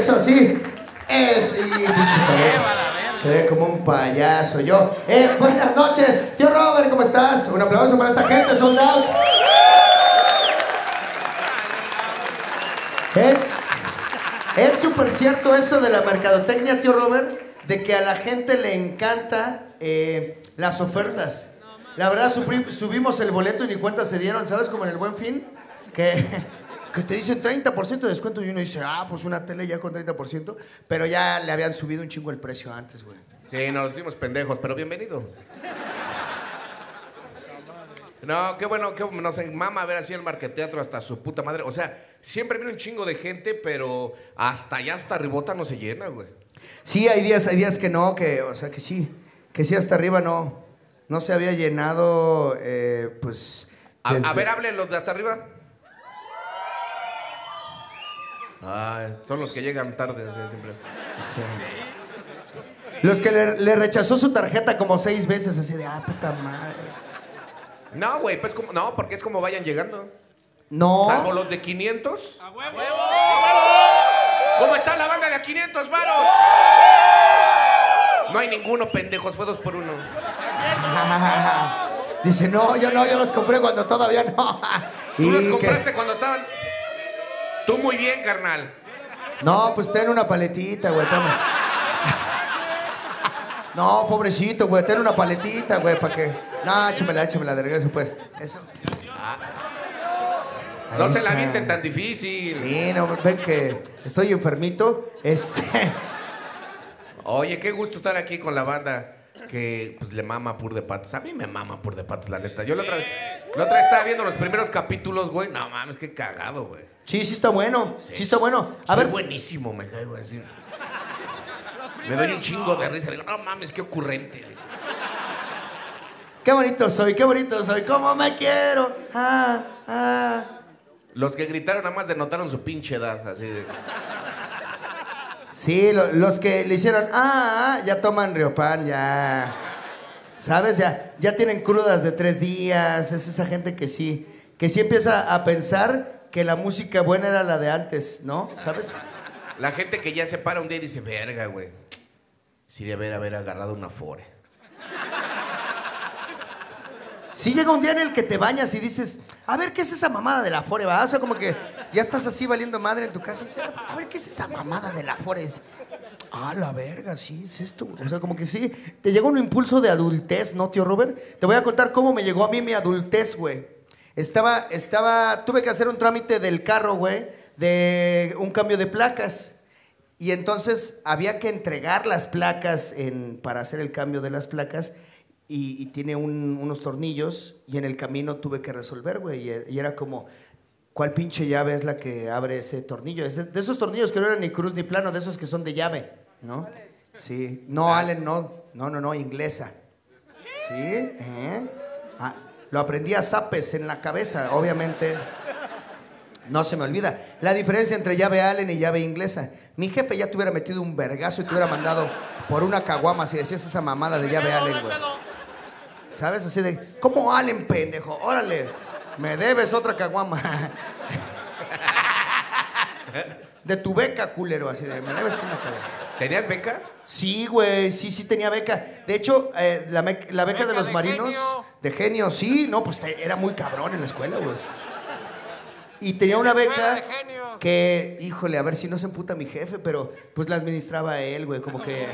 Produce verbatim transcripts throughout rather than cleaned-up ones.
Eso, sí. Es. Y pinche Toledo. Quedé como un payaso yo. Eh, buenas noches. Tío Robert, ¿cómo estás? Un aplauso para esta gente, sold out. Es. Es súper cierto eso de la mercadotecnia, tío Robert, de que a la gente le encanta eh, las ofertas. La verdad, subimos el boleto y ni cuenta se dieron, ¿sabes? Como en el Buen Fin, que, que te dicen treinta por ciento de descuento y uno dice, ah, pues una tele ya con treinta por ciento, pero ya le habían subido un chingo el precio antes, güey. Sí, nos hicimos pendejos, pero bienvenidos. No, qué bueno, que nos mama ver así el Marqueteatro hasta su puta madre. O sea, siempre viene un chingo de gente, pero hasta allá, hasta Ribota no se llena, güey. Sí, hay días, hay días que no, que, o sea, que sí, que sí hasta arriba no, no se había llenado, eh, pues... Desde... A, a ver, hablen los de hasta arriba. Ah, son los que llegan tarde, siempre. Sí. Los que le, le rechazó su tarjeta como seis veces, así de, ah, puta madre. No, güey, pues como, no, porque es como vayan llegando. No. Salvo los de quinientos. ¡A huevo! ¿Cómo está la banda de a quinientos varos? No hay ninguno, pendejos, fue dos por uno. Dice, no, yo no, yo los compré cuando todavía no. Tú los compraste que... cuando estaban... Tú muy bien, carnal. No, pues ten una paletita, güey, toma. No, pobrecito, güey, ten una paletita, güey, para que... No, échamela, échamela de regreso, pues. Eso. Ah. No se la avienten tan difícil. Sí, no, ven que estoy enfermito. Este... Oye, qué gusto estar aquí con la banda que pues le mama Pur de Patos. A mí me mama Pur de Patos, la neta. Yo la otra vez, la otra vez estaba viendo los primeros capítulos, güey. No mames, qué cagado, güey. Sí, sí está bueno. Sí, sí está bueno. A ver, buenísimo, me caigo así. Me doy un chingo de risa. Digo, no mames, qué ocurrente. Qué bonito soy, qué bonito soy. ¿Cómo me quiero? Ah, ah. Los que gritaron nada más denotaron su pinche edad, así de... Sí, lo, los que le hicieron, ah, ah, ya toman Riopan, ya. ¿Sabes? Ya, ya tienen crudas de tres días. Es esa gente que sí, que sí empieza a pensar que la música buena era la de antes, ¿no? ¿Sabes? La gente que ya se para un día y dice, verga, güey. Sí debe haber agarrado una Fore. Sí llega un día en el que te bañas y dices, a ver, ¿qué es esa mamada de la Afore, va? O sea, como que ya estás así valiendo madre en tu casa y dices, a ver, ¿qué es esa mamada de la Afore? Ah, la verga, sí, es esto. O sea, como que sí, te llega un impulso de adultez, ¿no, tío Robert? Te voy a contar cómo me llegó a mí mi adultez, güey. Estaba, estaba, tuve que hacer un trámite del carro, güey, de un cambio de placas. Y entonces había que entregar las placas en, para hacer el cambio de las placas. Y, y tiene un, unos tornillos y en el camino tuve que resolver, güey. Y, y era como, ¿cuál pinche llave es la que abre ese tornillo? Es de, de esos tornillos que no eran ni cruz ni plano, de esos que son de llave, ¿no? Sí. No, Allen, no. No, no, no, inglesa. ¿Sí? ¿Eh? Ah, lo aprendí a zapes en la cabeza, obviamente. No se me olvida. La diferencia entre llave Allen y llave inglesa. Mi jefe ya te hubiera metido un vergazo y te hubiera mandado por una caguama si decías esa mamada de llave Allen, güey. ¿Sabes? Así de, ¿cómo Allen, pendejo? Órale, me debes otra caguama. De tu beca, culero, así de, me debes una caguama. ¿Tenías beca? Sí, güey, sí, sí tenía beca. De hecho, eh, la, me la beca, beca de los de marinos, genio. De genio, sí, no, pues te, era muy cabrón en la escuela, güey. Y tenía una beca que, híjole, a ver si no se emputa mi jefe, pero pues la administraba él, güey, como que...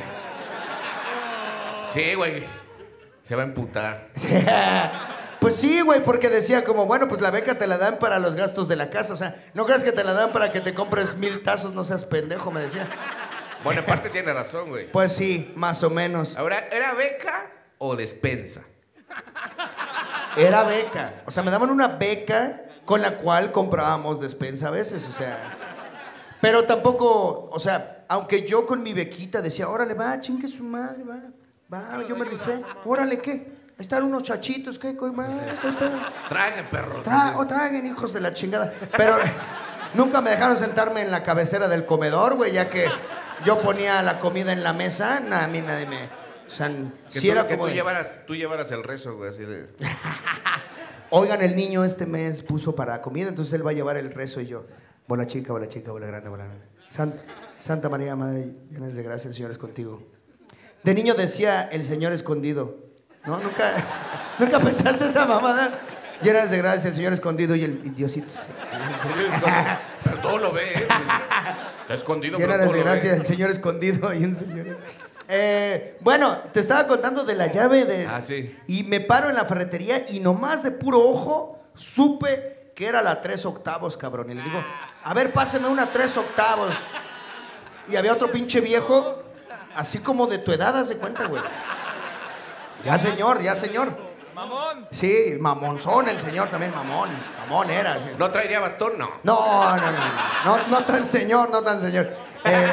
Sí, güey. Se va a emputar. Pues sí, güey, porque decía como, bueno, pues la beca te la dan para los gastos de la casa. O sea, no creas que te la dan para que te compres mil tazos, no seas pendejo, me decía. Bueno, en parte tiene razón, güey. Pues sí, más o menos. Ahora, ¿era beca o despensa? Era beca. O sea, me daban una beca con la cual comprábamos despensa a veces, o sea. Pero tampoco, o sea, aunque yo con mi bequita decía, órale, va, chingue su madre, va. Va, yo me rifé. Órale, ¿qué? Ahí están unos chachitos, ¿qué? ¿Qué pedo? Traguen, perros. Tra o traguen, hijos de la chingada. Pero nunca me dejaron sentarme en la cabecera del comedor, güey, ya que yo ponía la comida en la mesa. Nah, a mí nadie me... O sea, que si tú, era que como... tú, de... llevaras, tú llevaras el rezo, güey, así de... Oigan, el niño este mes puso para comida, entonces él va a llevar el rezo y yo... Bola chica, bola chica, bola grande, bola grande. Sant... Santa María, Madre llena de gracia, el Señor es contigo. De niño decía el Señor escondido. ¿No? ¿Nunca, ¿nunca pensaste esa mamada? Llenas de gracia, el Señor escondido y el y Diosito. Se... El Señor escondido. Pero todo lo ve, ¿eh? Está escondido, pero Llenas todo de lo gracia, ve. el Señor escondido y un Señor... Eh, bueno, te estaba contando de la llave de... Ah, sí. Y me paro en la ferretería y nomás de puro ojo supe que era la tres octavos, cabrón. Y le digo, a ver, páseme una tres octavos. Y había otro pinche viejo, así como de tu edad, haz de cuenta, güey. Ya, señor, ya, señor. Mamón. Sí, mamonzón el señor también, mamón. Mamón era. Sí. ¿No traería bastón? No. No, no, no, no, no, no tan señor, no tan señor. Eh,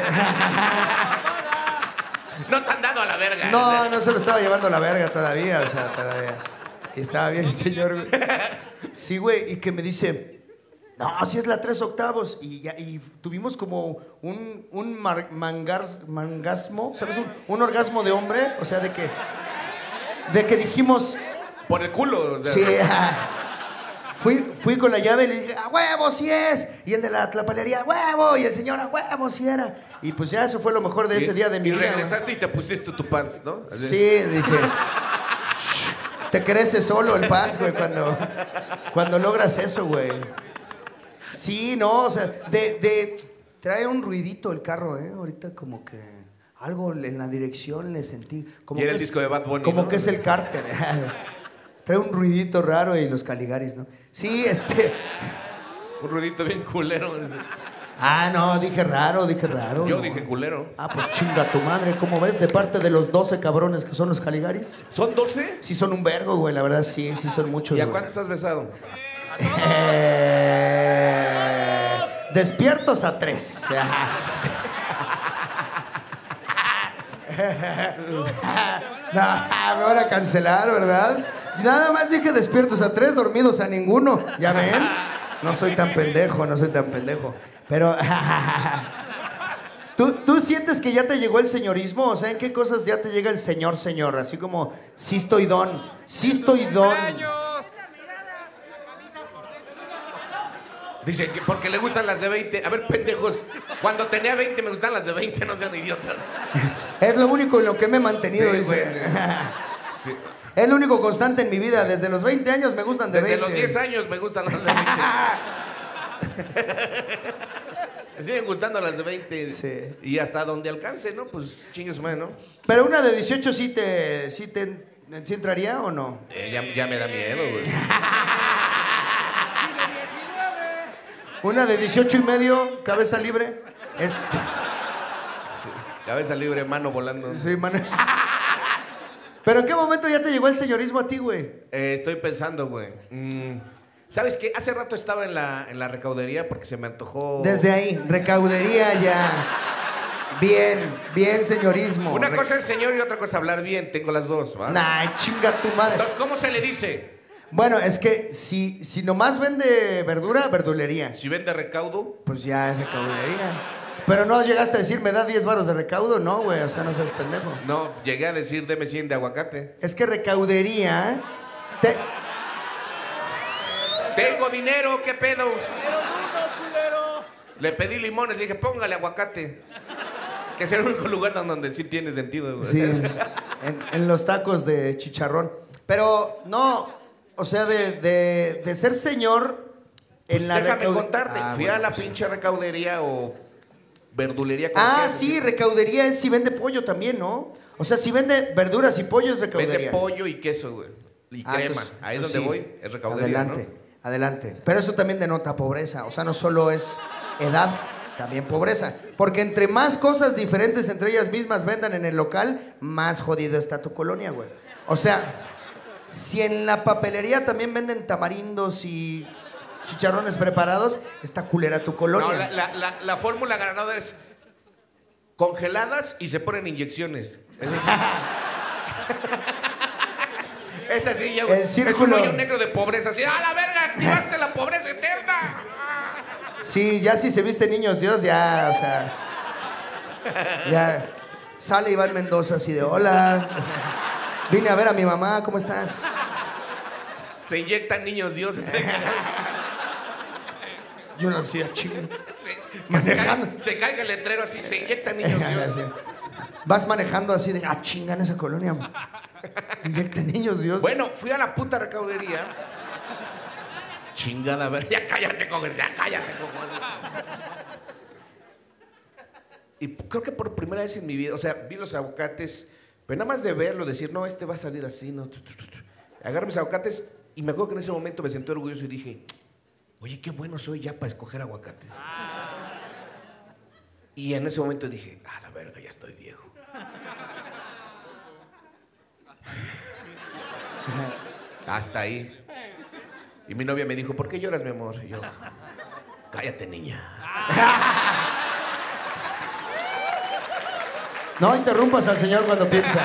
No te han dado a la verga. no, no se lo estaba llevando la verga todavía, o sea, todavía. Y estaba bien el señor, güey. Sí, güey, y que me dice, no, así es la tres octavos. Y, ya, y tuvimos como un, un mar, mangars, mangasmo, ¿sabes? Un, un orgasmo de hombre, o sea, de que, de que dijimos, Por el culo. O sea, sí, fui, fui con la llave y le dije, a huevo, sí es. Y el de la tlapalería, a huevo. Y el señor, a huevo, sí era. Y pues ya eso fue lo mejor de ese y, día de mi y vida. regresaste y te pusiste tu pants, ¿no? Así. Sí, dije. Te crece solo el pants, güey, cuando, cuando logras eso, güey. Sí, no, o sea, de, de. Trae un ruidito el carro, ¿eh? Ahorita como que. Algo en la dirección le sentí. Como Y era que el es- disco de Bad Bunny, Como ¿no? que es el cárter. Trae un ruidito raro y los Caligaris, ¿no? Sí, este. Un rudito bien culero. Ah, no, dije raro, dije raro. Yo no. dije culero. Ah, pues chinga tu madre, ¿cómo ves? De parte de los doce cabrones que son los Caligaris. ¿Son doce? Sí son un vergo, güey, la verdad sí, sí son muchos. ¿Y a güey. cuántos has besado? Eh, despiertos a tres. No, me van a cancelar, ¿verdad? Y nada más dije despiertos a tres, dormidos a ninguno. ¿Ya ven? No soy tan pendejo, no soy tan pendejo. Pero... ¿Tú, ¿Tú sientes que ya te llegó el señorismo? O sea, ¿en qué cosas ya te llega el señor, señor? Así como, sí estoy don, sí estoy don. Años. Dice que porque le gustan las de veinte. A ver, pendejos. Cuando tenía veinte me gustan las de veinte, no sean idiotas. Es lo único en lo que me he mantenido, Sí, dice. güey, sí. Sí. Es lo único constante en mi vida. Desde los veinte años me gustan de Desde veinte. los diez años me gustan las de veinte. Me siguen gustando las de veinte. Sí. Y hasta donde alcance, ¿no? Pues chingues más, ¿no? Pero una de dieciocho sí te, sí te sí entraría o no. Eh, ya, ya me da miedo, güey. Una de dieciocho y medio, cabeza libre. Este, Sí. Cabeza libre, mano volando. sí, man. Pero ¿en qué momento ya te llegó el señorismo a ti, güey? Eh, estoy pensando, güey. Mm, ¿Sabes qué? Hace rato estaba en la, en la recaudería porque se me antojó... Desde ahí, recaudería ya. Bien, bien señorismo. Una Re- cosa es señor y otra cosa hablar bien. Tengo las dos, ¿va? Nah, chinga tu madre. Entonces, ¿cómo se le dice? Bueno, es que si, si nomás vende verdura, verdulería. Si vende recaudo, Pues ya es recaudería. Pero no llegaste a decir, me da diez varos de recaudo, no, güey, o sea, no seas pendejo. no, llegué a decir deme cien de aguacate. Es que recaudería... Te... Tengo dinero, ¿qué pedo? Le pedí limones, le dije, póngale aguacate. Que es el único lugar donde sí tiene sentido, güey. Sí, en, en los tacos de chicharrón. Pero no, o sea, de, de, de ser señor en Pues la déjame recaude- contarte. Ah, Fui bueno, a la pues sí. pinche recaudería o verdulería. como Ah, quieras sí, decir. recaudería es si vende pollo también, ¿no? O sea, si vende verduras y pollo es Vende recaudería. pollo y queso, güey. Y Ah, crema. entonces, Ahí es pues donde sí. voy, es recaudería, Adelante, ¿no? adelante. Pero eso también denota pobreza. O sea, no solo es edad, también pobreza. Porque entre más cosas diferentes entre ellas mismas vendan en el local, más jodido está tu colonia, güey. O sea, si en la papelería también venden tamarindos y chicharrones preparados, está culera tu No, colonia. la, la, la, la fórmula ganadora es congeladas y se ponen inyecciones. Es así. Es así, ya, güey. El Es un círculo. hoyo negro de pobreza. Así, ¡ah, la verga! ¡Activaste la pobreza eterna! Sí, ya si se viste niños Dios, ya, o sea. Ya sale Iván Mendoza así de hola. O sea, vine a ver a mi mamá, ¿cómo estás? Se inyectan niños Dios. Yo no decía, chingo. Se, Manejando. Se, se caiga el letrero así, se inyecta niños Dios. Vas manejando así de, ah, chinga, en esa colonia. Inyecta niños Dios. Bueno, fui a la puta recaudería. Chingada, a ver, ya cállate, coger, ya cállate, coger. Y creo que por primera vez en mi vida, o sea, vi los aguacates, pero nada más de verlo, decir, no, este va a salir así, no. Agarré mis aguacates y me acuerdo que en ese momento me sentí orgulloso y dije, oye, qué bueno soy ya para escoger aguacates. Y en ese momento dije, ah, la verga, ya estoy viejo. Hasta ahí. Y mi novia me dijo, ¿por qué lloras, mi amor? Y yo, cállate, niña. No interrumpas al señor cuando piensa.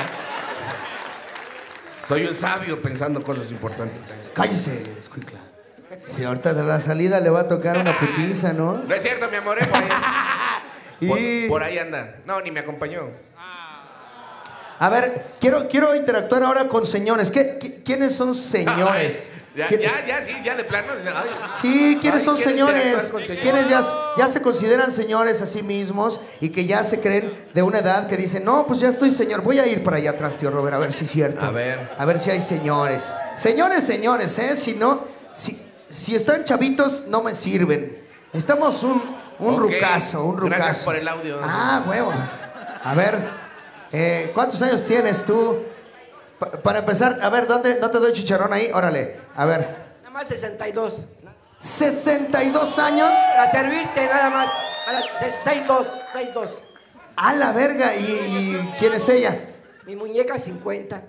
Soy un sabio pensando cosas importantes. Cállese, escuincla. Si ahorita de la salida le va a tocar una putiza, ¿no? No es cierto, mi amor, ¿eh? Por ahí, y... por, por ahí anda. No, ni me acompañó. A ver, quiero, quiero interactuar ahora con señores. ¿Qué, qué, ¿Quiénes son señores? Ay, ya, ¿Quiénes? ya, ya, sí, ya de plano. Ay, sí, ¿quiénes ay, son señores? señores? ¿Quiénes ya, ya se consideran señores a sí mismos y que ya se creen de una edad que dicen, no, pues ya estoy señor, voy a ir para allá atrás, tío Robert, a ver si es cierto. A ver. A ver si hay señores. Señores, señores, ¿eh? Si no, si, si están chavitos, no me sirven. Necesitamos un, un Okay. rucazo, un rucazo. Gracias por el audio. Ah, huevo. A ver, eh, ¿cuántos años tienes tú? Pa- para empezar, a ver, ¿dónde? ¿No te doy chicharrón ahí? Órale, a ver. Nada más sesenta y dos. ¿sesenta y dos años? Para servirte nada más. seis dos, seis dos. A la verga. ¿Y, y quién es ella? Mi muñeca cincuenta.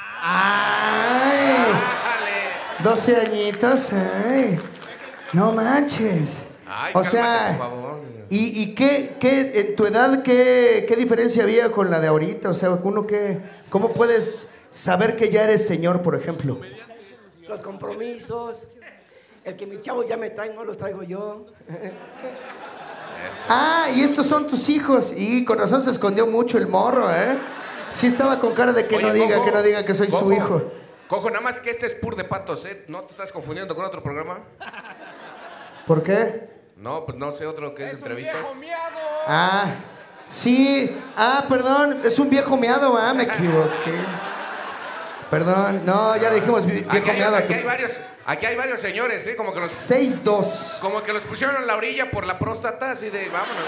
¡Ay! Dale. doce añitos. ¡Ay! No manches. Ay, o cálmate, sea, por favor. ¿y, y qué, qué, en tu edad, qué, qué diferencia había con la de ahorita? O sea, uno que, ¿cómo puedes saber que ya eres señor, por ejemplo? Los compromisos. El que mis chavos ya me traen, no los traigo yo. Eso. Ah, y estos son tus hijos. Y con razón se escondió mucho el morro, ¿eh? Sí estaba con cara de que Oye, no diga, Cojo, que no diga que soy su Cojo, hijo. Cojo, nada más que este es Pur de Patos, ¿eh? ¿No te estás confundiendo con otro programa? ¿Por qué? No, pues no sé otro que es, entrevistas. Ah, sí. Ah, perdón, es un viejo meado, ah, me equivoqué. Perdón, no, ya le dijimos vi- viejo Aquí hay, meado. a aquí tu- hay varios, aquí hay varios señores, ¿eh? Como que los, seis dos. como que los pusieron en la orilla por la próstata, así de, vámonos.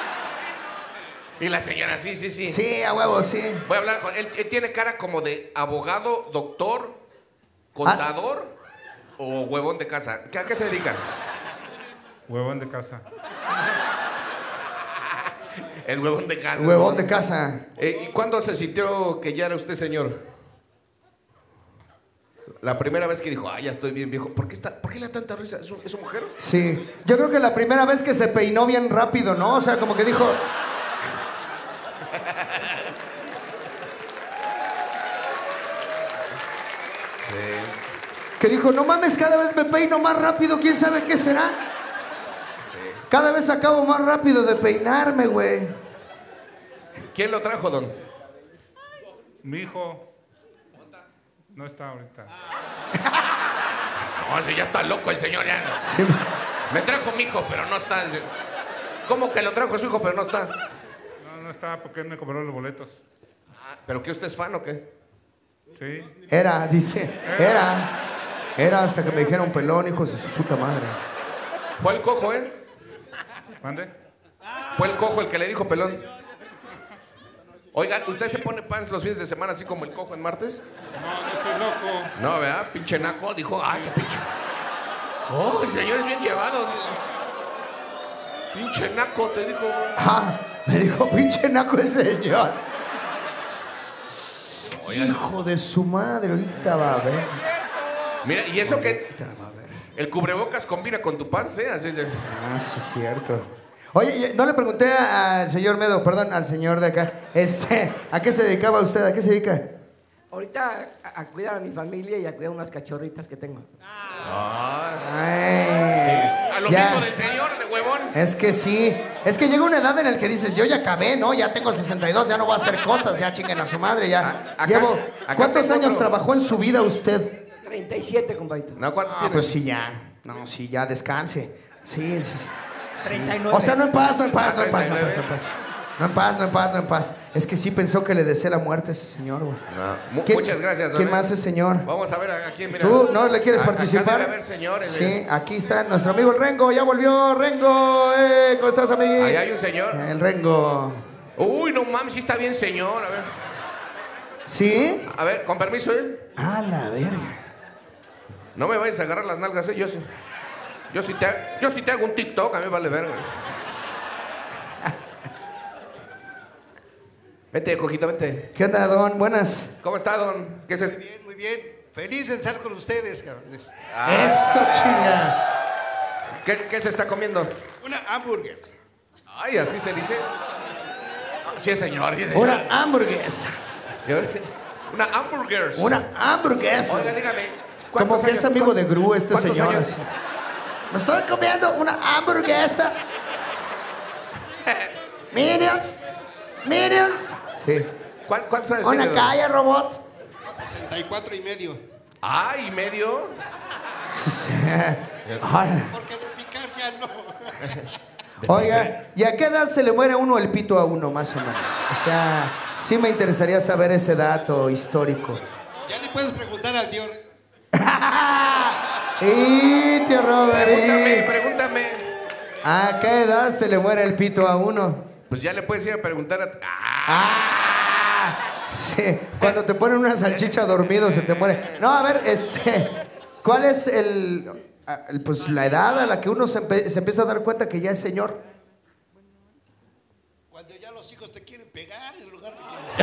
Y la señora, sí, sí, sí. Sí, a huevo, sí. Voy a hablar con él. Él tiene cara como de abogado, doctor, contador o huevón de casa. ¿Qué- ¿A qué se dedican? Huevón de casa. El huevón de casa. Huevón de casa. Eh, ¿Y cuándo se sintió que ya era usted señor? La primera vez que dijo, ah, ya estoy bien viejo. ¿Por qué, está, ¿por qué le da tanta risa? ¿Es, su- es su mujer? Sí. Yo creo que la primera vez que se peinó bien rápido, ¿no? O sea, como que dijo. Que dijo, no mames, cada vez me peino más rápido, ¿quién sabe qué será? Cada vez acabo más rápido de peinarme, güey. ¿Quién lo trajo, don? Mi hijo no está ahorita. No, ese ya está loco el señor. Ya. Sí. Me trajo mi hijo, pero no está. ¿Cómo que lo trajo su hijo, pero no está? No, no está porque él me cobró los boletos. Ah, ¿pero qué, usted es fan o qué? Sí. Era, dice, era. Era hasta que me dijeron pelón, hijos de su puta madre. Fue el cojo, ¿eh? ¿Mande? Fue el cojo el que le dijo pelón. Oiga, ¿usted se pone pants los fines de semana así como el cojo en martes? No, no estoy loco. No, ¿verdad? Pinche naco. Dijo, ay, qué pinche. Oh, el señor es bien llevado. Pinche naco, te dijo. Ah, me dijo pinche naco el señor. Oiga. Hijo de su madre, ahorita va a ver. Mira, y eso que Ahorita va a ver. el cubrebocas combina con tu pants, ¿eh? Así de... Ah, sí, es cierto. Oye, no le pregunté al señor Medo, perdón, al señor de acá, este, ¿a qué se dedicaba usted? ¿A qué se dedica? Ahorita a, a cuidar a mi familia y a cuidar unas cachorritas que tengo. Ay, A lo ya. mismo del señor de huevón. Es que sí, es que llega una edad en la que dices, yo ya acabé, ¿no? Ya tengo sesenta y dos, ya no voy a hacer cosas, ya chinguen a su madre, ya. A- acá- Llevo, acá ¿cuántos tengo años otro. trabajó en su vida usted? treinta y siete, compadrito. No, ¿cuántos Ah, tienes? pues sí, ya. No, sí, ya descanse. Sí, sí, sí. treinta y nueve. O sea, no en paz, no en paz, no en paz, no en paz, treinta y nueve. no en paz. No en paz, no en paz, no en paz. Es que sí pensó que le deseé la muerte a ese señor, güey. No. Mu- ¿Quién- Muchas gracias, ¿Quién don, más eh. es señor? Vamos a ver aquí, mira. ¿Tú no le quieres Acá participar? debe haber señores, Sí, eh. aquí está nuestro amigo el Rengo. Ya volvió, Rengo. Eh, ¿Cómo estás, amigo? Ahí hay un señor. El Rengo. Uy, no mames, sí está bien, señor. A ver, ¿Sí? a ver, con permiso, ¿eh? A la verga. No me vayas a agarrar las nalgas, ¿eh? Yo sí. Yo sí te, ha- yo sí te hago un TikTok, a mí vale verga. Vente, cojito, vente. ¿Qué onda, don? Buenas. ¿Cómo está, don? ¿Qué es esto? Bien, muy bien. Feliz de estar con ustedes, cabrones. Eso, chinga. ¿Qué, qué se está comiendo? Una hamburger. Ay, así se dice. Ah, sí, señor, sí, señor. Una hamburguesa. Una hamburgers. Una hamburguesa. Oiga, dígame. Como ¿cuántos que es años- amigo de Gru este ¿cuántos señor. años? así. Me estoy comiendo una hamburguesa. Minions. Minions. Sí. ¿Cuán- ¿Cuántos años Una tiene, don? calle, robots. sesenta y cuatro y medio. Ah, ¿y medio? Sí, sí. Ahora, Porque de picar ya no. oiga, ¿y a qué edad se le muere uno el pito a uno, más o menos? O sea, sí me interesaría saber ese dato histórico. Ya le puedes preguntar al tío. Y tío Robert, Pregúntame, ¿y pregúntame. ¿a qué edad se le muere el pito a uno? Pues ya le puedes ir a preguntar a... Ah, ¡Ah! Sí, cuando te ponen una salchicha dormido se te muere. No, a ver, este, ¿cuál es el, el, pues la edad a la que uno se, empe- se empieza a dar cuenta que ya es señor? Cuando ya los hijos te quieren pegar en lugar de que.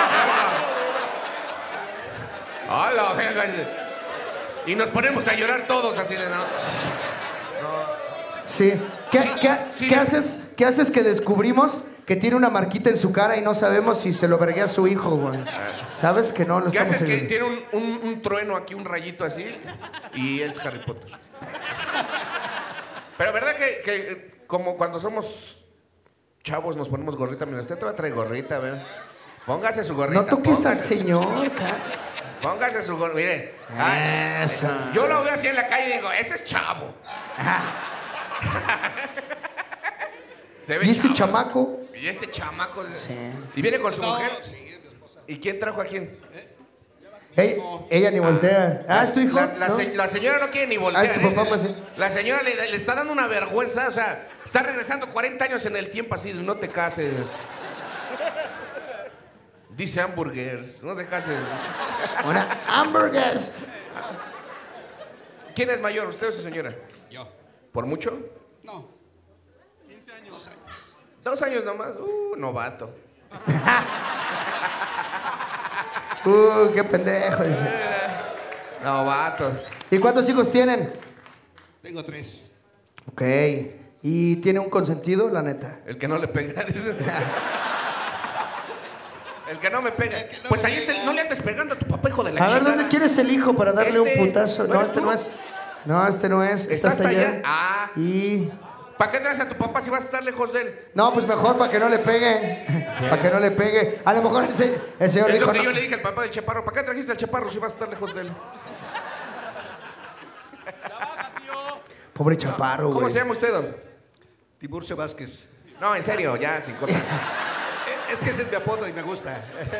¡A la verga! Y nos ponemos a llorar todos así de... No. Sí. ¿Qué, Sí, qué- sí. qué haces, ¿Qué haces que descubrimos que tiene una marquita en su cara y no sabemos si se lo vergué a su hijo, güey? ¿Sabes que no lo ¿Qué estamos haces? Que ayudando? tiene un, un- un trueno aquí, un rayito así, y es Harry Potter. Pero ¿verdad que, que, eh, como cuando somos chavos nos ponemos gorrita? Mira, usted te va a traer gorrita, a ver. Póngase su gorrita. No toques al póngase. señor, cara. Póngase su gorrita. Mire. ay, Eso. yo lo veo así en la calle y digo, ese es chavo. Se ve ¿Y ese chavo. chamaco? Y ese chamaco. Sí. Y viene con su No, mujer. sí, mi esposa. ¿Y quién trajo a quién? Ella, ella ni voltea. Ah, ¿es tu hijo? La, la ¿No? se- la señora no quiere ni voltear. Ah, es tu papá, ¿eh? pues, sí. La señora le, le está dando una vergüenza, o sea, está regresando cuarenta años en el tiempo así, no te cases. Dice hamburgers, no te cases. Una hamburguesa. ¿Quién es mayor, usted o su señora? Yo. ¿Por mucho? No. Dos años. Dos años nomás. Uh, novato. Uh, qué pendejo. Dice. Novato. ¿Y cuántos hijos tienen? Tengo tres. Ok. ¿Y tiene un consentido, la neta? El que no le pega. Dice. El que no me pega. El que no Pues me ahí está, pega. no le andes pegando a tu papá, hijo de la A ver, chingada. ¿dónde quieres el hijo para darle Este, un putazo? ¿no No, eres este tú? no es. No, este no es. Este ¿Está hasta hasta allá. allá? Ah. Y. ¿Para qué traes a tu papá si vas a estar lejos de él? No, pues mejor para que no le pegue. Para que no le pegue. A lo mejor ese, el señor Es dijo. lo que no. yo le dije al papá del chaparro. ¿Para qué trajiste al chaparro si vas a estar lejos de él? Pobre chaparro, güey. ¿Cómo se llama usted, don? Tiburcio Vázquez. No, en serio, ya, sin cosa. Eh, Es que ese es mi apodo y me gusta.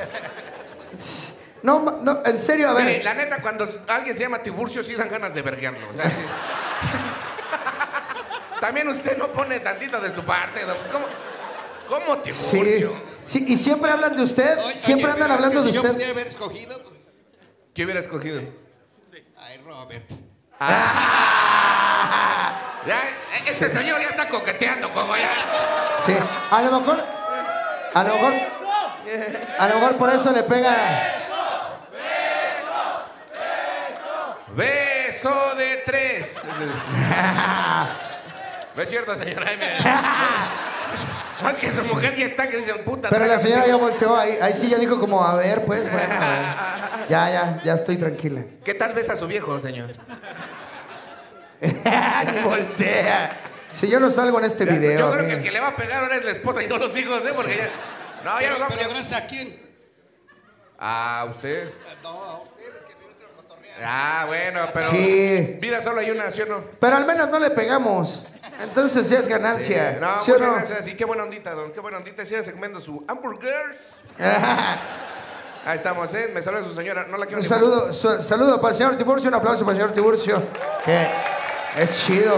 No, ma- no, en serio, a ver. Mire, la neta, cuando alguien se llama Tiburcio, sí dan ganas de verguearlo. O sea, sí. También usted no pone tantito de su parte, don. Pues, ¿Cómo, cómo Sí, Tiburcio? sí, y siempre hablan de usted. Oye, siempre oye, andan pero es hablando que de si usted. yo pudiera haber escogido, pues. ¿Qué hubiera escogido? Ay, Robert. Ya, este señor ya está coqueteando, como ya. Sí, a lo mejor. A lo mejor. A lo mejor por eso le pega. Beso de tres. No es cierto, señora. Ay, me- No, es que su mujer ya está que dice, puta. Pero la trágame. señora ya volteó. Ahí, ahí sí ya dijo como, a ver, pues, bueno. a ver. Ya, ya, ya estoy tranquila. ¿Qué tal ves a su viejo, señor? Ni voltea. Si yo no salgo en este video. Yo creo que amigo. el que le va a pegar ahora es la esposa y no los hijos, ¿eh? Porque ya. No, ya Pero, nos vamos. pero gracias a quién. Ah, usted. No, a ustedes que me vienen a cotorrear. Ah, bueno, pero. Sí. Vida solo hay una, ¿sí o no? Pero al menos no le pegamos. Entonces sí es ganancia. Sí. No, ¿Sí o muchas no? gracias. Y qué buena ondita, don. Qué buena ondita. Sigue comiendo su hamburger. Ahí estamos, ¿eh? Me saluda su señora. No la quiero Un ni saludo, su- saludo para el señor Tiburcio, un aplauso para el señor Tiburcio. Que es chido.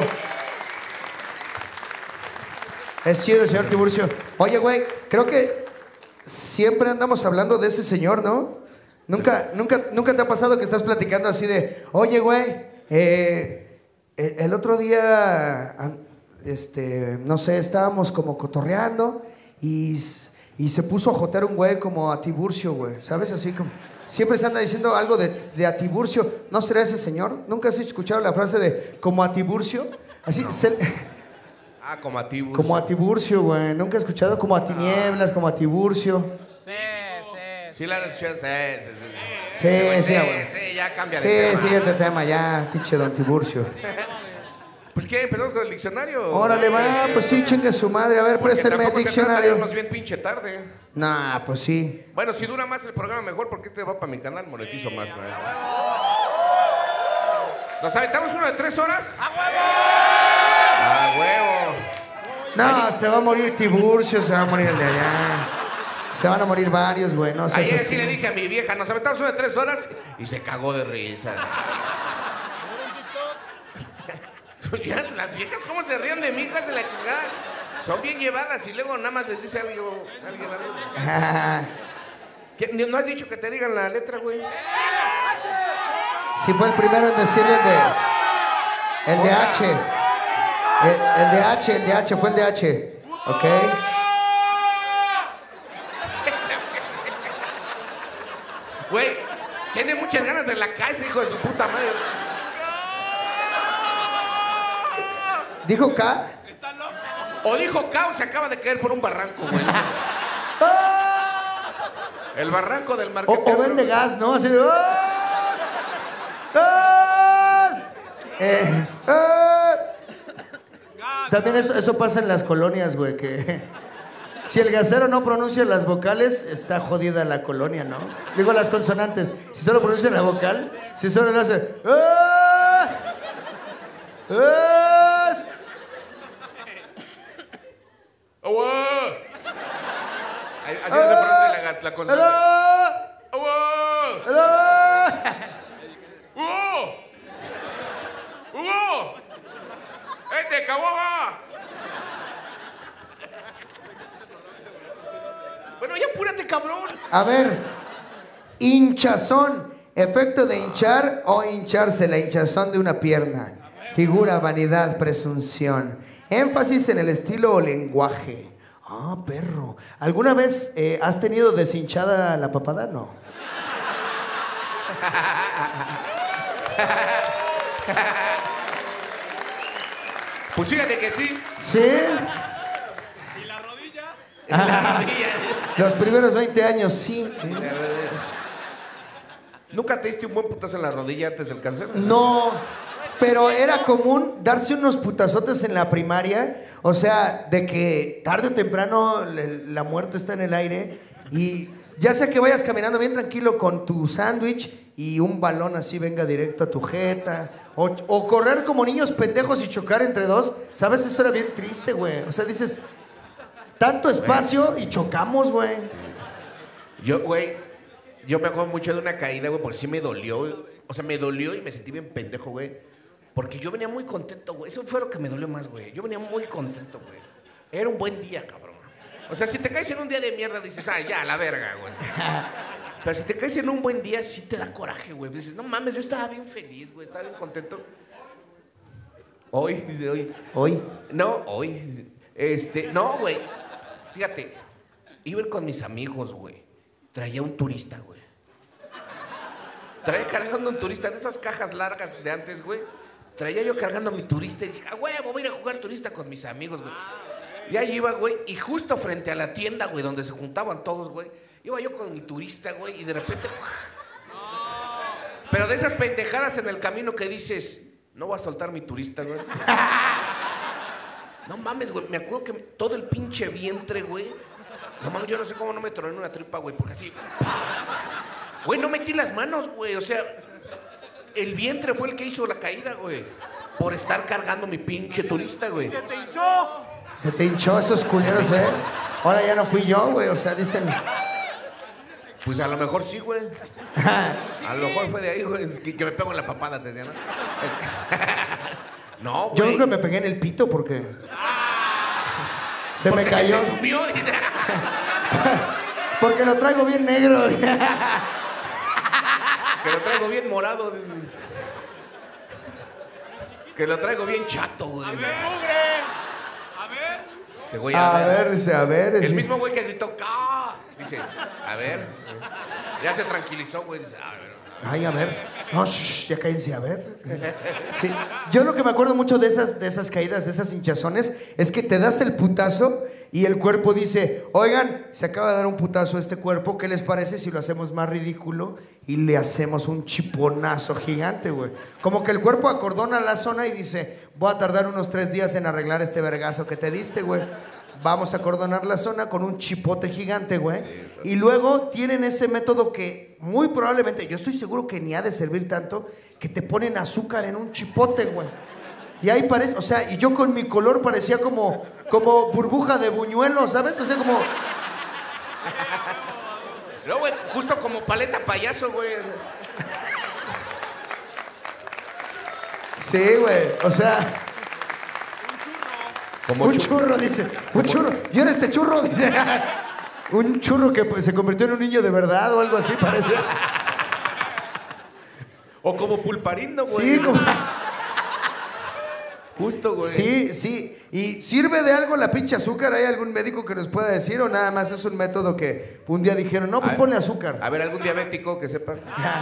Es chido el señor Tiburcio. Oye, güey, creo que siempre andamos hablando de ese señor, ¿no? Nunca, nunca, nunca te ha pasado que estás platicando así de, oye, güey, eh, el, el otro día, an- este, no sé, estábamos como cotorreando y, s- y se puso a jotear un güey como a Tiburcio, güey, ¿sabes? Así como, siempre se anda diciendo algo de, de a Tiburcio. ¿No será ese señor? ¿Nunca has escuchado la frase de como a Tiburcio? Así, se- Ah, como a Tiburcio. como a Tiburcio, güey. ¿Nunca has escuchado como a Tinieblas, como a Tiburcio? Sí, sí. Sí, la escuché. Sí, sí, sí. Sí, sí, sí, güey. sí, ya cambia de Sí, tema. siguiente tema ya, pinche don Tiburcio. Pues, ¿qué? ¿Empezamos con el diccionario? Órale, va, pues sí, chingue su madre. A ver, Porque préstenme el tampoco se trata de diccionario. irnos bien pinche tarde. Nah, pues sí. Bueno, si dura más el programa, mejor, porque este va para mi canal, monetizo más. ¿No? ¿Nos aventamos uno de tres horas? ¡A huevo! ¡A huevo! No, se va a morir Tiburcio, se va a morir el de allá. Se van a morir varios, güey. No seas Ayer así. sí le dije a mi vieja, nos aventamos uno de tres horas y se cagó de risa. Ya, las viejas, ¿cómo se ríen de mi hija de la chingada? Son bien llevadas y luego nada más les dice algo, alguien algo. ¿Qué? ¿No has dicho que te digan la letra, güey? Sí fue el primero en decirle el de... El de H. El, el de H, el de H, fue el de H. ¿Ok? Güey, tiene muchas ganas de la casa, hijo de su puta madre. ¿Dijo K? O dijo Caos, se acaba de caer por un barranco, güey. El barranco del O, Marquete. o vende gas, ¿no? Así de... ¡Gas! ¡Gas! Eh, ¡gas! También eso, eso pasa en las colonias, güey, que... Si el gasero no pronuncia las vocales, está jodida la colonia, ¿no? Digo las consonantes. Si solo pronuncia la vocal, si solo le hace... ¡Ah! ¡Gas! ¡Agua! Así no se pronuncia la, gas- la consonante. ¡Aló! ¡Agua! ¡Aló! ¡Hugo! ¡Hugo! ¡Este, caguama! Bueno, ya apúrate, cabrón. A ver, hinchazón, efecto de hinchar o hincharse, la hinchazón de una pierna. Figura, vanidad, presunción. Énfasis en el estilo o lenguaje. Ah, perro. ¿Alguna vez eh, has tenido deshinchada la papada? No. Pues fíjate que sí. ¿Sí? ¿Y la rodilla? La rodilla. Los primeros veinte años, sí. ¿Nunca te diste un buen putazo en la rodilla antes del cáncer? No, pero era común darse unos putazotes en la primaria. O sea, de que tarde o temprano le- la muerte está en el aire. Y ya sea que vayas caminando bien tranquilo con tu sándwich y un balón así venga directo a tu jeta. O, o correr como niños pendejos y chocar entre dos. ¿Sabes? Eso era bien triste, güey. O sea, dices, tanto espacio y chocamos, güey. Yo, güey, yo me acuerdo mucho de una caída, güey, porque sí me dolió. O sea, me dolió y me sentí bien pendejo, güey. Porque yo venía muy contento, güey. Eso fue lo que me dolió más, güey. Yo venía muy contento, güey. Era un buen día, cabrón. O sea, si te caes en un día de mierda, dices, ah, ya, la verga, güey. Pero si te caes en un buen día, sí te da coraje, güey. Dices, no mames, yo estaba bien feliz, güey. Estaba bien contento. Hoy, dice, hoy. Hoy. No, hoy. Este, no, güey. Fíjate, iba a ir con mis amigos, güey. Traía un turista, güey. Traía cargando un turista de esas cajas largas de antes, güey. Traía yo cargando a mi turista y dije, ah, güey, voy a ir a jugar turista con mis amigos, güey. Y ahí iba, güey, y justo frente a la tienda, güey, donde se juntaban todos, güey, iba yo con mi turista, güey, y de repente... Pero de esas pendejadas en el camino que dices, no voy a soltar mi turista, güey. No mames, güey, me acuerdo que todo el pinche vientre, güey. No mames, yo no sé cómo no me tronó en una tripa, güey, porque así... Güey, no metí las manos, güey, o sea... El vientre fue el que hizo la caída, güey. por estar cargando mi pinche turista, güey. Se te hinchó. Se te hinchó esos culeros, ¿ve? Ahora ya no fui yo, güey. O sea, dicen. Pues a lo mejor sí, güey. A lo mejor fue de ahí, güey. Que, que me pego en la papada, te decía, ¿no? No, güey. Yo creo que me pegué en el pito porque. Se Porque me cayó. Se te subió, dice. Porque lo traigo bien negro. Que lo traigo bien morado. Dice. Que lo traigo bien chato, güey. A ver, mugre. A ver. Ese güey, A ver, dice, a ver. El dice. mismo güey que gritó, ¡ah! Dice, a ver. Ya se tranquilizó, güey. Dice, a ver. Ay, a ver. No, shh, ya cállense, a ver. Sí. Yo lo que me acuerdo mucho de esas, de esas caídas, de esas hinchazones, es que te das el putazo y el cuerpo dice, oigan, se acaba de dar un putazo a este cuerpo, ¿qué les parece si lo hacemos más ridículo y le hacemos un chiponazo gigante, güey? Como que el cuerpo acordona la zona y dice, voy a tardar unos tres días en arreglar este vergazo que te diste, güey. Vamos a acordonar la zona con un chipote gigante, güey. Y luego tienen ese método que muy probablemente, yo estoy seguro que ni ha de servir tanto, que te ponen azúcar en un chipote, güey. Y ahí parece, o sea, y yo con mi color parecía como, como burbuja de buñuelo, ¿sabes? O sea, como... No, güey, justo como paleta payaso, güey. Sí, güey, o sea... Como un churro, dice. Un churro. ¿Y ahora este churro? Dice. Un churro que pues, se convirtió en un niño de verdad o algo así, parece. O como pulparindo, güey. Sí, como... Justo, güey. Sí, sí. ¿Y sirve de algo la pinche azúcar? ¿Hay algún médico que nos pueda decir o nada más es un método que un día dijeron, no, pues A- ponle azúcar? A ver, algún diabético que sepa.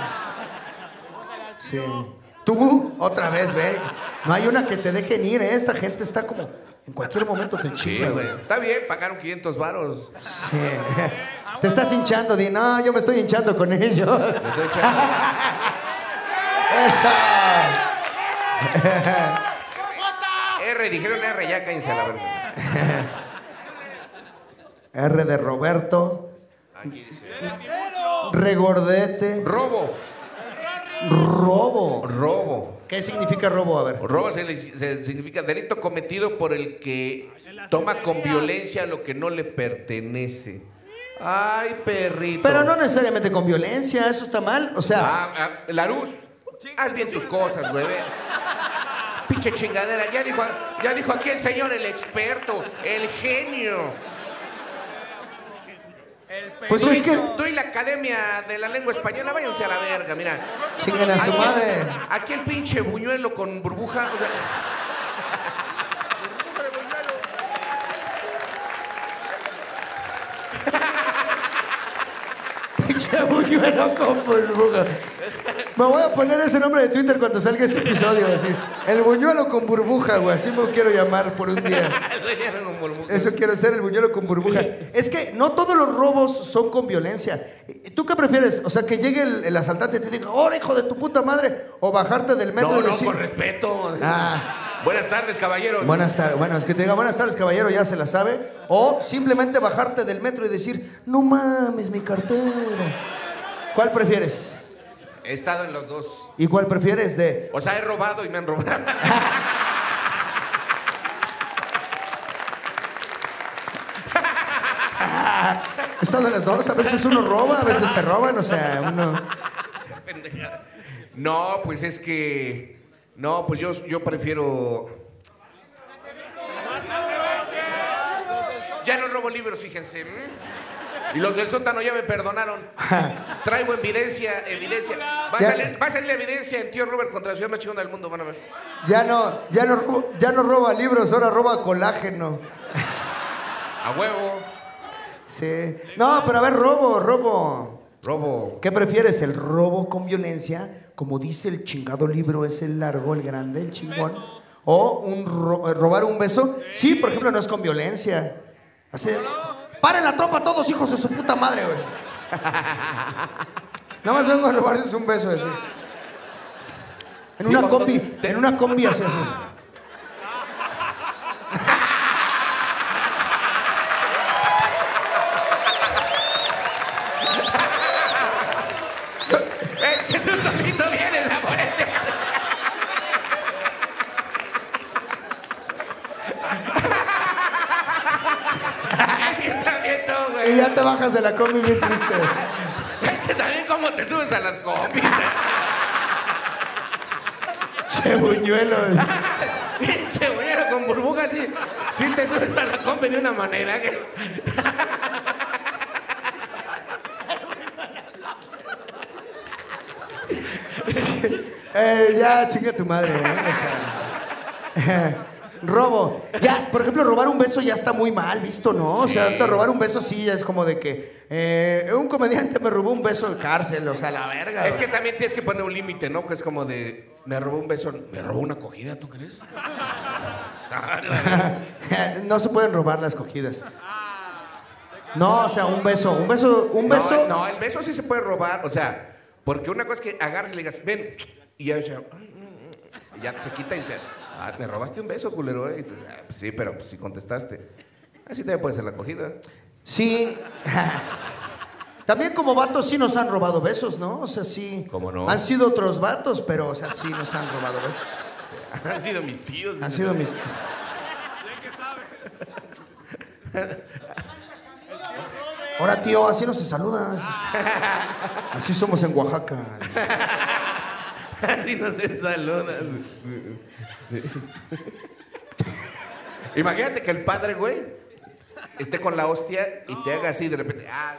Sí. Tú, otra vez, ve. No hay una que te dejen ir, ¿eh? Esta gente está como... En cualquier momento te Sí, chinga, güey. güey. Está bien, pagaron quinientos varos. Sí. Te estás hinchando, di, no, yo me estoy hinchando con ellos. Me estoy echando. ¡Esa! R, dijeron R, ya cállense a la verga. R de Roberto. Aquí dice. Regordete. Robo. Robo. Robo. ¿Qué significa robo? A ver. Robo se le- se- significa delito cometido por el que toma con violencia lo que no le pertenece. Ay, perrito. Pero no necesariamente con violencia, eso está mal. O sea, Ah, ah, Laruz, haz bien tus cosas, güey. ve. Pinche chingadera. Ya dijo, ya dijo aquí el señor, el experto, el genio. pues Tú, es y- que tú y la Academia de la Lengua Española, váyanse a la verga, mira. chingan a su Aquí- madre. Aquí el pinche buñuelo con burbuja, o sea. Pinche buñuelo con burbuja. Me voy a poner ese nombre de Twitter cuando salga este episodio, así. El buñuelo con burbuja, güey. Así me quiero llamar por un día. con burbuja. Eso quiero ser, el buñuelo con burbuja. Es que no todos los robos son con violencia. ¿Tú qué prefieres? O sea, que llegue el, el asaltante y te diga, ¡ahora, hijo de tu puta madre! O bajarte del metro No, y no, decir... con respeto. Ah. Buenas tardes, caballeros. Buenas tardes. Bueno, es que te diga, buenas tardes, caballero, ya se la sabe. O simplemente bajarte del metro y decir, no mames, mi cartera. ¿Cuál prefieres? He estado en los dos. ¿Y cuál prefieres de...? O sea, he robado y me han robado. He estado en las dos, a veces uno roba, a veces te roban, o sea, uno... Pendeja. No, pues es que. No, pues yo, yo prefiero. Ya no robo libros, fíjense. ¿m? Y los del sótano ya me perdonaron. Traigo evidencia, evidencia. Va a, Ya. salir, va a salir la evidencia en Tío Robert contra la ciudad más chingona del mundo, van a ver. Ya no, ya no, ro- ya no roba libros, ahora roba colágeno. A huevo. Sí. No, pero a ver, robo, robo. Robo. ¿Qué prefieres? ¿El robo con violencia? Como dice el chingado libro, es el largo, el grande, el chingón. ¿O un ro- eh, robar un beso? Sí, por ejemplo, no es con violencia. Así, ¡paren la tropa todos, hijos de su puta madre, güey! Nada más vengo a robarles un beso, así. En Sí, una cuando combi, te- en una combi así, así. ¡Eh, que tú solito vienes a ponerte! bajas de la combi bien tristes. Es que también cómo te subes a las combis. Che buñuelos. Pinche buñuelo con burbujas, sí. Sí te subes a la combi de una manera que... Sí. Eh, ya, chinga tu madre, ¿eh? O sea, eh, robo. Ya, por ejemplo, robar un beso ya está muy mal visto, ¿no? O sea, ahorita robar un beso sí ya es como de que eh, un comediante me robó un beso de cárcel, o sea, la verga. Es que también tienes que poner un límite, ¿no? Que es como de, me robó un beso, me robó una acogida, ¿tú crees? No se pueden robar las cogidas. No, o sea, un beso, un beso, un beso. No, no, el beso sí se puede robar, o sea, porque una cosa es que agarres y le digas, ven, y ya, ya, y ya se quita y dice, ah, me robaste un beso, culero, ¿eh? Y tú, ah, pues sí, pero pues sí contestaste. Así también puede ser la acogida. Sí. También como vatos sí nos han robado besos, ¿no? O sea, sí. ¿Cómo no? Han sido otros vatos, pero, o sea, sí nos han robado besos. Han sido mis tíos. Han sido mis... Ahora, tío, así no se saluda. Así somos en Oaxaca. Así no se saluda. Sí, sí. Imagínate que el padre, güey, esté con la hostia y te haga así de repente. Ah.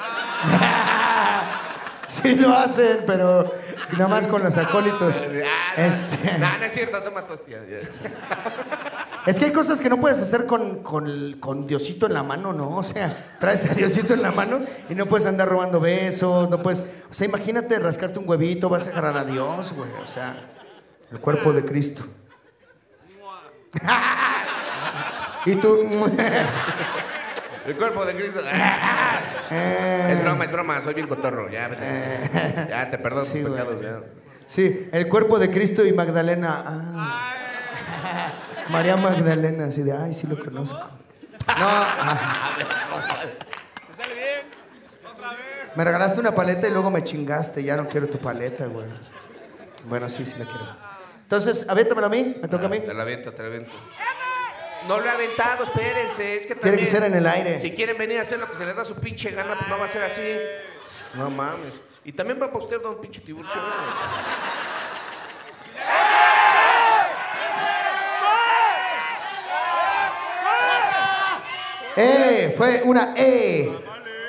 Sí lo hacen, pero nada más con los acólitos. Ah, no, Este... no, no es cierto, toma tu hostia. Es que hay cosas que no puedes hacer con, con, con Diosito en la mano, ¿no? O sea, traes a Diosito en la mano y no puedes andar robando besos, no puedes... O sea, imagínate rascarte un huevito, vas a agarrar a Dios, güey. O sea, el cuerpo de Cristo. Y tú... El cuerpo de Cristo. Es broma, es broma, soy bien cotorro. Ya, vete. Ya te perdono Sí, tus güey. pecados. Ya. Sí, el cuerpo de Cristo y Magdalena. Ah. María Magdalena, así de, ay, sí lo conozco. No. ah. ¿Te sale bien? Otra vez. Me regalaste una paleta y luego me chingaste. Ya no quiero tu paleta, güey. Bueno, sí, sí la quiero. Entonces, avéntamela a mí. Me toca a mí. Te la aviento, te la aviento. No lo he aventado, espérense. Es que Tiene también, que ser en el aire. Si quieren venir a hacer lo que se les da su pinche gana, pues no va a ser así. No mames. Y también va para usted, don pinche Tiburcio. ¡Eh! Fue una E.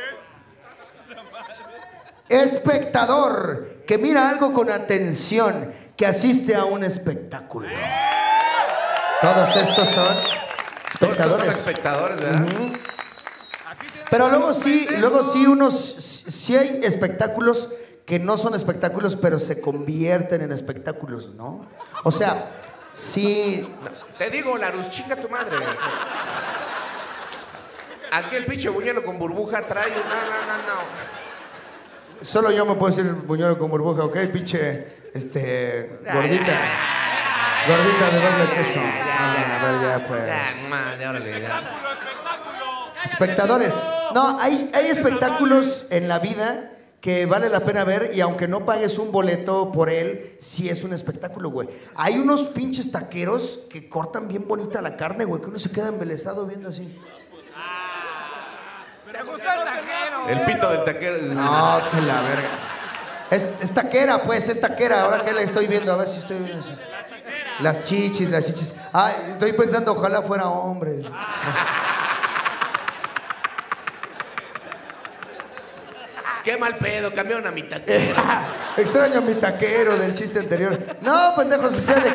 Espectador que mira algo con atención, que asiste a un espectáculo. Todos estos son Todos estos son espectadores. espectadores, ¿verdad? Pero luego sí, luego sí unos, sí hay espectáculos que no son espectáculos, pero se convierten en espectáculos, ¿no? O sea, sí. Te digo, Larus, chinga tu madre. Aquí el pinche buñuelo con burbuja trae un... No, no, no, no. Solo yo me puedo decir buñuelo con burbuja, ¿ok? Pinche, este, gordita. Gordita de doble queso. Ah, a ver, ya pues. Ya, ma, ya, órale, ya. Espectáculo, espectáculo. Espectadores. No, hay, hay espectáculos en la vida que vale la pena ver y aunque no pagues un boleto por él, sí es un espectáculo, güey. Hay unos pinches taqueros que cortan bien bonita la carne, güey, que uno se queda embelesado viendo así. ¿Te gusta el taquero? El pito del taquero. No, que la verga. Es, es taquera, pues, es taquera. Ahora que la estoy viendo, a ver si estoy viendo así. Las chichis, las chichis. Ay, estoy pensando, ojalá fuera hombre. Qué mal pedo, cambiaron a mi taquero. Extraño a mi taquero del chiste anterior. No, pendejo, sucede.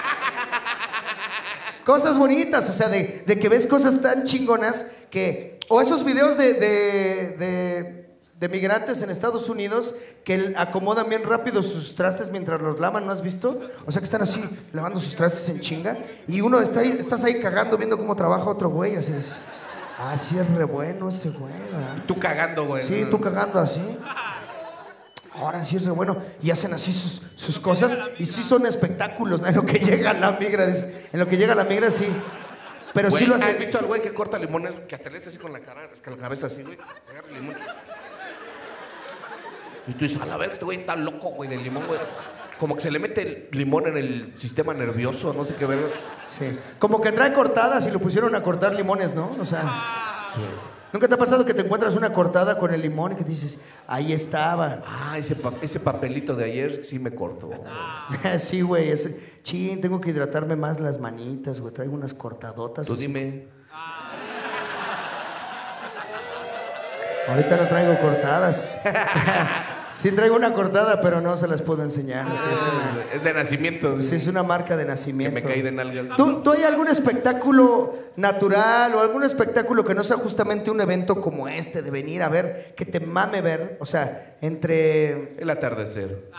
Cosas bonitas, o sea, de, de que ves cosas tan chingonas que... O esos videos de, de, de, de migrantes en Estados Unidos que acomodan bien rápido sus trastes mientras los lavan, ¿no has visto? O sea, que están así, lavando sus trastes en chinga. Y uno está ahí, estás ahí cagando viendo cómo trabaja otro güey, así es. Ah, sí es re bueno ese güey, ¿verdad? Tú cagando, güey. Sí, tú cagando así. Ahora sí es re bueno. Y hacen así sus, sus cosas. Y sí son espectáculos, ¿no? En lo que llega la migra. Dice. En lo que llega la migra, sí. Pero Güey, sí lo hace. ¿has visto al güey que corta limones? Que hasta le hace así con la cara, es que la cabeza así, güey. Agarra el limón. Y tú dices, a la verga, este güey está loco, güey, del limón, güey. Como que se le mete el limón en el sistema nervioso, no sé qué verga. Sí. Como que trae cortadas y lo pusieron a cortar limones, ¿no? O sea. Sí. ¿Nunca te ha pasado que te encuentras una cortada con el limón y que dices, ahí estaba? Ah, ese, pa- ese papelito de ayer sí me cortó. Sí, güey, ese... Chin, tengo que hidratarme más las manitas, güey. Traigo unas cortadotas. Tú así. dime. Ahorita no traigo cortadas. Sí traigo una cortada, pero no se las puedo enseñar. Sí, es, una, Es de nacimiento. sí, es una marca de Que nacimiento. me caí de nalgas. ¿Tú, ¿Tú hay algún espectáculo natural o algún espectáculo que no sea justamente un evento como este, de venir a ver, que te mame ver? O sea, entre... El atardecer.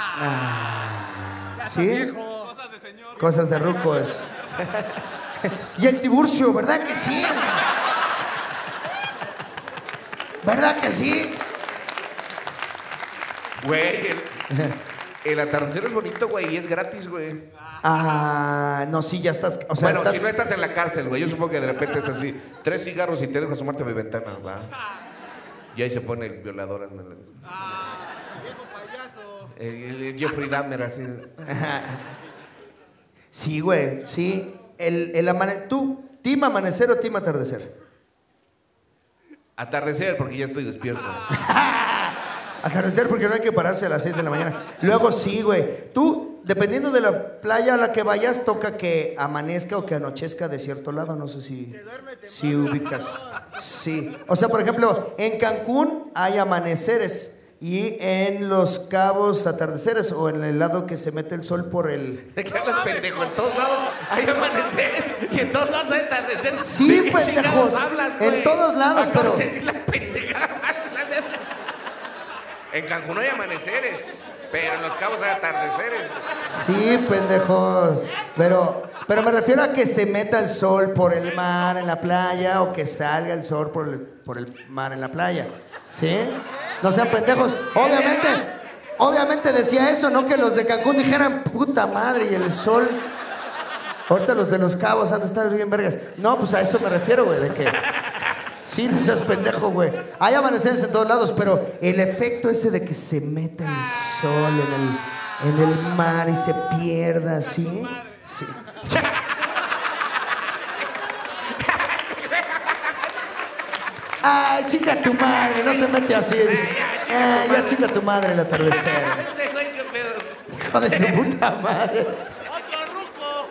¿Sí? Cosas de señor. Cosas de rucos. Y el Tiburcio, ¿verdad que sí? ¿Verdad que sí? Güey, el, el atardecer es bonito, güey, y es gratis, güey. Ah, no, sí, ya estás... O sea, Bueno, estás... si no estás en la cárcel, güey, yo supongo que de repente es así. Tres cigarros y te dejo asomarte a mi ventana, va. Y ahí se pone el violador. En el, Viejo payaso. el- el Jeffrey Dahmer, así. Sí, güey, sí. El, el amane... ¿Tú, team amanecer o team atardecer? Atardecer, porque ya estoy despierto. Atardecer porque no hay que pararse a las seis de la mañana. Luego sí, güey. Tú, dependiendo de la playa a la que vayas, toca que amanezca o que anochezca de cierto lado. No sé si, si ubicas. Sí. O sea, por ejemplo, en Cancún hay amaneceres y en Los Cabos atardeceres, o en el lado que se mete el sol por el... ¿De qué hablas, pendejo? En todos lados hay amaneceres y en todos lados hay atardeceres. Sí, ¿De qué pendejos. chingados hablas, güey? En todos lados, Acabas pero- de decir la pendejada. En Cancún hay amaneceres, pero en Los Cabos hay atardeceres. Sí, pendejo. Pero, pero me refiero a que se meta el sol por el mar en la playa o que salga el sol por el, por el mar en la playa. ¿Sí? No sean pendejos. Obviamente, obviamente decía eso, no que los de Cancún dijeran, puta madre, y el sol. Ahorita los de Los Cabos han de estar bien vergas. No, pues a eso me refiero, güey, de que... Sí, no seas pendejo, güey. Hay amaneceres en todos lados, pero el efecto ese de que se meta el sol en el, en el mar y se pierda así. Sí. Ay, chinga tu madre, no se mete así. Dice, Ay, ya chinga tu madre el atardecer. Este güey, qué pedo. Hijo de su puta madre. Otro ruco.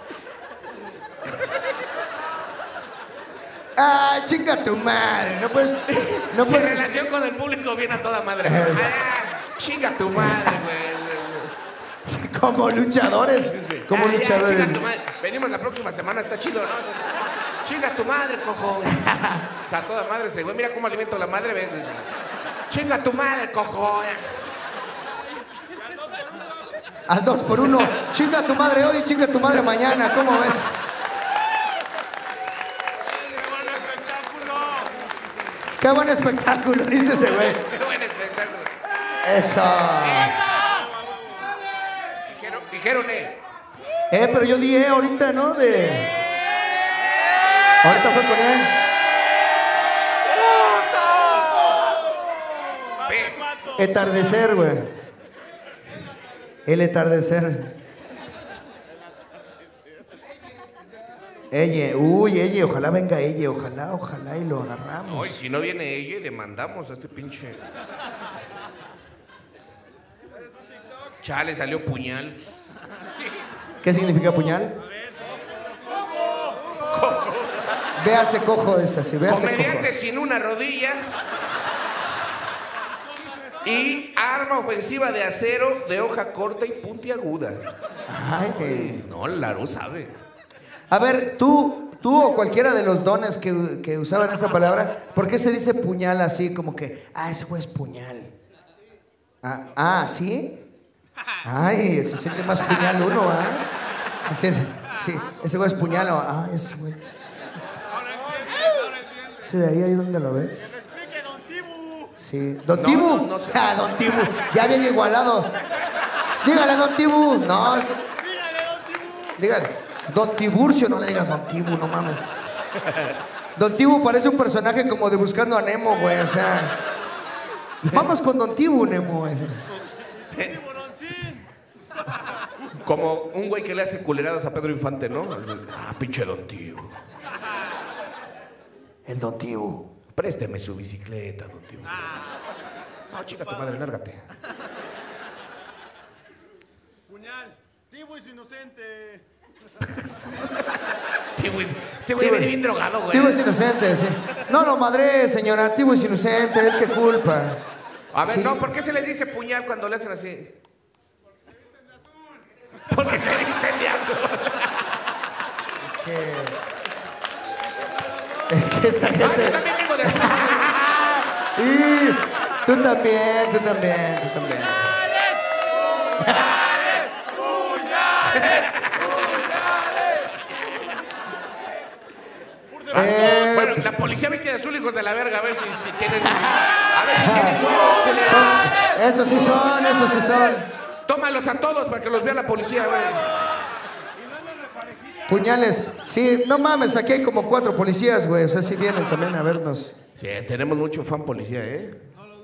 Ay, chinga tu madre. No puedes. No Su puedes. relación con el público viene a toda madre. Ah, chinga tu madre, güey. Como luchadores. Como Ah, ya, luchadores. chinga tu madre. Venimos la próxima semana, está chido, ¿no? O sea, chinga tu madre, cojo. O sea, toda madre ese güey. Mira cómo alimento a la madre. Ve. Chinga tu madre, cojo. Al dos por uno. Chinga tu madre hoy, chinga tu madre mañana. ¿Cómo ves? ¡Qué buen espectáculo! Qué buen espectáculo, dice ese güey. Qué buen espectáculo. Eso. Dijeron, dijeron, eh. Eh, pero yo di eh ahorita, ¿no? De. Ahorita fue con él. Ve. Atardecer, güey. El atardecer. Ella, uy, ella, ojalá venga ella, ojalá, ojalá y lo agarramos. Hoy, si no viene ella, demandamos a este pinche. Chale, salió puñal. ¿Qué significa puñal? Véase cojo esa, sí, véase cojo. Comediante sin una rodilla. Y arma ofensiva de acero de hoja corta y puntiaguda. Ay, eh. No, Laro sabe. A ver, tú, tú o cualquiera de los dones que, que usaban esa palabra, ¿por qué se dice puñal así? Como que, ah, ese güey es puñal. Ah, ah, ¿sí? Ay, se siente más puñal uno, ¿ah? Se siente, sí, ese güey es puñal, o, ah, ese güey. Ese de ahí, ahí donde lo ves. Explique, don Tibu. Sí. Don No, Tibu. no, no sé. Ah, Don Tibu. Ya viene igualado. Dígale, Don Tibu. No, es- Dígale, don Tibu. dígale. Don Tiburcio, no le digas Don Tibu, no mames. Don Tibu parece un personaje como de Buscando a Nemo, güey, o sea. Vamos con Don Tibu, Nemo, güey. Tiburoncín. Como un güey que le hace culeradas a Pedro Infante, ¿no? Ah, pinche Don Tío. El Don Tibu. Présteme su bicicleta, don Tibu. No, chica tu madre, lárgate. Puñal. Tibu es inocente. Tibu es... Ese güey viene bien drogado, güey. Tibu es inocente, sí. No lo madre, señora. Tibu es inocente. ¿Él qué culpa? A ver, Sí. no, ¿por qué se les dice puñal cuando le hacen así? Porque se visten de azul. Es que... Es que esta Ay, yo gente... también vengo de azul. Y tú también, tú también, tú también. Eh, Bueno, la policía viste de azul, hijos de la verga, a ver si, si tienen... A ver si tienen huevos, culeros. son- esos sí son, esos sí son. Tómalos a todos para que los vea la policía, güey. Puñales. Sí, no mames, aquí hay como cuatro policías, güey. O sea, sí vienen también a vernos. Sí, tenemos mucho fan policía, ¿eh?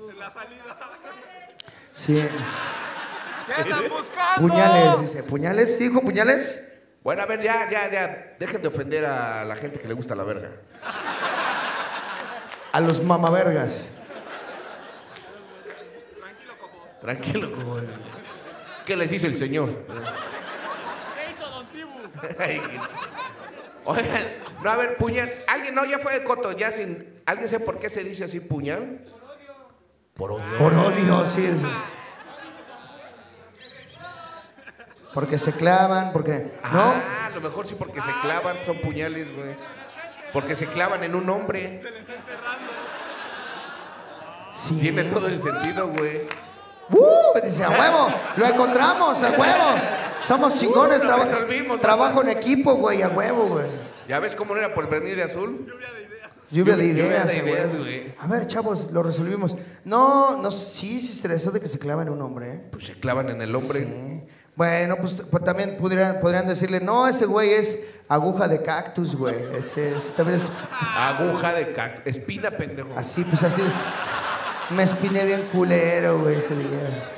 Sí. ¿Qué están buscando? Puñales, dice. ¿Puñales? ¿Sí, dijo puñales? Bueno, a ver, ya, ya, ya. Dejen de ofender a la gente que le gusta la verga. A los mamavergas. Tranquilo, como es. ¿Qué les hizo el señor? ¿Qué hizo Don Tibu? Ay, oigan, no, a ver, puñal. ¿Alguien no? Ya fue de coto, ya sin... ¿Alguien sabe por qué se dice así puñal? Por odio. Por odio, sí. sí. Porque se clavan, porque... ¿No? Ah, a lo mejor sí porque se clavan, son puñales, güey. Porque se clavan en un hombre. Sí. Tiene todo el sentido, güey. ¡Uh! Dice, a huevo, lo encontramos, a huevo. Somos chingones, Uh, lo traba- resolvimos, trabajo en equipo, güey, a huevo, güey. ¿Ya ves cómo no era por venir de azul? Lluvia de Lluvia ideas, de a ideas, huevo. güey. A ver, chavos, lo resolvimos. No, no, sí, sí se eso de que se clava en un hombre, ¿eh? Pues se clavan en el hombre. Sí. Bueno, pues, pues también podrían, podrían decirle, no, ese güey es aguja de cactus, güey. Ese, ese también es Aguja de cactus. Espina, pendejo. así, pues así. Me espiné bien culero, güey, ese día.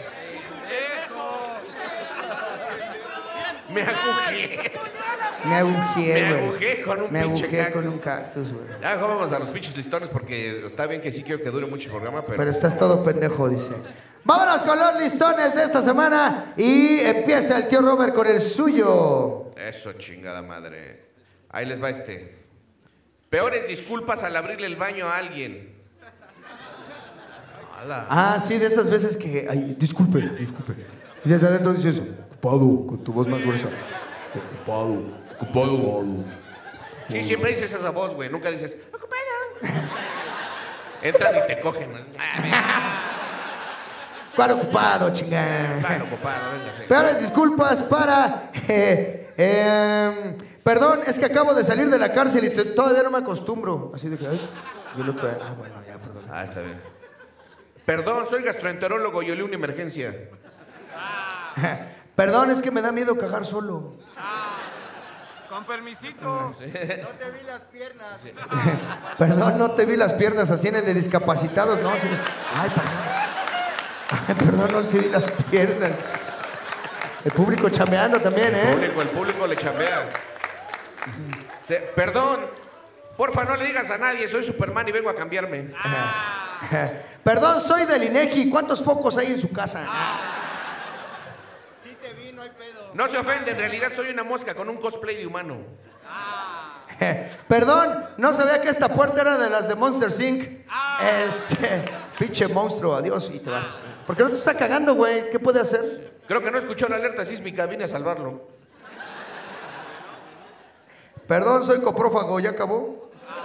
Me agujé. Me agujé, Me güey. agujé con un Me pinche agujé con cactus. un cactus, güey. Ya vamos a los pinches listones porque está bien que sí quiero que dure mucho el programa, pero... Pero estás todo pendejo, dice. Vámonos con los listones de esta semana y empieza el tío Robert con el suyo. Eso, chingada madre. Ahí les va este. Peores disculpas al abrirle el baño a alguien. Ala. Ah, sí, de esas veces que... Ay, disculpe, disculpe. Y desde adentro dices, ocupado, con tu voz más gruesa. Ocupado, ocupado. Sí, siempre dices esa voz, güey. Nunca dices, ocupado. Entran y te cogen. ¿Cuál ocupado, chingada? Claro, ocupado, véngase. Peores disculpas para... eh, eh, perdón, es que acabo de salir de la cárcel y te- todavía no me acostumbro. Así de que... Ay, y el otro... Ah, bueno, ya, perdón. Ah, está bien. Perdón, soy gastroenterólogo y olí una emergencia. Perdón, es que me da miedo cagar solo. Con permisito. No te vi las piernas. Perdón, no te vi las piernas así en el de discapacitados, no. Así de, ay, perdón. Ay, perdón, no te vi las piernas. El público chameando también, El ¿eh? público, el público le chambea. Se- perdón, porfa, no le digas a nadie, soy Superman y vengo a cambiarme. Perdón, soy del INEGI. ¿Cuántos focos hay en su casa? Sí te vi, no hay pedo. No se ofende, en realidad soy una mosca con un cosplay de humano. Perdón, no sabía que esta puerta era de las de Monster incorporated. Este, pinche monstruo, adiós y te vas. ¿Por qué no te está cagando, güey? ¿Qué puede hacer? Creo que no escuchó la alerta sísmica, vine a salvarlo. Perdón, soy coprófago, ¿ya acabó?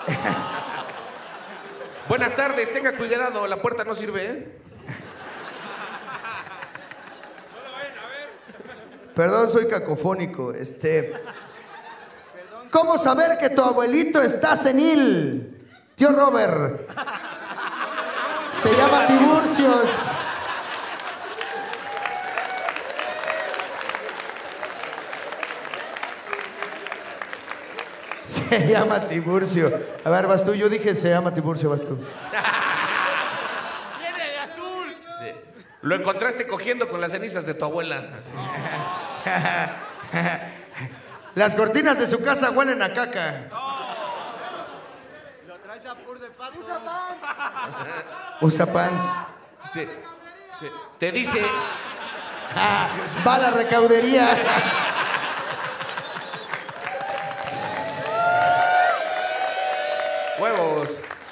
Buenas tardes, tenga cuidado, la puerta no sirve, ¿eh? Perdón, soy cacofónico. Este. ¿Cómo saber que tu abuelito está senil? Tío Robert. Se llama Tiburcios. Se llama Tiburcio. A ver, vas tú. Yo dije se llama Tiburcio, vas tú. ¡Viene de azul! Sí. Lo encontraste cogiendo con las cenizas de tu abuela. Así. Las cortinas de su casa huelen a caca. Lo traes Usa pur de pato. Usa pants. Sí, sí. Te dice, Ah, va a la recaudería. huevos.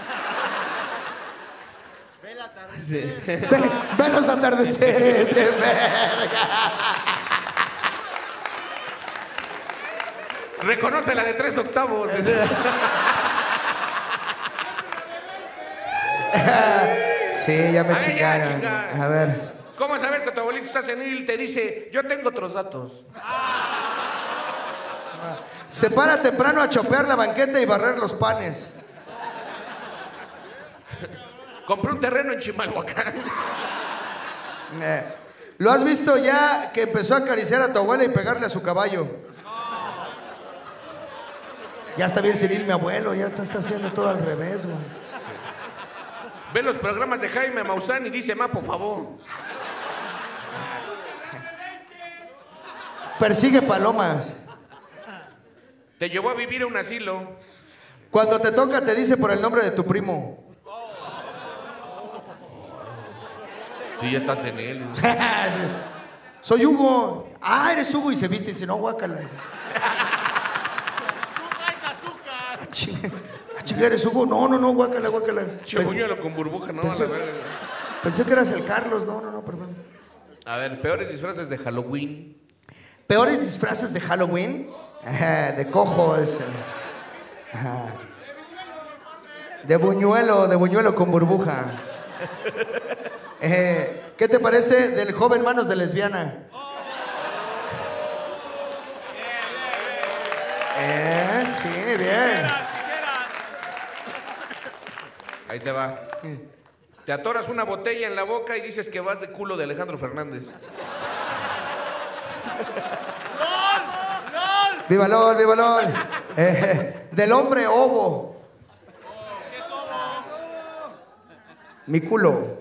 Ve el atardecer. Sí. Ve, ve los atardeceres, eh, verga. Reconoce la de tres octavos. Sí, ya me Ay, ya, chingaron. chinga. A ver. ¿Cómo saber que tu abuelito está senil? Te dice, yo tengo otros datos. Se para temprano a chopear la banqueta y barrer los panes. Compré un terreno en Chimalhuacán. Eh, ¿Lo has visto ya que empezó a acariciar a tu abuela y pegarle a su caballo? Ya está bien senil mi abuelo, ya está, está haciendo todo al revés, güey. Ve los programas de Jaime Maussan y dice, ma, por favor. Persigue palomas. Te llevó a vivir a un asilo. Cuando te toca te dice por el nombre de tu primo. Sí, ya está senil. Soy Hugo. Ah, eres Hugo y se viste y dice, no, guácala. Ah, chinga, ah, chinga, ¿eres Hugo? No, no, no, guácala, guácala. Chibuñuelo con burbuja, no, a la Pensé, verga. pensé que eras el Carlos. No, no, no, perdón. A ver, peores disfraces de Halloween. Peores disfraces de Halloween. Ajá, de cojo ese. Ajá. De buñuelo, de buñuelo con burbuja. Eh, ¿Qué te parece del joven manos de lesbiana? Eh, sí, bien. Ahí te va. Te atoras una botella en la boca y dices que vas de culo de Alejandro Fernández. Viva LOL, viva LOL. Eh, del hombre ovo. Mi culo.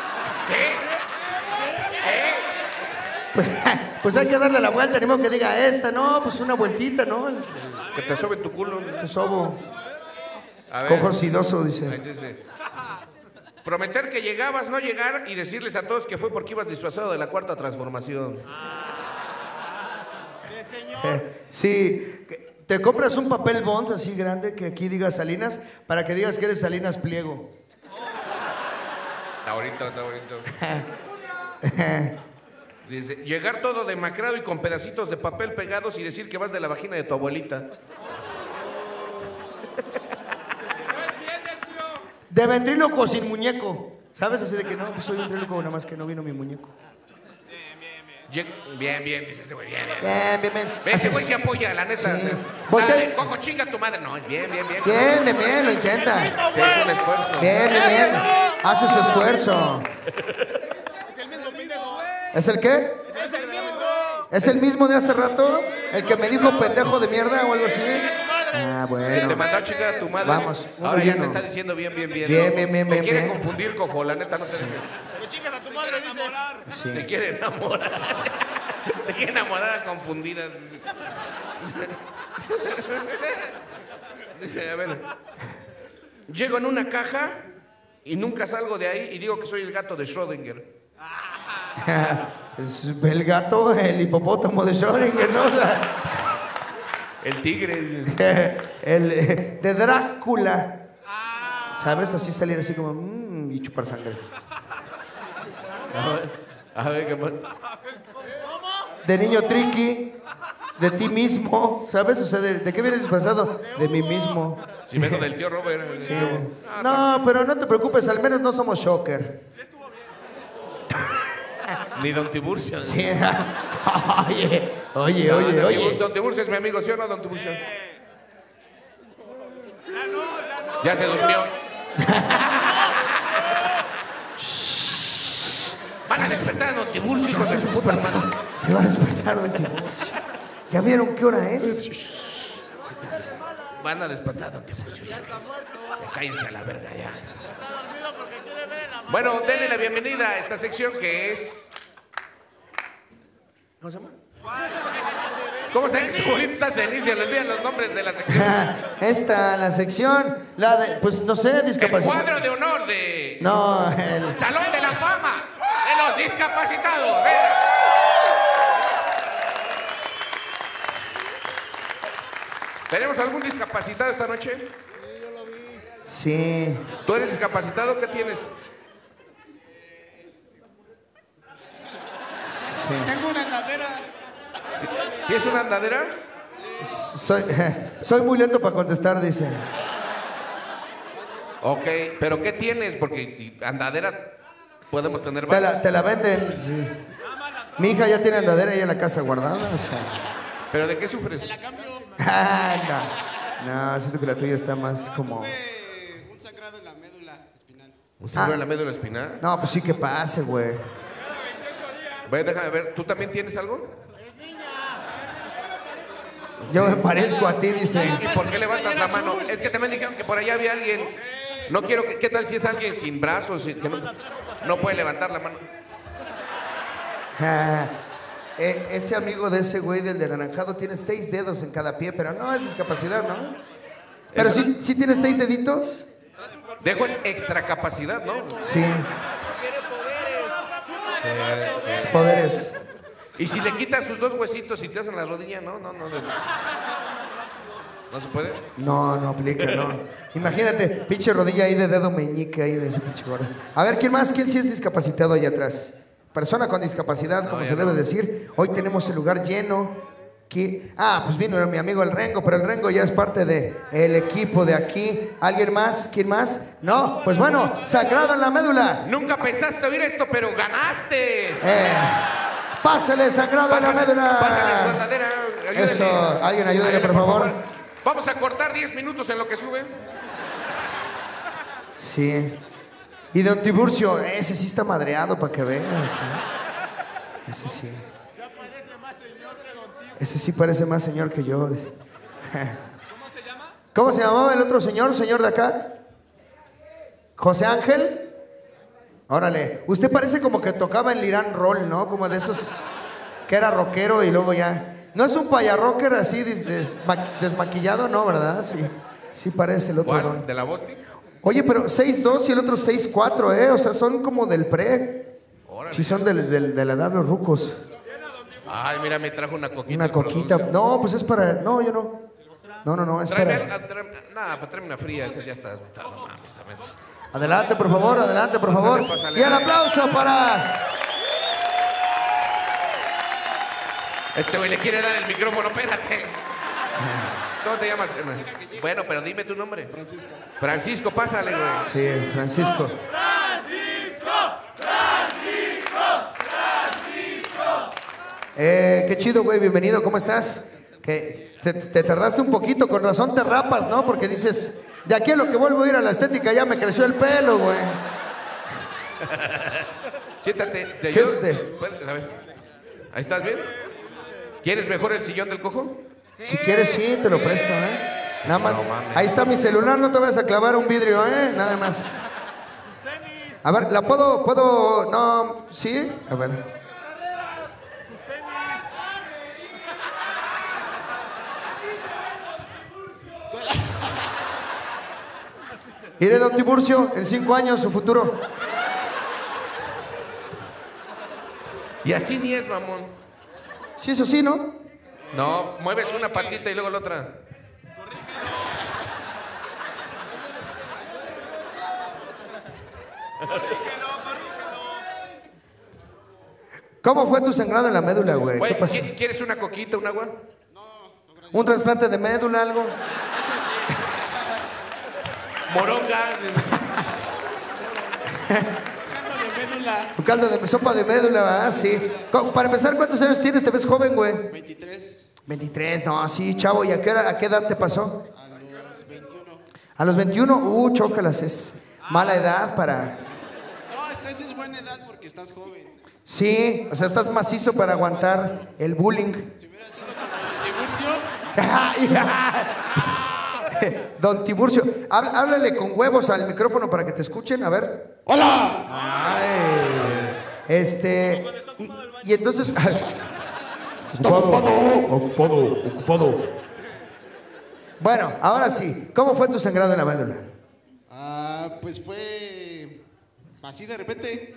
Pues, pues hay que darle la vuelta, ni modo que diga esta, no, pues una vueltita, ¿no? El, Que te sobe tu culo. que sobo. A ver. Cojo sidoso, Ahí dice. dice. Prometer que llegabas, no llegar y decirles a todos que fue porque ibas disfrazado de la cuarta transformación. Eh, sí, que te compras un papel bond así grande que aquí diga Salinas para que digas que eres Salinas Pliego. Está bonito, está bonito. Dice, llegar todo demacrado y con pedacitos de papel pegados y decir que vas de la vagina de tu abuelita. De ventríloco sin muñeco. ¿Sabes? Así de que no, pues soy ventríloco, nada más que no vino mi muñeco. Lle- Bien, bien, dice ese güey, bien, bien. Bien, bien, bien. Ve, ese güey se apoya, la neta. Sí. Sí. Voltea- Dale, Coco, chinga tu madre. No, es bien, bien, bien. Bien, bien, bien, lo intenta. Sí, es un esfuerzo. Bien, bien, bien. Hace su esfuerzo. ¿Es el qué? ¿Es el mismo de hace rato? ¿El que me dijo pendejo de mierda o algo así? Ah, Te bueno. mandó a chingar a tu madre. Vamos, uno Ahora ya lleno. te está diciendo bien, bien, bien. Bien, bien, bien, Te bien, quiere bien. confundir, cojo, la neta, no te dejes. Pero chingas a tu madre, dice. Sí. Te quiere enamorar. Te quiere enamorar a confundidas. Dice, a ver. Llego en una caja y nunca salgo de ahí y digo que soy el gato de Schrödinger. Es el gato, el hipopótamo de Schrödinger, ¿no? O sea, El tigre. Dice. el eh, de Drácula. ¿Sabes? Así salir así como mmm, y chupar sangre. A ver, ¿qué más? De niño triqui, de ti mismo, ¿sabes? O sea, ¿de, de qué vienes disfrazado? De mí mismo. Si vengo del tío Robert. Sí. No, pero no te preocupes, al menos no somos Shocker. Ni Don Tiburcio. Sí. Oye, oye, No, oye, Don oye. Tibur- Don Tiburcio es mi amigo, ¿sí o no, Don Tiburcio? Ya se durmió. Van a despertar a Don Tiburcio, Ya hijos se de su puta despertó. madre. Se va a despertar Don Tiburcio. ¿Ya vieron qué hora es? Van a despertar a Don Tiburcio. Ya cállense a la verga ya. Bueno, denle la bienvenida a esta sección que es... ¿Cómo se llama? ¿Cómo se llama esta inicia? Les olvidan los nombres de la sección. Esta, la sección, la de, pues no sé, El discapacidad. cuadro de honor de... No, el... Salón de la Fama de los discapacitados. Venga. ¿Tenemos algún discapacitado esta noche? Sí. ¿Tú eres discapacitado? ¿Qué tienes? Sí. Tengo una andadera. ¿Tienes una andadera? Soy, soy muy lento para contestar, dice. Ok, pero ¿qué tienes? Porque andadera podemos tener Te la, varias. te la venden, sí. Mi hija ya tiene andadera ahí en la casa guardada, o sea. ¿Pero de qué sufres? Ah, no, no, siento que la tuya está más como... Tuve un sangrado en la médula espinal. ¿Un sangrado Ah. en la médula espinal? No, pues sí que pase, güey. Ve, déjame ver, ¿tú también tienes algo? Yo me parezco a ti, dice. ¿Y por qué levantas la mano? Es que también dijeron que por allá había alguien. No quiero que... ¿Qué tal si es alguien sin brazos? y Que no, no puede levantar la mano. Ah, eh, ese amigo de ese güey del de naranjado tiene seis dedos en cada pie, pero no es discapacidad, ¿no? Pero Eso- sí, sí tiene seis deditos. Dejo es extra capacidad, ¿no? Sí, Sí, sí. sus poderes. Y si le quitas sus dos huesitos y te hacen la rodilla, no, no, no. No, ¿No se puede? No, no aplica, no. Imagínate, pinche rodilla ahí de dedo meñique ahí de ese pinche gordo. A ver, ¿quién más? ¿Quién sí es discapacitado allá atrás? Persona con discapacidad, como ya se no. debe decir. Hoy tenemos el lugar lleno. ¿Qui- Ah, pues vino mi amigo el Rengo, pero el Rengo ya es parte del equipo de aquí. ¿Alguien más? ¿Quién más? No, pues bueno, sangrado en la médula. Nunca pensaste oír esto, pero ganaste. Eh, pásale, sangrado en la Pásale, médula. pásale su andadera. Ayúdele. Eso, alguien ayúdele, por favor. Vamos a cortar diez minutos en lo que sube. Sí. Y don Tiburcio, ese sí está madreado para que veas. ¿eh? Ese sí. Ese sí parece más señor que yo. ¿Cómo se llama? ¿Cómo se llamaba el otro señor, señor de acá? ¿José Ángel? Órale. Usted parece como que tocaba en Lirán Roll, ¿no? Como de esos que era rockero y luego ya. ¿No es un payarrocker así des- desma- desmaquillado? No, ¿verdad? Sí. Sí parece el otro ¿Cuál? don. ¿De la Bosti? Oye, pero seis dos y el otro seis cuatro, ¿eh? O sea, son como del pre. Órale. Sí, son del- del- de la edad de los rucos. Ay, mira, me trajo una coquita. Una el coquita. productor. No, pues es para... No, yo no. No, no, no, es Tráeme, para... al- tráeme, nada, pues tráeme una fría, esa ya está. No mames, también. Adelante, por favor, adelante, por Pásale, favor. pásale. Y el aplauso para... Este güey le quiere dar el micrófono, espérate. ¿Cómo te llamas? Bueno, pero dime tu nombre. Francisco. Francisco, pásale, güey. Sí, Francisco. Eh, qué chido, güey, bienvenido, ¿cómo estás? Que te, te tardaste un poquito, con razón te rapas, ¿no? Porque dices, de aquí a lo que vuelvo a ir a la estética ya me creció el pelo, güey. Siéntate, te ayudo. Siéntate. Puedes- a ver. ¿Ahí estás bien? ¿Quieres mejor el sillón del cojo? Si quieres, sí, te lo presto, ¿eh? Nada más. No mames. Ahí está mi celular, no te vayas a clavar un vidrio, ¿eh? Nada más. A ver, ¿la puedo, puedo, no, sí? A ver. Iré, don Tiburcio, en cinco años, su futuro. Y así ni es, mamón. Sí, eso sí, ¿no? No, mueves una patita y luego la otra. ¿Cómo fue tu sangrado en la médula, güey? ¿Qué Güey, pasó? ¿qui- ¿quieres una coquita, un agua? ¿Un trasplante de médula, algo? Ese sí. Moronga. Caldo de médula. Un caldo de sopa de médula, ¿verdad? Sí. Co- Para empezar, ¿cuántos años tienes? ¿Te ves joven, güey? veintitrés. veintitrés, no, sí, chavo. ¿Y a qué, hora- a qué edad te pasó? A los veintiuno. A los veintiuno, uh, chócalas, es mala edad para... No, hasta esa es buena edad porque estás joven. Sí, o sea, estás macizo para aguantar el bullying. Si hubiera sido como el Tiburcio, Don Tiburcio, hab- háblale con huevos al micrófono para que te escuchen, a ver. ¡hola! Ay, este... Y, y entonces... Ocupado, ocupado, ocupado. Bueno, ahora sí. ¿Cómo fue tu sangrado en la médula? Ah, pues fue así de repente.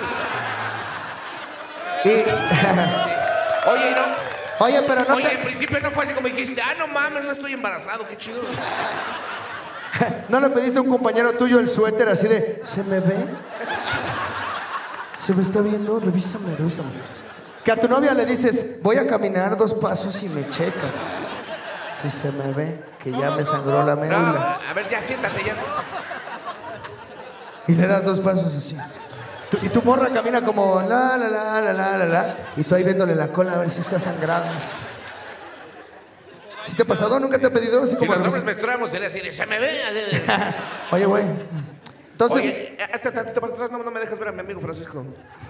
Y... Oye, y no. Oye, pero no Oye, te... en principio no fue así como dijiste, ah, no mames, no estoy embarazado, qué chido. ¿No le pediste a un compañero tuyo el suéter así de, ¿se me ve? ¿Se me está viendo? Revísame, revísame. Que a tu novia le dices, voy a caminar dos pasos y me checas. Si se me ve, que ya me sangró la No, médula. a ver, ya siéntate, ya. Y le das dos pasos así. Tu- y tu morra camina como la, la, la, la, la, la, la. Y tú ahí viéndole la cola a ver si está sangrada. ¿Sí te ha pasado? ¿Nunca te ha pedido? Así Si como los hombres revisa- menstruamos, sería así de, se me ve. Oye, güey. Entonces, Oye, hasta tantito para atrás, no, no me dejas ver a mi amigo Francisco.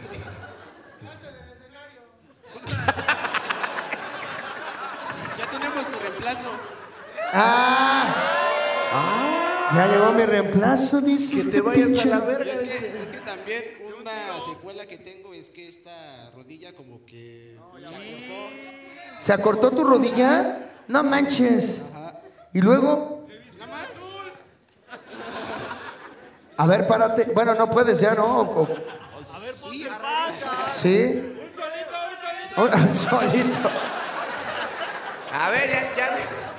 Ya tenemos tu reemplazo. ah, ya llegó mi reemplazo, dice Que este te vayas pinche. a la Y verga. es que, es que también una secuela que tengo es que esta rodilla como que se acortó. ¿Se acortó tu rodilla? No manches. ¿Y luego? Nada más. A ver, párate. Bueno, no puedes ya, ¿no? O- o- O sí. ¿Sí? Un solito. A ver, ya, ya.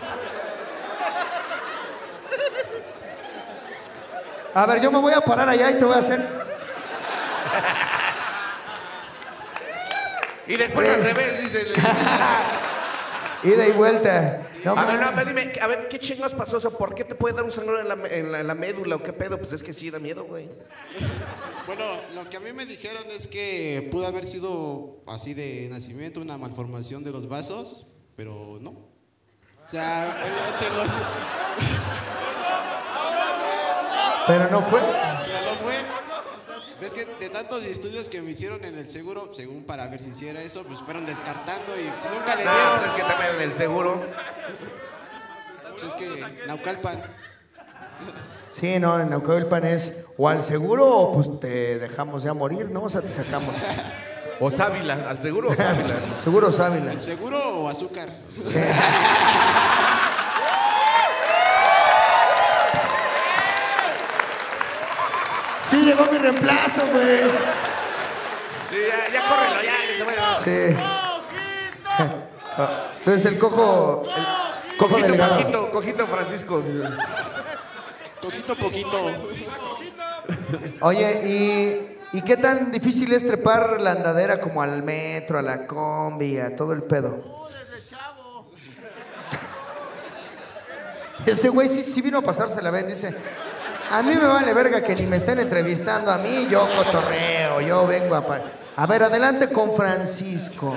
A ver, yo me voy a parar allá y te voy a hacer... Y después al revés, dice. el- Ida y vuelta. No, A ver, ma- no, a ver, dime, a ver, ¿qué chingos pasó? O sea, ¿por qué te puede dar un sangrón en la, en la, en la médula o qué pedo? Pues es que sí, da miedo, güey. Bueno, lo que a mí me dijeron es que pudo haber sido así de nacimiento, una malformación de los vasos, pero no. O sea, entre los... Pero no fue. Pero no fue. Ves que de tantos estudios que me hicieron en el seguro, según para ver si hiciera eso, pues fueron descartando y nunca le No, dieron. pues es que también en el seguro. Pues es que Naucalpan. Sí, no, en Naucalpan es o al seguro o pues te dejamos ya morir, ¿no? O sea, te sacamos. O Sábila, al seguro o Sábila. Seguro Sábila. ¿El seguro o azúcar? Sí. Sí, llegó mi reemplazo, güey. Sí, ya, ya córrelo, ya. ya se vaya. Sí. Entonces el cojo. El cojo Cojito, delgado. cojito, cojito Francisco. dice. Poquito, poquito. Oye, ¿y, ¿y qué tan difícil es trepar la andadera como al metro, a la combi, a todo el pedo? Ese güey sí, sí vino a pasarse la vez, dice, a mí me vale verga que ni me estén entrevistando a mí, yo cotorreo, yo vengo a... pa-". A ver, adelante con Francisco.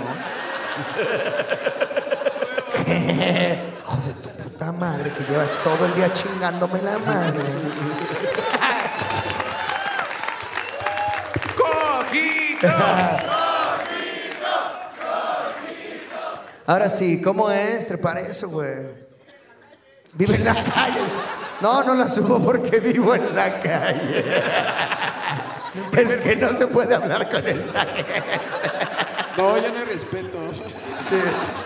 ¿Qué? Hijo de tu puta madre, que llevas todo el día chingándome la madre. ¡Cojito! Ahora sí, ¿cómo es trepar eso, güey? Vive en la calle. No, no la subo porque vivo en la calle. Es que no se puede hablar con esta gente. No, ya no hay respeto. Sí.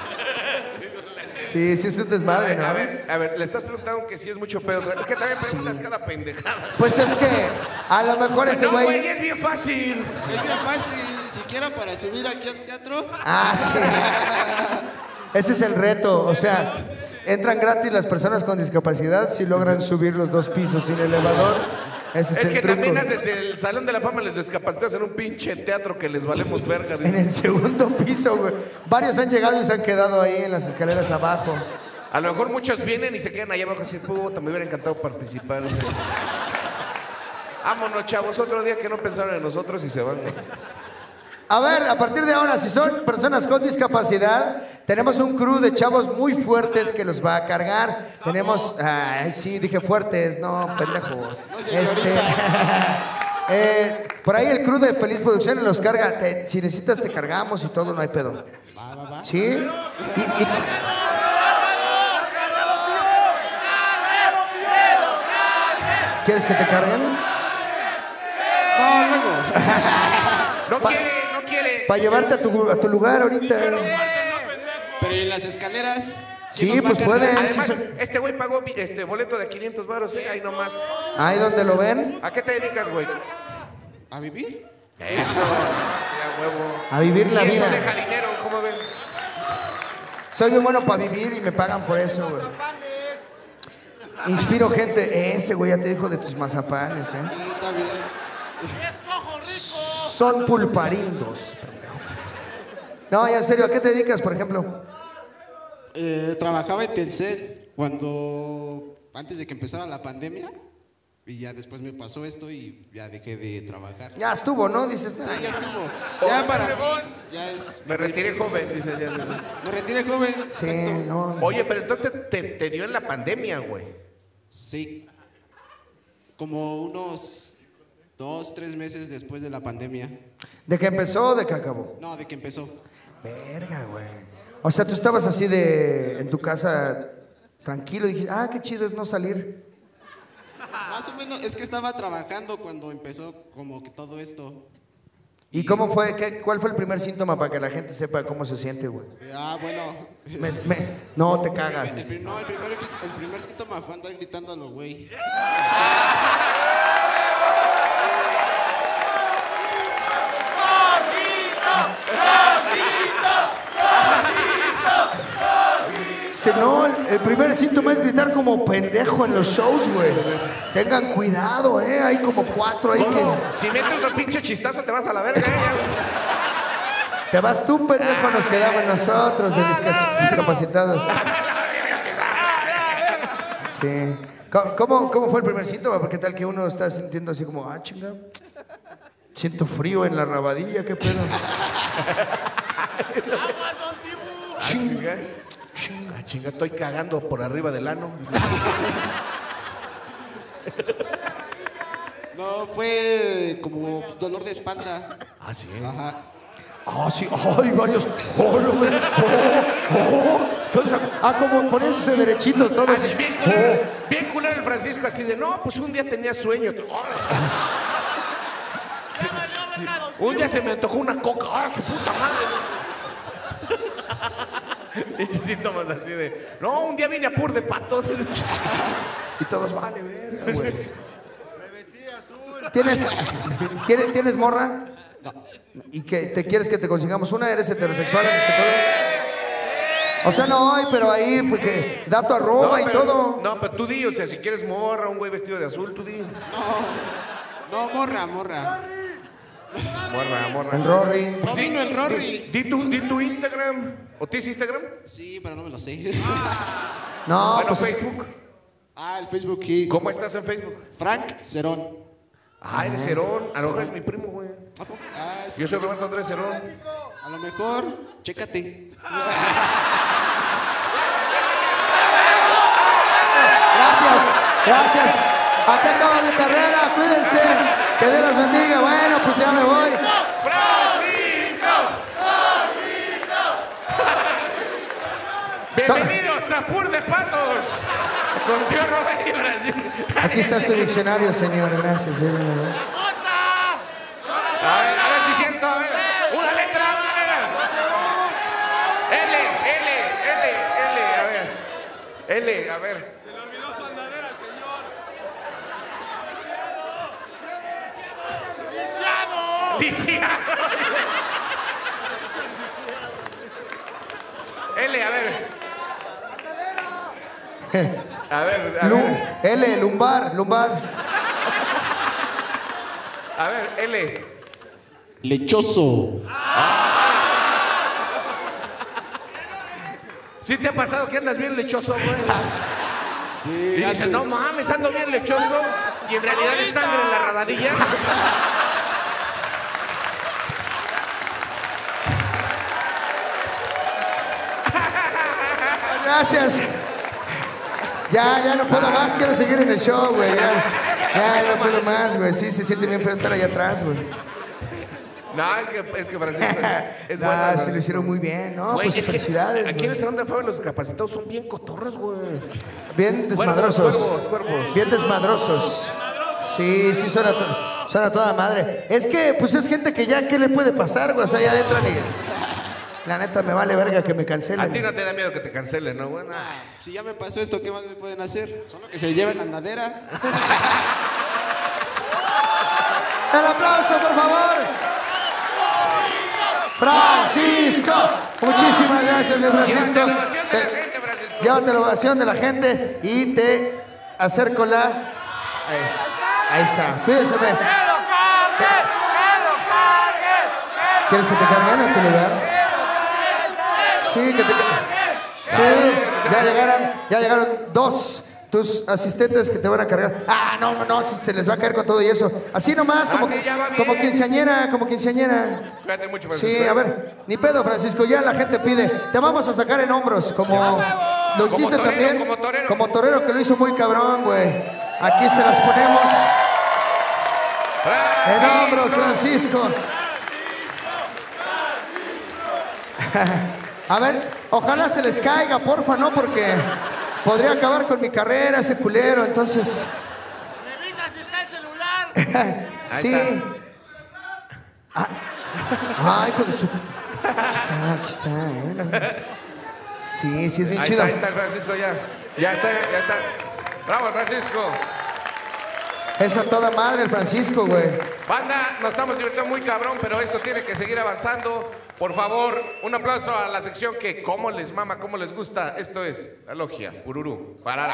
Sí, sí es un desmadre, ¿no? A ver, a ver, le estás preguntando que si es mucho pedo. Es que también preguntas cada pendejada. Pues es que a lo mejor ese No, güey, güey... es bien fácil. Es bien fácil, siquiera para subir aquí al teatro. Ah, sí. Ese es el reto. O sea, entran gratis las personas con discapacidad si logran subir los dos pisos sin elevador. Ese es, Es el que truco. también haces el Salón de la Fama de los Discapacitados en un pinche teatro que les valemos verga. En el segundo piso, güey. Varios han llegado y se han quedado ahí en las escaleras abajo. A lo mejor muchos vienen y se quedan allá abajo así, puta, me hubiera encantado participar. O sea. Vámonos, chavos, otro día que no pensaron en nosotros y se van. A ver, a partir de ahora, si son personas con discapacidad, tenemos un crew de chavos muy fuertes que los va a cargar. Tenemos, ay, sí, dije fuertes, no, pendejos. Este, eh, por ahí el crew de Feliz Producciones los carga. Te- si necesitas, te cargamos y todo, no hay pedo. ¿Sí? Y- y- ¿Quieres que te carguen? No, luego. No quiere, no quiere. Para llevarte a tu, a tu lugar ahorita. Pero ¿y las escaleras? Sí, ¿Quién nos va pues a cargar? pueden. Además, sí son- este güey pagó este boleto de quinientos baros, ¿eh? Ahí nomás. Ahí donde lo ven, ¿A qué te dedicas, güey? ¿A vivir? Eso. Sí, a huevo. a vivir la y eso vida. deja dinero, ¿cómo ven? Soy muy bueno para vivir y me pagan por eso, güey. Inspiro gente. Ese güey ya te dijo de tus mazapanes, ¿eh? Sí, está bien. Son pulparindos, pendejo. No, ya en serio, ¿a qué te dedicas, por ejemplo? Eh, trabajaba en Telcel cuando, antes de que empezara la pandemia, y ya después me pasó esto y ya dejé de trabajar. Ya estuvo, ¿no? Dices, Sí, "Nah". ya estuvo. Ya para mí, ya es... Me retiré joven, dice ya. Me retiré joven. Sí, exacto. no. Oye, pero entonces te, te, te dio en la pandemia, güey. Sí. Como unos dos, tres meses después de la pandemia. ¿De que empezó o de que acabó? No, de que empezó. Verga, güey. O sea, tú estabas así de en tu casa tranquilo y dijiste, ah, qué chido es no salir. Más o menos, es que estaba trabajando cuando empezó como que todo esto. ¿Y cómo fue? ¿Qué, ¿Cuál fue el primer síntoma para que la gente sepa cómo se siente, güey? Eh, Ah, bueno. Me- me- no te cagas. El, pri- no, el primer, el primer síntoma fue andar gritando a lo güey. Se- no, el primer síntoma es gritar como pendejo en los shows, güey. Tengan cuidado, ¿eh? Hay como cuatro ahí ¿Cómo? que... Si metes otro pinche chistazo, te vas a la verga, ¿eh? Te vas tú, pendejo, nos quedamos nosotros de disca- discapacitados. Sí. ¿Cómo, cómo, cómo fue el primer síntoma? Porque tal que uno está sintiendo así como, ah, chinga, siento frío en la rabadilla, qué pedo. Chinga. Chinga, chinga, estoy cagando por arriba del ano. No, fue como dolor de espalda. Ah, sí. Ajá. Ah, sí, ay, varios. Oh, no, güey. Oh, oh. Entonces, ah, como ponerse derechitos todos. Así, bien culero, bien culero el Francisco, así de, no, pues un día tenía sueño. Sí, sí. Un día se me antojó una coca. ¡Ah, su puta madre! Pinches síntomas así de, no, un día vine a pur de patos. Y todos, vale, verga, güey. ¿Tienes, ¿tienes, ¿Tienes morra? No. ¿Y que te quieres que te consigamos una? ¿Eres heterosexual antes que todo? O sea, no hay, pero ahí, porque dato arroba y pero, todo. no, pero tú di, o sea, si quieres morra, un güey vestido de azul, tú di. No, morra, morra. Morra, morra. El Rory. No vino el Rory. Di tu, di tu Instagram. ¿O tienes Instagram? Sí, pero no me lo sé. No, bueno, pues Facebook. Ah, el Facebook. sí. ¿Cómo estás en Facebook? Frank Cerón. Ah, eres Cerón. A lo mejor es mi primo, güey. Ah, sí. Yo soy Roberto Andrés Cerón. A lo mejor, chécate. gracias, gracias. Aquí acaba mi carrera, cuídense. Que Dios los bendiga. Bueno, pues ya me voy. ¡Francisco! Bienvenidos a Pur de Patos. Con tío Robert y Francisco. Aquí está su diccionario, señor. Gracias. señor. A ver, a ver si siento, a ver. Una letra, una letra. L, L, L, L, a ver. L, a ver. Se le olvidó su andadera, señor. Lisiano. L, a ver. A ver, a Lu- ver. L, lumbar, lumbar. A ver, L. Lechoso. ¿Sí te ha pasado que andas bien lechoso, güey? Sí, Y dices, antes. no mames, ando bien lechoso. Y en realidad es sangre en la rabadilla. Gracias. Ya, ya no puedo más, quiero seguir en el show, güey. Ya, ya no puedo más, güey. Sí, se siente bien feo estar allá atrás, güey. No, es que, es que Francisco es, es Ah, bueno. se Francisco. lo hicieron muy bien, ¿no? Güey, Pues es que felicidades, aquí güey. en el Salón de Fama los discapacitados son bien cotorros, güey. Bien desmadrosos. Cuervos, cuervos. Bien desmadrosos. Sí, sí, son a, to- son a toda madre. Es que, pues es gente que ya, ¿qué le puede pasar, güey? O sea, ya entran y... La neta me vale verga que me cancelen. A ti no te da miedo que te cancelen, ¿no? Bueno, Ah, si ya me pasó esto, ¿qué más me pueden hacer? Solo que se lleven la andadera. El aplauso, por favor. Francisco. Muchísimas gracias, mi Francisco. Llévate la ovación de la gente, Francisco. Llévate la ovación de la gente y te acerco la... Ahí, ahí está. Cuídese. ¡Que lo cargue! ¡Que lo cargue! ¿Quieres que te carguen a tu lugar? Sí, que te... Sí, ya llegaron, ya llegaron dos tus asistentes que te van a cargar. Ah, no, no, no, se les va a caer con todo y eso. Así nomás, como, Ah, sí, ya va bien. como quinceañera, como quinceañera. Cuídate mucho, Francisco. Sí, a ver, ni pedo, Francisco, ya la gente pide. Te vamos a sacar en hombros, como lo hiciste torero, también. como torero. Como torero, que lo hizo muy cabrón, güey. Aquí se las ponemos en hombros, Francisco. A ver, ojalá se les caiga, porfa, ¿no? Porque podría acabar con mi carrera ese culero, entonces... Revisa si está el celular. Sí. Ah, ah, hijo de su... Aquí está, aquí está, ¿eh? Sí, sí, es bien Ahí chido. está, ahí está el Francisco ya. Ya está, ya está. Bravo, Francisco. Es a toda madre el Francisco, güey. Banda, nos estamos divirtiendo muy cabrón, pero esto tiene que seguir avanzando. Por favor, un aplauso a la sección que cómo les mama, cómo les gusta. Esto es la logia, Pururú, Parará.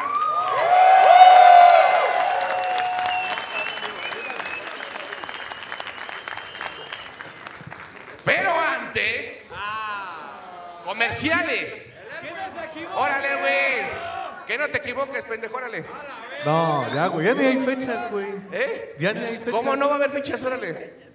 Pero antes, comerciales. Órale, güey. Que no te equivoques, pendejo, órale. No, ya, güey, ya ni hay fechas, güey. ¿Eh? Ya ni hay fechas. ¿Cómo no va a haber fechas? Órale.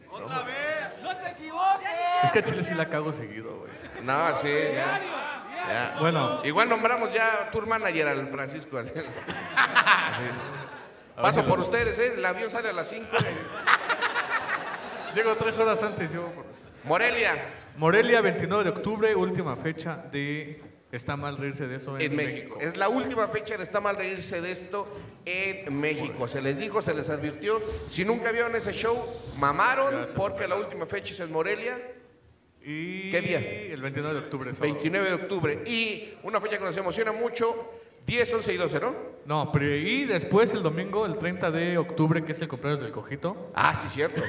Es que a Chile sí la cago seguido, güey. No, sí, ya. ya. Bueno. Igual nombramos ya tour manager al Francisco. Así. Así. Paso por ustedes, ¿eh? El avión sale a las cinco. Llego tres horas antes, yo por eso. Morelia, Morelia, veintinueve de octubre, última fecha de Está Mal Reírse de Eso en, en México. Es la última fecha de Está Mal Reírse de Esto en México. Se les dijo, se les advirtió. Si nunca vieron ese show, mamaron, porque la última fecha es en Morelia. Y ¿Qué día? El veintinueve de octubre. sábado. veintinueve de octubre. Y una fecha que nos emociona mucho, diez, once y doce, ¿no? No, pero y después el domingo, el treinta de octubre, que es el cumpleaños del Cojito. Ah, sí, cierto.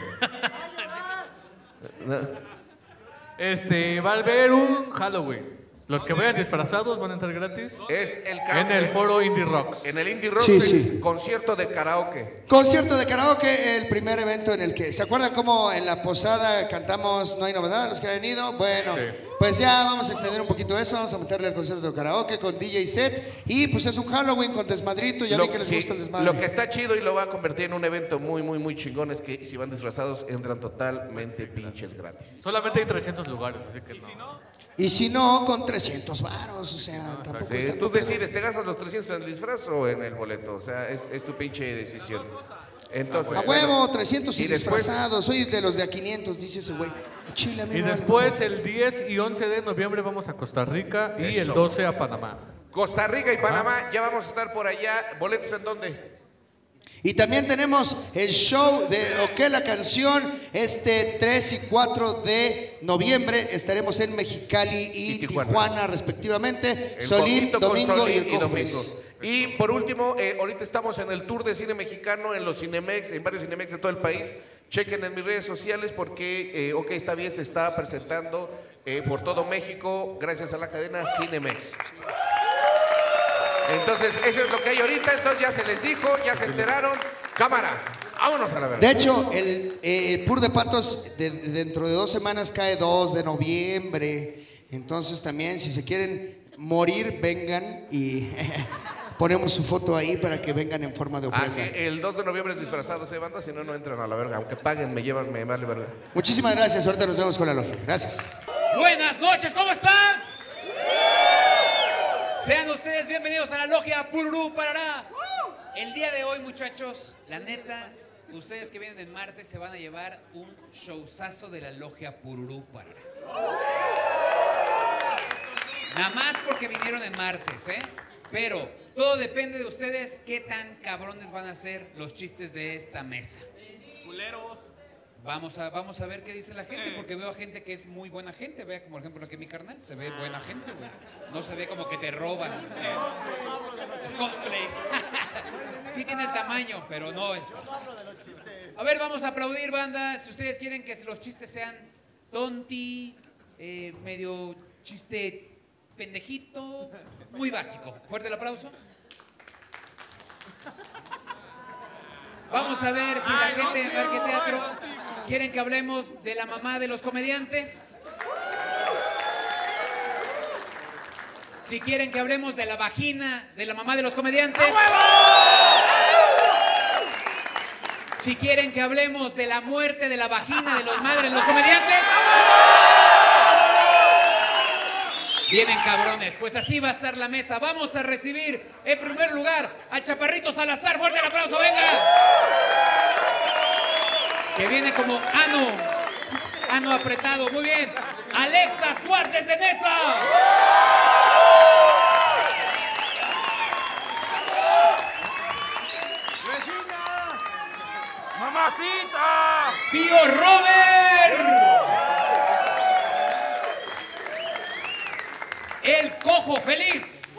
Este, va a haber un Halloween. Los que vayan disfrazados van a entrar gratis. Es el En el foro Indie Rocks. En el Indie Rock, Sí, sí. concierto de karaoke. Concierto de karaoke, el primer evento en el que... ¿Se acuerdan cómo en la posada cantamos No hay novedad, los que han venido? Bueno, Sí. pues ya vamos a extender un poquito eso, vamos a meterle al concierto de karaoke con D J set y pues es un Halloween con desmadrito, ya Lo, vi que les sí, gusta el desmadre. lo que está chido y lo va a convertir en un evento muy, muy, muy chingón es que si van disfrazados entran totalmente pinches gratis. Solamente hay trescientos lugares, así que no. Y si no, con trescientos varos, o sea, tampoco Sí, está tú tu pedo. decides, ¿te gastas los trescientos en el disfraz o en el boleto? O sea, es, es tu pinche decisión. Entonces, A huevo, trescientos y, y después- disfrazados, soy de los de a quinientos, dice ese güey. A Chile, a mí Y me vale después el diez y once de noviembre vamos a Costa Rica y el Eso. doce a Panamá. Costa Rica y Panamá, ya vamos a estar por allá. ¿Boletos en dónde? Y también tenemos el show de OK la canción, este tres y cuatro de noviembre estaremos en Mexicali y, Y Tijuana. Tijuana. respectivamente. El Solín, Cojito con domingo y Solín el Cojos. domingo. Y por último, eh, ahorita estamos en el tour de cine mexicano en los Cinemex, en varios Cinemex de todo el país. Chequen en mis redes sociales porque eh, OK Está Bien se está presentando eh, por todo México gracias a la cadena Cinemex. Entonces, eso es lo que hay ahorita. Entonces ya se les dijo, ya se enteraron. Cámara, vámonos a la verdad. De hecho, el eh, Pur de Patos de- de- dentro de dos semanas cae dos de noviembre. Entonces también, si se quieren morir, vengan y ponemos su foto ahí para que vengan en forma de Ah, ofrenda. sí, el dos de noviembre es disfrazado de banda, si no, no entran a la verga. Aunque paguen, me llevan, me vale verga. Muchísimas gracias, ahorita nos vemos con la logia. Gracias. Buenas noches, ¿cómo están? Sean ustedes bienvenidos a la logia Pururú Parará. El día de hoy, muchachos, la neta, ustedes que vienen en martes se van a llevar un showzazo de la logia Pururú Parará. Nada más porque vinieron en martes, ¿eh? Pero todo depende de ustedes qué tan cabrones van a ser los chistes de esta mesa. Vamos a, vamos a ver qué dice la gente, porque veo a gente que es muy buena gente. Vea, como por ejemplo aquí mi carnal, se ve buena gente, güey. No se ve como que te roban. Eh. Es cosplay. Sí tiene el tamaño, pero no es cosplay. A ver, vamos a aplaudir, banda. Si ustedes quieren que los chistes sean tonti, eh, medio chiste pendejito, muy básico. Fuerte el aplauso. Vamos a ver si la gente en Parque Teatro quieren que hablemos de la mamá de los comediantes. Si quieren que hablemos de la vagina de la mamá de los comediantes. Si quieren que hablemos de la muerte de la vagina de los madres de los comediantes. Vienen cabrones, pues así va a estar la mesa. Vamos a recibir en primer lugar al Chaparrito Salazar. Fuerte el aplauso, venga. Que viene como ano, ano apretado, muy bien. Alexa Suárez de Nesa. ¡Vecina! ¡Mamacita! Tío Robert. El Cojo Feliz.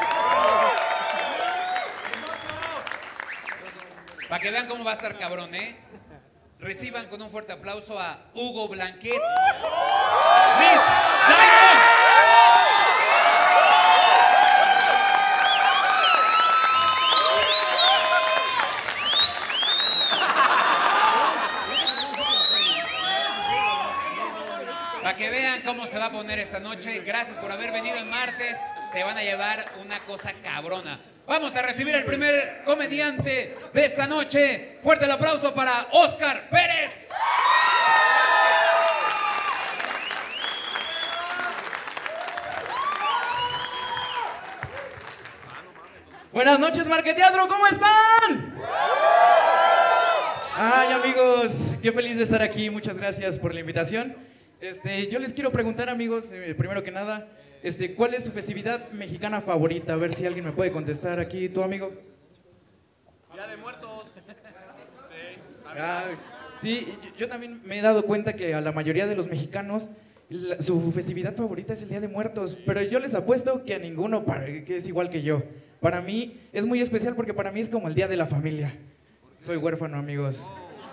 Para que vean cómo va a estar cabrón, ¿eh? Reciban con un fuerte aplauso a Hugo Blanquet. Miss Diamond. Para que vean cómo se va a poner esta noche. Gracias por haber venido en martes. Se van a llevar una cosa cabrona. Vamos a recibir el primer comediante de esta noche. Fuerte el aplauso para Oscar Pérez. Buenas noches, Parque Teatro, ¿cómo están? Ay, amigos, qué feliz de estar aquí. Muchas gracias por la invitación. Este, yo les quiero preguntar, amigos, eh, primero que nada, este, ¿cuál es su festividad mexicana favorita? A ver si alguien me puede contestar aquí, ¿tu amigo? Día de Muertos. Sí. Ah, sí, yo, yo también me he dado cuenta que a la mayoría de los mexicanos la- su festividad favorita es el Día de Muertos, pero yo les apuesto que a ninguno para, que es igual que yo. Para mí es muy especial porque para mí es como el Día de la Familia. Soy huérfano, amigos.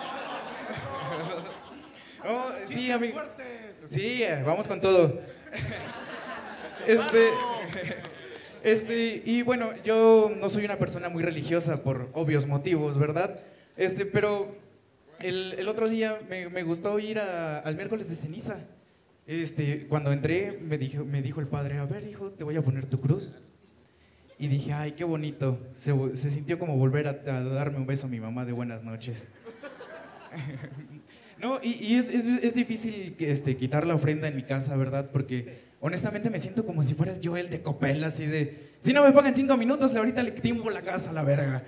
Oh, sí, amigo. Sí, eh, vamos con todo. Este, este, y bueno, yo no soy una persona muy religiosa por obvios motivos, ¿verdad? Este, pero el, el otro día me, me gustó ir a- al miércoles de ceniza. Este, cuando entré, me dijo, me dijo el padre, a ver, hijo, te voy a poner tu cruz. Y dije, ay, qué bonito. Se, se sintió como volver a, a darme un beso a mi mamá de buenas noches. No, y, y es, es, es difícil este, quitar la ofrenda en mi casa, ¿verdad? Porque honestamente me siento como si fuera yo el de Copel, así de, si no me pagan cinco minutos, ahorita le timbo la casa a la verga.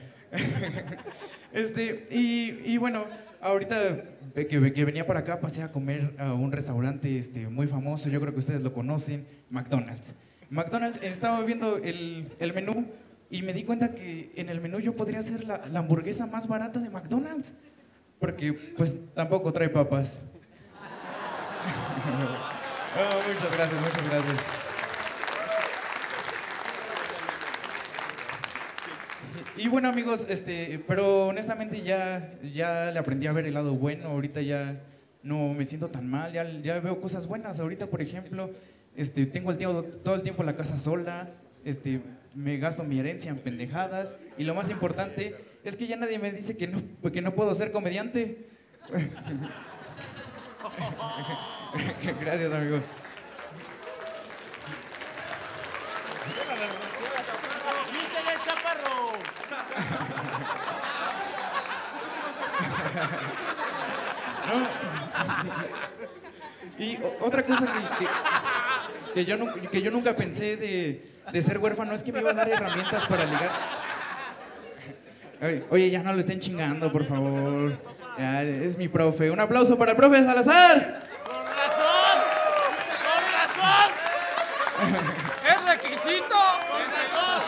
Este, y, y bueno, ahorita que, que venía para acá, pasé a comer a un restaurante este, muy famoso, yo creo que ustedes lo conocen, McDonald's. McDonald's, estaba viendo el, el menú y me di cuenta que en el menú yo podría hacer la, la hamburguesa más barata de McDonald's. Porque, pues, tampoco trae papas. Oh, muchas gracias, muchas gracias. Y bueno, amigos, este, pero honestamente ya, ya le aprendí a ver el lado bueno. Ahorita ya no me siento tan mal, ya, ya veo cosas buenas. Ahorita, por ejemplo, este, tengo el tiempo, todo el tiempo la casa sola, este, me gasto mi herencia en pendejadas. Y lo más importante es que ya nadie me dice que no, que no puedo ser comediante. Gracias, amigo. ¡Quítale el chaparro! Y o- otra cosa que, que, que yo, nu- que yo nunca pensé de, de ser huérfano es que me iba a dar herramientas para ligar. Ay, oye, ya no lo estén chingando, por favor. Ya, es mi profe. Un aplauso para el profe Salazar. ¡Con razón! ¡Con razón! ¡Es requisito! ¡Con razón!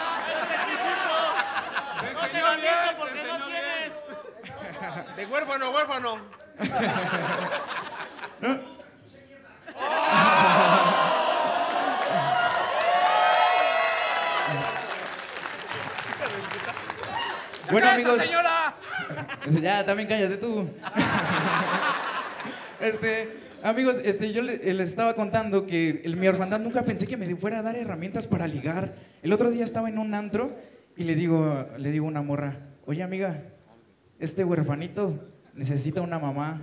¡Es requisito! ¡No te lo miento porque no tienes! De huérfano, huérfano. ¿No? Bueno, amigos. señora! Ya, también cállate tú. Este, amigos, este, yo le- les estaba contando que en mi orfandad nunca pensé que me fuera a dar herramientas para ligar. El otro día estaba en un antro y le digo, le digo a una morra, oye, amiga, este huerfanito necesita una mamá.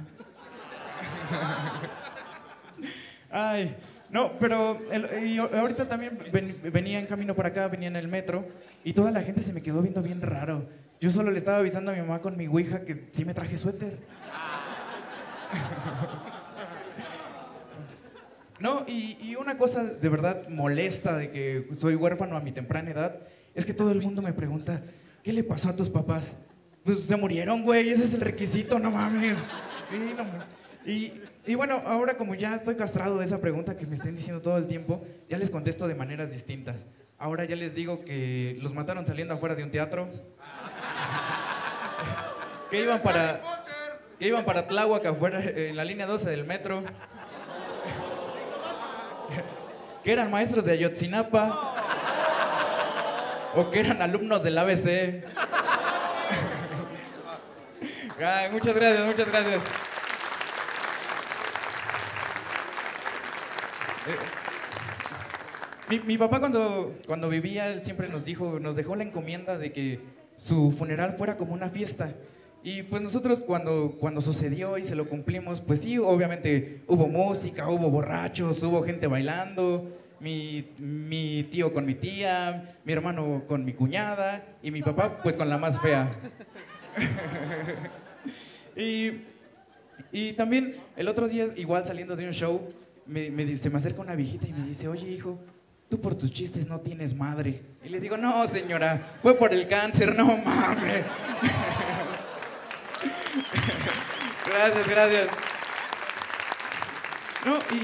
Ay, no, pero el- y ahorita también ven- venía en camino para acá, venía en el metro y toda la gente se me quedó viendo bien raro. Yo solo le estaba avisando a mi mamá con mi ouija que sí me traje suéter. No, y, y una cosa de verdad molesta de que soy huérfano a mi temprana edad es que todo el mundo me pregunta, ¿qué le pasó a tus papás? Pues se murieron, güey, ese es el requisito, no mames. Sí, no mames. Y, y bueno, ahora como ya estoy castrado de esa pregunta que me estén diciendo todo el tiempo, ya les contesto de maneras distintas. Ahora ya les digo que los mataron saliendo afuera de un teatro. Que iban para, que iban para Tláhuac afuera en la línea doce del metro. Que eran maestros de Ayotzinapa. O que eran alumnos del A B C. Ay, muchas gracias, muchas gracias. Mi, mi papá cuando, cuando vivía, él siempre nos dijo, nos dejó la encomienda de que su funeral fuera como una fiesta. Y pues nosotros cuando, cuando sucedió y se lo cumplimos, pues sí, obviamente hubo música, hubo borrachos, hubo gente bailando, mi, mi tío con mi tía, mi hermano con mi cuñada y mi papá pues con la más fea. y, y también el otro día, igual saliendo de un show, me, me, dice- se me acerca una viejita y me dice, oye hijo, tú por tus chistes no tienes madre. Y le digo, no señora, fue por el cáncer, no mames. Gracias, gracias. No, y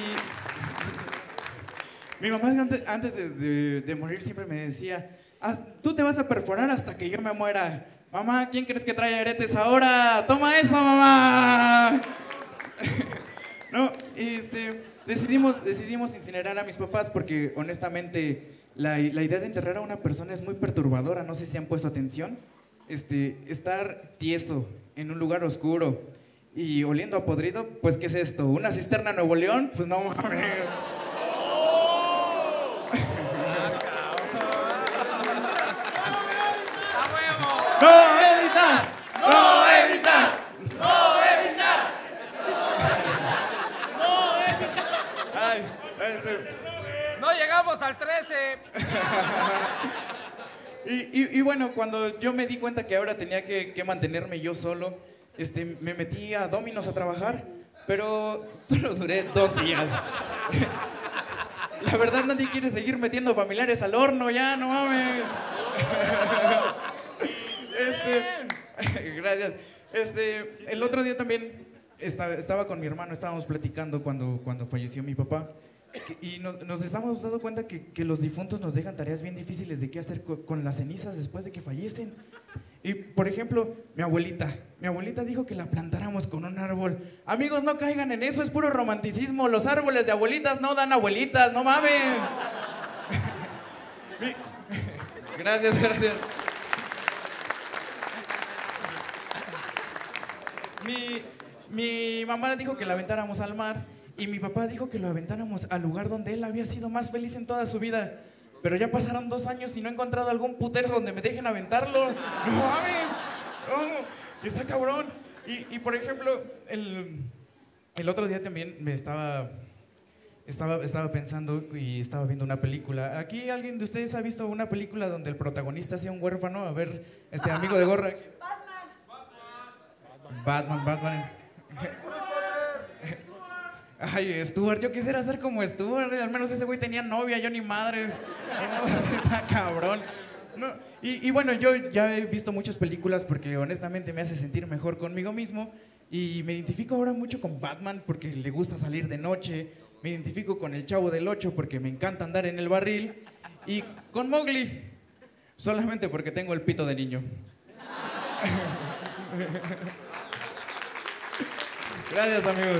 mi mamá antes, antes de, de- de morir siempre me decía, "Ah, tú te vas a perforar hasta que yo me muera. Mamá, ¿quién crees que trae aretes ahora? ¡Toma eso, mamá! No, este, decidimos, decidimos incinerar a mis papás porque honestamente la, la idea de enterrar a una persona es muy perturbadora, no sé si han puesto atención. Este, estar tieso en un lugar oscuro y oliendo a podrido, pues ¿qué es esto? ¿Una cisterna Nuevo León? Pues no mames. ¡No editar! ¡No editar! Ay, este, ¡No llegamos al trece! y, y- y bueno, cuando yo me di cuenta que ahora tenía que, que mantenerme yo solo, este, me metí a Domino's a trabajar, pero solo duré dos días. La verdad, nadie quiere seguir metiendo familiares al horno ya, no mames. Este, gracias. Este, el otro día también estaba, estaba con mi hermano, estábamos platicando cuando, cuando falleció mi papá. que- y nos, nos estábamos dando cuenta que, que los difuntos nos dejan tareas bien difíciles de qué hacer co- con las cenizas después de que fallecen. Y, por ejemplo, mi abuelita. Mi abuelita dijo que la plantáramos con un árbol. Amigos, no caigan en eso, es puro romanticismo. Los árboles de abuelitas no dan abuelitas, no mames. Mi- Gracias, gracias. Mi, mi mamá dijo que la aventáramos al mar y mi papá dijo que lo aventáramos al lugar donde él había sido más feliz en toda su vida. Pero ya pasaron dos años y no he encontrado algún putero donde me dejen aventarlo. No mames. No, está cabrón. Y, y, por ejemplo, el, el otro día también me estaba, estaba, estaba pensando y estaba viendo una película. ¿Aquí alguien de ustedes ha visto una película donde el protagonista sea un huérfano? A ver, este amigo de gorra. Batman, Batman. Ay, Stuart, yo quisiera ser como Stuart. Al menos ese güey tenía novia, yo ni madres. No, está cabrón. No, y, y bueno, yo ya he visto muchas películas porque honestamente me hace sentir mejor conmigo mismo. Y me identifico ahora mucho con Batman porque le gusta salir de noche. Me identifico con el Chavo del Ocho porque me encanta andar en el barril. Y con Mowgli solamente porque tengo el pito de niño. Gracias, amigos.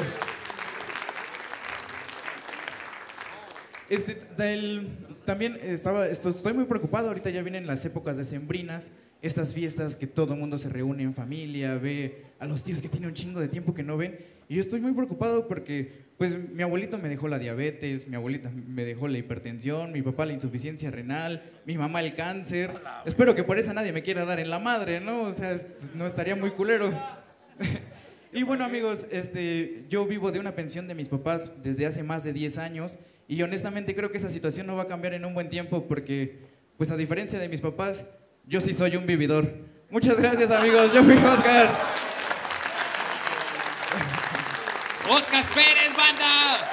Este, del- también estaba, esto- estoy muy preocupado. Ahorita ya vienen las épocas decembrinas, estas fiestas que todo el mundo se reúne en familia, ve a los tíos que tienen un chingo de tiempo que no ven. Y yo estoy muy preocupado porque, pues, mi abuelito me dejó la diabetes, mi abuelita me dejó la hipertensión, mi papá la insuficiencia renal, mi mamá el cáncer. Espero que por eso nadie me quiera dar en la madre, ¿no? O sea, es- no estaría muy culero. Y bueno, amigos, este, yo vivo de una pensión de mis papás desde hace más de diez años y honestamente creo que esa situación no va a cambiar en un buen tiempo porque, pues a diferencia de mis papás, yo sí soy un vividor. Muchas gracias, amigos. Yo fui Oscar. Oscar Pérez, banda.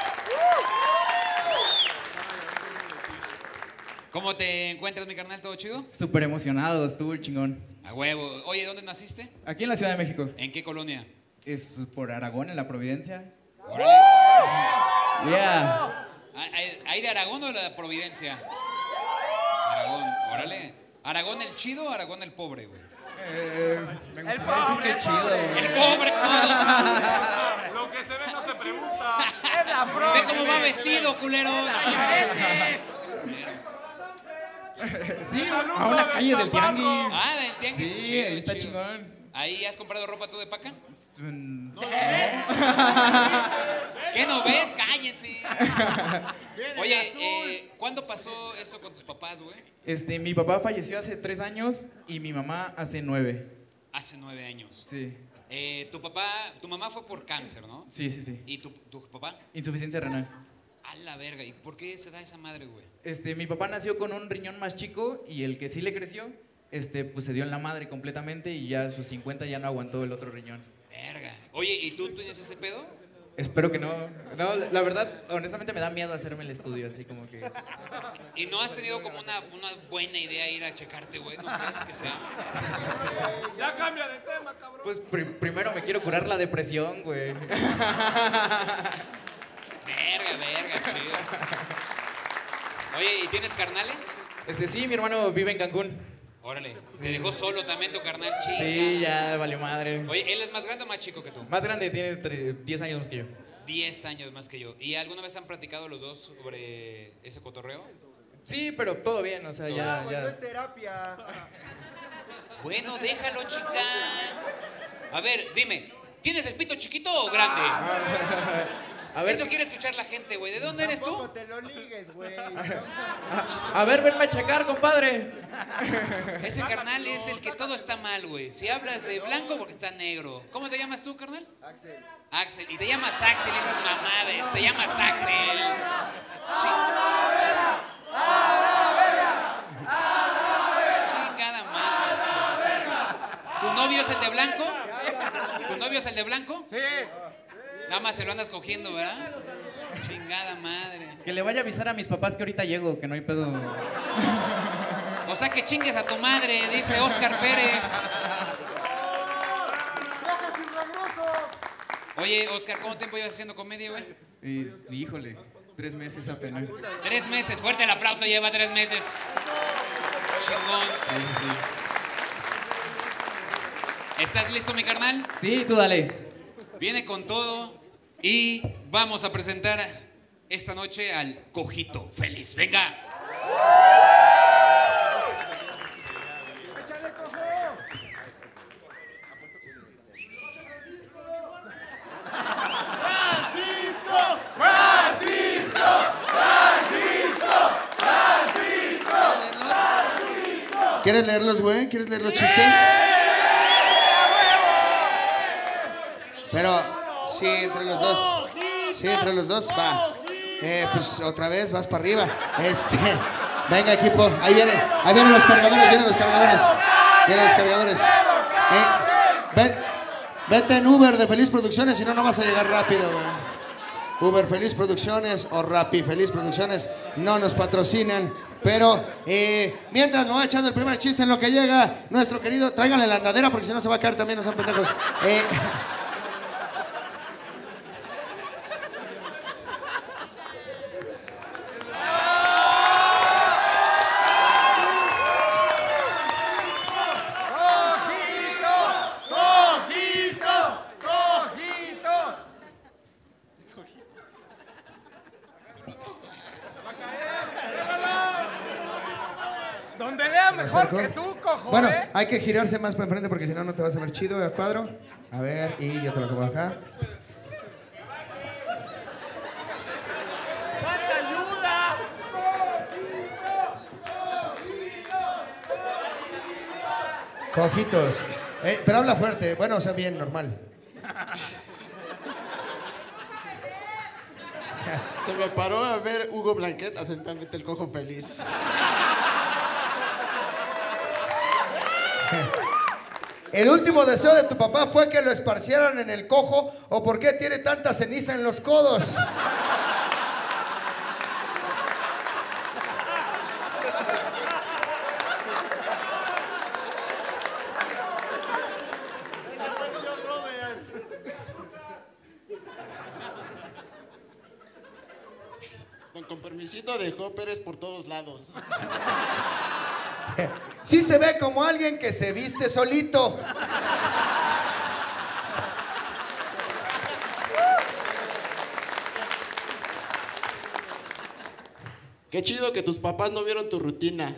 ¿Cómo te encuentras, mi carnal? ¿Todo chido? Súper emocionado, estuvo chingón. A huevo. Oye, ¿dónde naciste? Aquí en la Ciudad de México. ¿En qué colonia? Es por Aragón, en la Providencia. Órale. Yeah. ¿Hay, hay de Aragón o de la Providencia? Aragón, órale. ¿Aragón el chido o Aragón el pobre, güey? Eh, me gustaría decir que chido, güey. El pobre, todo. Lo que se ve no se pregunta. Ve cómo va vestido, culero. Sí, a una calle del tianguis. Ah, del tianguis. Sí, chido, ahí está chido. chingón. ¿Ahí has comprado ropa tú de paca? No. ¿Qué no ves? Cállense. Oye, eh, ¿cuándo pasó esto con tus papás, güey? Este, mi papá falleció hace tres años y mi mamá hace nueve. Hace nueve años. Sí. Eh, tu papá, tu mamá fue por cáncer, ¿no? Sí, sí, sí. ¿Y tu, tu papá? Insuficiencia renal. A la verga. ¿Y por qué se da esa madre, güey? Este, mi papá nació con un riñón más chico y el que sí le creció, este, pues se dio en la madre completamente y ya a sus cincuenta ya no aguantó el otro riñón. Verga. Oye, ¿y tú tienes ese pedo? Espero que no. No, la verdad, honestamente me da miedo hacerme el estudio, así como que... ¿Y no has tenido como una, una buena idea ir a checarte, güey? ¿No crees que sea? Ya cambia de tema, cabrón. Pues pri- primero me quiero curar la depresión, güey. Verga, verga, chido. Oye, ¿y tienes carnales? Este, sí, mi hermano vive en Cancún. Órale, te dejó solo también tu carnal, chido. Sí, ya valió madre. Oye, ¿él es más grande o más chico que tú? Más grande, tiene tre- diez años más que yo. Diez años más que yo. ¿Y alguna vez han platicado los dos sobre ese cotorreo? Sí, pero todo bien, o sea, ya, No ya. es terapia. Bueno, déjalo, chica. A ver, dime, ¿tienes el pito chiquito o grande? A ver, Eso quiere escuchar la gente, güey. ¿De dónde eres Tampoco tú? te lo ligues, güey. a, a ver, venme a checar, compadre. Ese carnal es el que todo está mal, güey. Si hablas de blanco, porque está negro. ¿Cómo te llamas tú, carnal? Axel. Axel. Y te llamas Axel, esas mamadas. Te llamas Axel. Chingada madre. ¿Tu novio es el de blanco? ¿Tu novio es el de blanco? Sí. Nada más te lo andas cogiendo, ¿verdad? Chingada madre. Que le vaya a avisar a mis papás que ahorita llego, que no hay pedo. O sea que chingues a tu madre, dice Oscar Pérez. Oye, Oscar, ¿cuánto tiempo llevas haciendo comedia, güey? Y, híjole, tres meses apenas. Tres meses, fuerte el aplauso, lleva tres meses. Chingón. Sí, sí. ¿Estás listo, mi carnal? Sí, tú dale. Viene con todo y vamos a presentar esta noche al Cojito Feliz. ¡Venga! Échale, cojo. Francisco, Francisco, Francisco, Francisco. ¿Quieres leerlos, güey? ¿Quieres leer los chistes? Pero, sí, entre los dos. Sí, entre los dos, va. Eh, pues otra vez, vas para arriba. Este, venga, equipo. Ahí vienen, ahí vienen los cargadores, vienen los cargadores. Vienen los cargadores. Eh, ve- vete en Uber de Feliz Producciones, si no, no vas a llegar rápido, güey. Uber Feliz Producciones o Rappi Feliz Producciones no nos patrocinan. Pero eh, mientras me voy echando el primer chiste en lo que llega nuestro querido, tráiganle la andadera porque si no se va a caer también, no son pendejos. Eh, Cojito, cojito, cojito, mejor acerco. que tú, cojo, Bueno, ¿eh? hay que girarse más para enfrente porque si no, no te vas a ver chido a cuadro. A ver, y yo te lo acomodo acá. ¡Cuánta ayuda! Cojitos. Eh, pero habla fuerte. Bueno, o sea, bien, normal. Se me paró a ver Hugo Blanquet, atentamente el cojo feliz. ¿El último deseo de tu papá fue que lo esparcieran en el cojo o por qué tiene tanta ceniza en los codos? Con permisito dejó Pérez por todos lados. Sí se ve como alguien que se viste solito. Qué chido que tus papás no vieron tu rutina.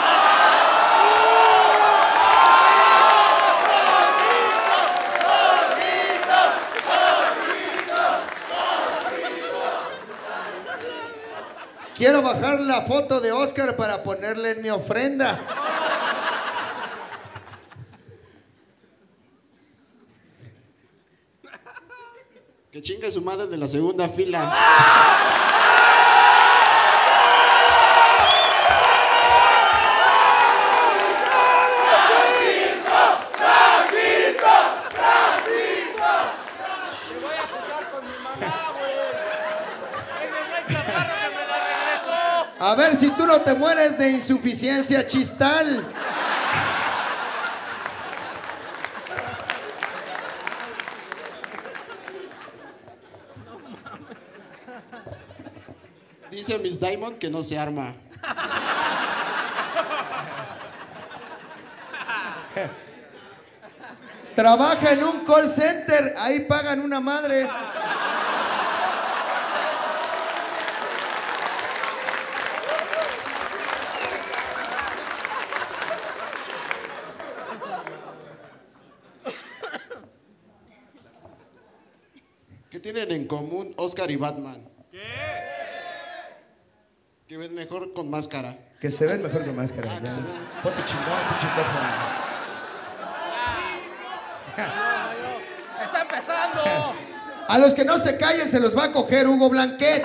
Quiero bajar la foto de Oscar para ponerle en mi ofrenda. Que chingue su madre de la segunda fila. A ver si tú no te mueres de insuficiencia chistal. Dice Miss Diamond que no se arma. Trabaja en un call center, ahí pagan una madre. ¿Qué tienen en común Oscar y Batman? ¿Qué? Que ven mejor con máscara. Que se ven mejor con máscara. Ah, que se ven. Ponte chingón, pinche cojo. ¡Está empezando! A los que no se callen se los va a coger Hugo Blanquet.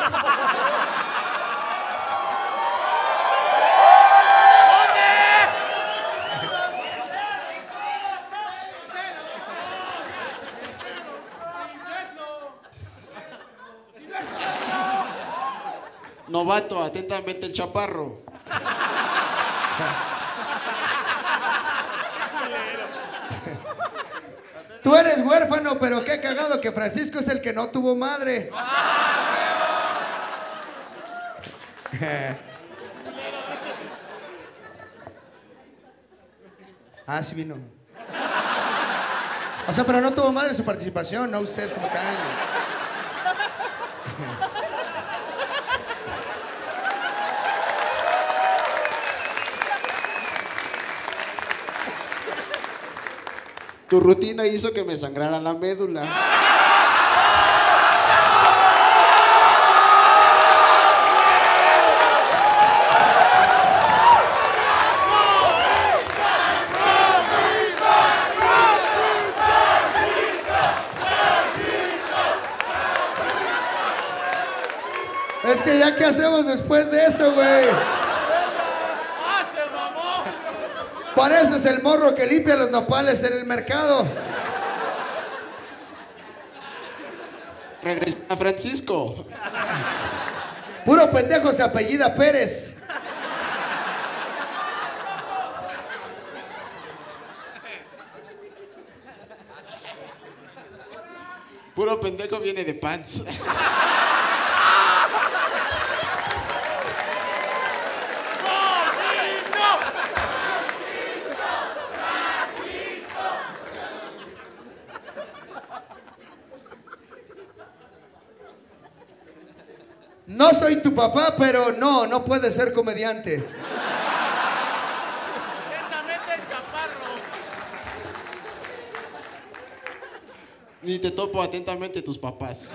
Novato, atentamente el chaparro. Tú eres huérfano, pero qué cagado que Francisco es el que no tuvo madre. Ah, sí vino. O sea, pero no tuvo madre su participación, no usted como tal. Tu rutina hizo que me sangrara la médula. Es que ya, ¿qué hacemos después de eso, güey? ¡Ah, se mamó! Pareces el morro que limpia los nopales en el mercado. Regresa a Francisco. Puro pendejo se apellida Pérez. Puro pendejo viene de pants. No soy tu papá, pero no, no puedes ser comediante. Ni te topo atentamente tus papás.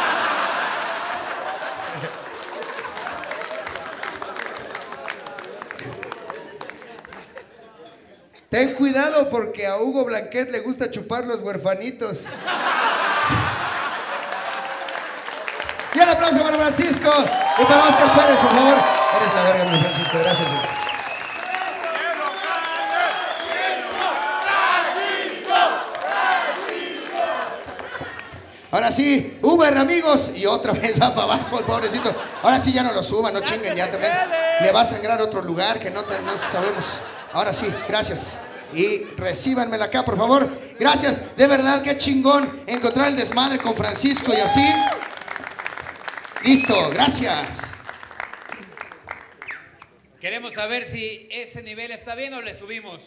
Ten cuidado porque a Hugo Blanquet le gusta chupar los huerfanitos. Y un aplauso para Francisco y para Oscar Pérez, por favor. Eres la verga, mi Francisco, gracias. Güey. Ahora sí, Uber, amigos, y otra vez va para abajo el pobrecito. Ahora sí ya no lo suban, no chinguen, ya también le va a sangrar a otro lugar que no, te, no sabemos. Ahora sí, gracias. Y recíbanmela acá, por favor. Gracias, de verdad, qué chingón encontrar el desmadre con Francisco y así. Listo, gracias. Queremos saber si ese nivel está bien o le subimos.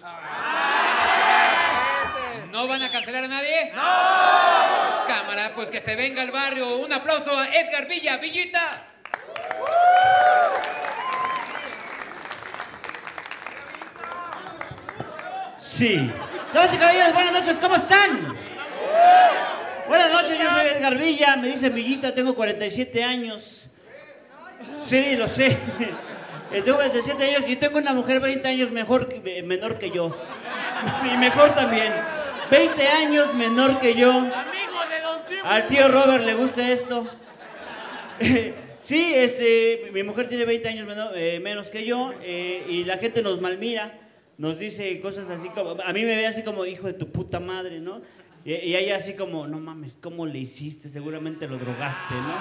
¿No van a cancelar a nadie? ¡No! Cámara, pues que se venga al barrio. Un aplauso a Edgar Villa, Villita. Sí. Damas y caballeros, buenas noches, ¿cómo están? Buenas noches, yo soy Edgar Villa, me dicen Villita, tengo cuarenta y siete años. Sí, lo sé. Tengo cuarenta y siete años y tengo una mujer veinte años mejor, que, menor que yo. Y mejor también. veinte años menor que yo. Al tío Robert le gusta esto. Sí, este, mi mujer tiene veinte años menor, eh, menos que yo eh, y la gente nos malmira, nos dice cosas así como, a mí me ve así como hijo de tu puta madre, ¿no? Y, y ella así como, no mames, ¿cómo le hiciste? Seguramente lo drogaste, ¿no?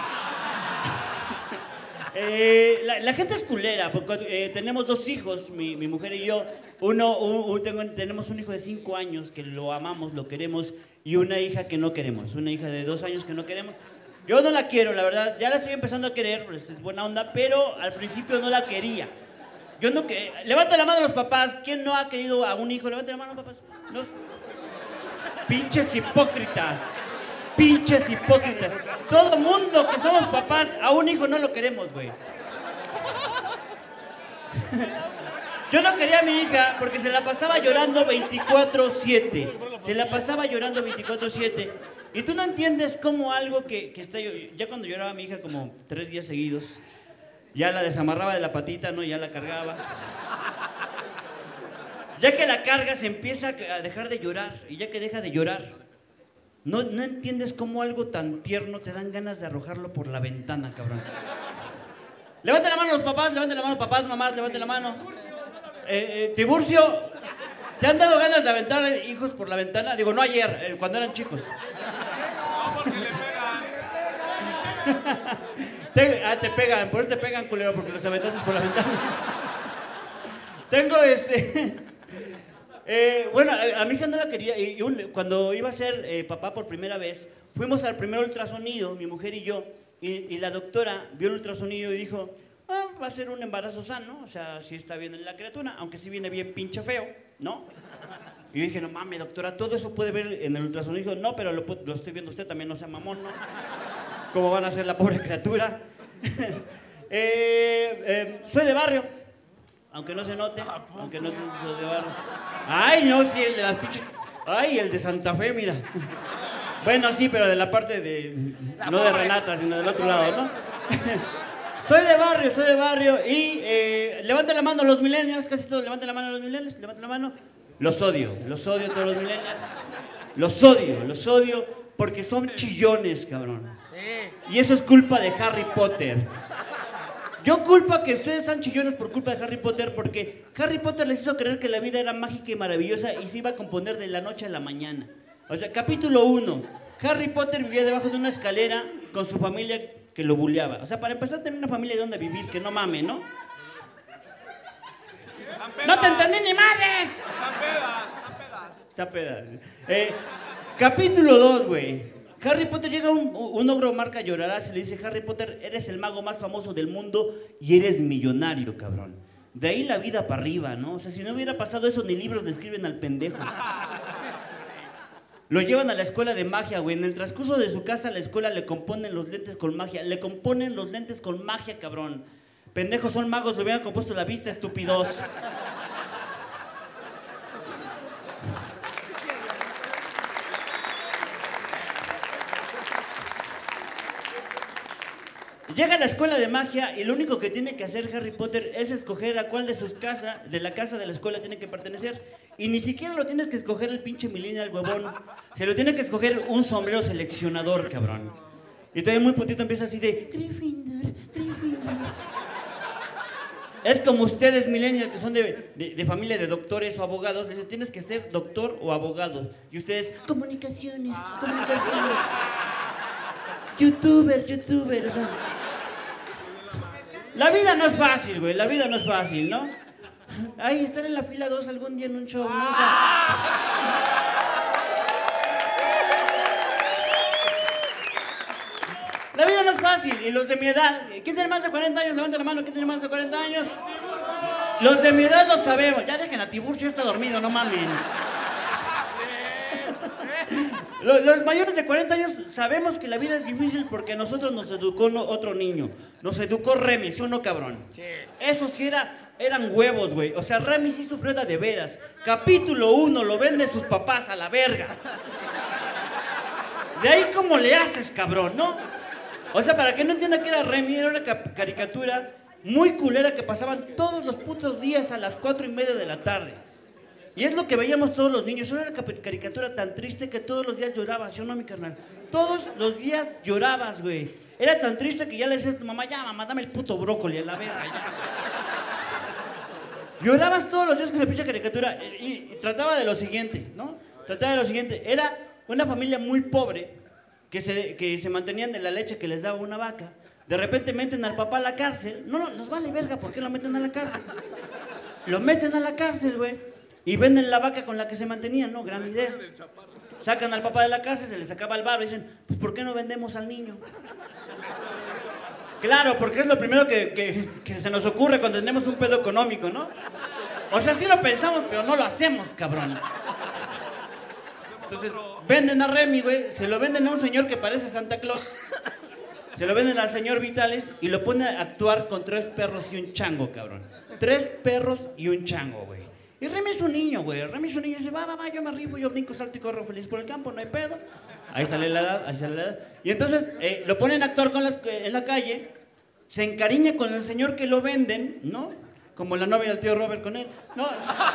eh, la, la gente es culera, porque eh, tenemos dos hijos, mi, mi mujer y yo. Uno, un, un, tengo, tenemos un hijo de cinco años que lo amamos, lo queremos, y una hija que no queremos, una hija de dos años que no queremos. Yo no la quiero, la verdad, ya la estoy empezando a querer, pues es buena onda, pero al principio no la quería. Yo no que levanta la mano a los papás, ¿quién no ha querido a un hijo? Levanta la mano, papás. Los... Pinches hipócritas, pinches hipócritas. Todo mundo que somos papás, a un hijo no lo queremos, güey. Yo no quería a mi hija porque se la pasaba llorando veinticuatro siete. Se la pasaba llorando veinticuatro siete. Y tú no entiendes cómo algo que, que está... Ya cuando lloraba mi hija como tres días seguidos, ya la desamarraba de la patita, ¿no? Ya la cargaba. Ya que la carga se empieza a dejar de llorar. Y ya que deja de llorar, no, no entiendes cómo algo tan tierno te dan ganas de arrojarlo por la ventana, cabrón. Levanten la mano los papás, levanten la mano papás, mamás, levanten la mano. Eh, eh, Tiburcio, ¿te han dado ganas de aventar hijos por la ventana? Digo, no ayer, eh, cuando eran chicos. No, porque le pegan. te, ah, te pegan, por eso te pegan, culero, porque los aventaste por la ventana. Tengo este... eh, bueno, a, a mi hija no la quería. Y un, cuando iba a ser eh, papá por primera vez, fuimos al primer ultrasonido, mi mujer y yo, y, y la doctora vio el ultrasonido y dijo... Ah, va a ser un embarazo sano, o sea, sí está bien en la criatura, aunque sí viene bien pinche feo, ¿no? Y yo dije, no mames, doctora, todo eso puede ver en el ultrasonido. Dijo, no, pero lo, lo estoy viendo usted, también no sea mamón, ¿no? ¿Cómo van a ser la pobre criatura? eh, eh, soy de barrio, aunque no se note, aunque no soy de barrio. Ay, no, sí, el de las pinches... Ay, el de Santa Fe, mira. Bueno, sí, pero de la parte de... No de Renata, sino del otro lado, ¿no? Soy de barrio, soy de barrio y eh, levanten la mano los millennials, casi todos levanten la mano los millennials, levanten la mano. Los odio, los odio todos los millennials. Los odio, los odio porque son chillones, cabrón. Y eso es culpa de Harry Potter. Yo culpa que ustedes sean chillones por culpa de Harry Potter porque Harry Potter les hizo creer que la vida era mágica y maravillosa y se iba a componer de la noche a la mañana. O sea, capítulo uno. Harry Potter vivía debajo de una escalera con su familia que lo bulleaba. O sea, para empezar a tener una familia de donde vivir, que no mame, ¿no? ¡No te entendí ni madres! Está peda, está peda. Eh, capítulo dos, güey. Harry Potter llega un, un ogro marca llorarás y le dice, Harry Potter, eres el mago más famoso del mundo y eres millonario, cabrón. De ahí la vida para arriba, ¿no? O sea, si no hubiera pasado eso, ni libros le escriben al pendejo. Lo llevan a la escuela de magia, güey. En el transcurso de su casa a la escuela le componen los lentes con magia. Le componen los lentes con magia, cabrón. Pendejos son magos, le hubieran compuesto la vista, estúpidos. Llega a la escuela de magia y lo único que tiene que hacer Harry Potter es escoger a cuál de sus casas, de la casa de la escuela tiene que pertenecer. Y ni siquiera lo tienes que escoger el pinche millennial huevón. Se lo tiene que escoger un sombrero seleccionador, cabrón. Y todavía muy putito empieza así de Gryffindor, Gryffindor. Es como ustedes, millennials, que son de, de, de familia de doctores o abogados. Les dicen, tienes que ser doctor o abogado. Y ustedes, comunicaciones, comunicaciones. Youtuber, youtuber, o sea. La vida no es fácil, güey. La vida no es fácil, ¿no? Ay, estar en la fila dos algún día en un show, ¿no? O sea, la vida no es fácil. Y los de mi edad, ¿quién tiene más de cuarenta años? Levanta la mano, ¿quién tiene más de cuarenta años? Los de mi edad lo sabemos. Ya dejen a Tiburcio, ya está dormido, no mamen. Los, los mayores de cuarenta años sabemos que la vida es difícil porque a nosotros nos educó no, otro niño. Nos educó Remy, ¿sí o no, cabrón? Sí. Eso sí era, eran huevos, güey. O sea, Remy sí sufrió de veras. Capítulo uno, lo venden sus papás a la verga. De ahí, ¿cómo le haces, cabrón, no? O sea, para que no entienda que era Remy, era una ca- caricatura muy culera que pasaban todos los putos días a las cuatro y media de la tarde. Y es lo que veíamos todos los niños. Era una caricatura tan triste que todos los días llorabas, ¿sí o no, mi carnal? Todos los días llorabas, güey. Era tan triste que ya le decías a tu mamá, ya, mamá, dame el puto brócoli a la verga, ya. Llorabas todos los días con la pinche caricatura. Y, y trataba de lo siguiente, ¿no? Trataba de lo siguiente. Era una familia muy pobre que se, que se mantenían de la leche que les daba una vaca. De repente meten al papá a la cárcel. No, no, nos vale verga, ¿por qué lo meten a la cárcel? Lo meten a la cárcel, güey. Y venden la vaca con la que se mantenían, ¿no? Gran idea. Sacan al papá de la cárcel, se les acaba el barro y dicen, pues ¿por qué no vendemos al niño? Claro, porque es lo primero que, que, que se nos ocurre cuando tenemos un pedo económico, ¿no? O sea, sí lo pensamos, pero no lo hacemos, cabrón. Entonces, venden a Remy, güey, se lo venden a un señor que parece Santa Claus. Se lo venden al señor Vitales y lo ponen a actuar con tres perros y un chango, cabrón. Tres perros y un chango, güey. Y Remy es un niño, güey. Remy es un niño y dice, va, va, va, yo me rifo, yo brinco, salto y corro feliz por el campo, no hay pedo. Ahí sale la edad, ahí sale la edad. Y entonces eh, lo ponen a actuar con las, eh, en la calle, se encariña con el señor que lo venden, ¿no? Como la novia del tío Robert con él, ¿no?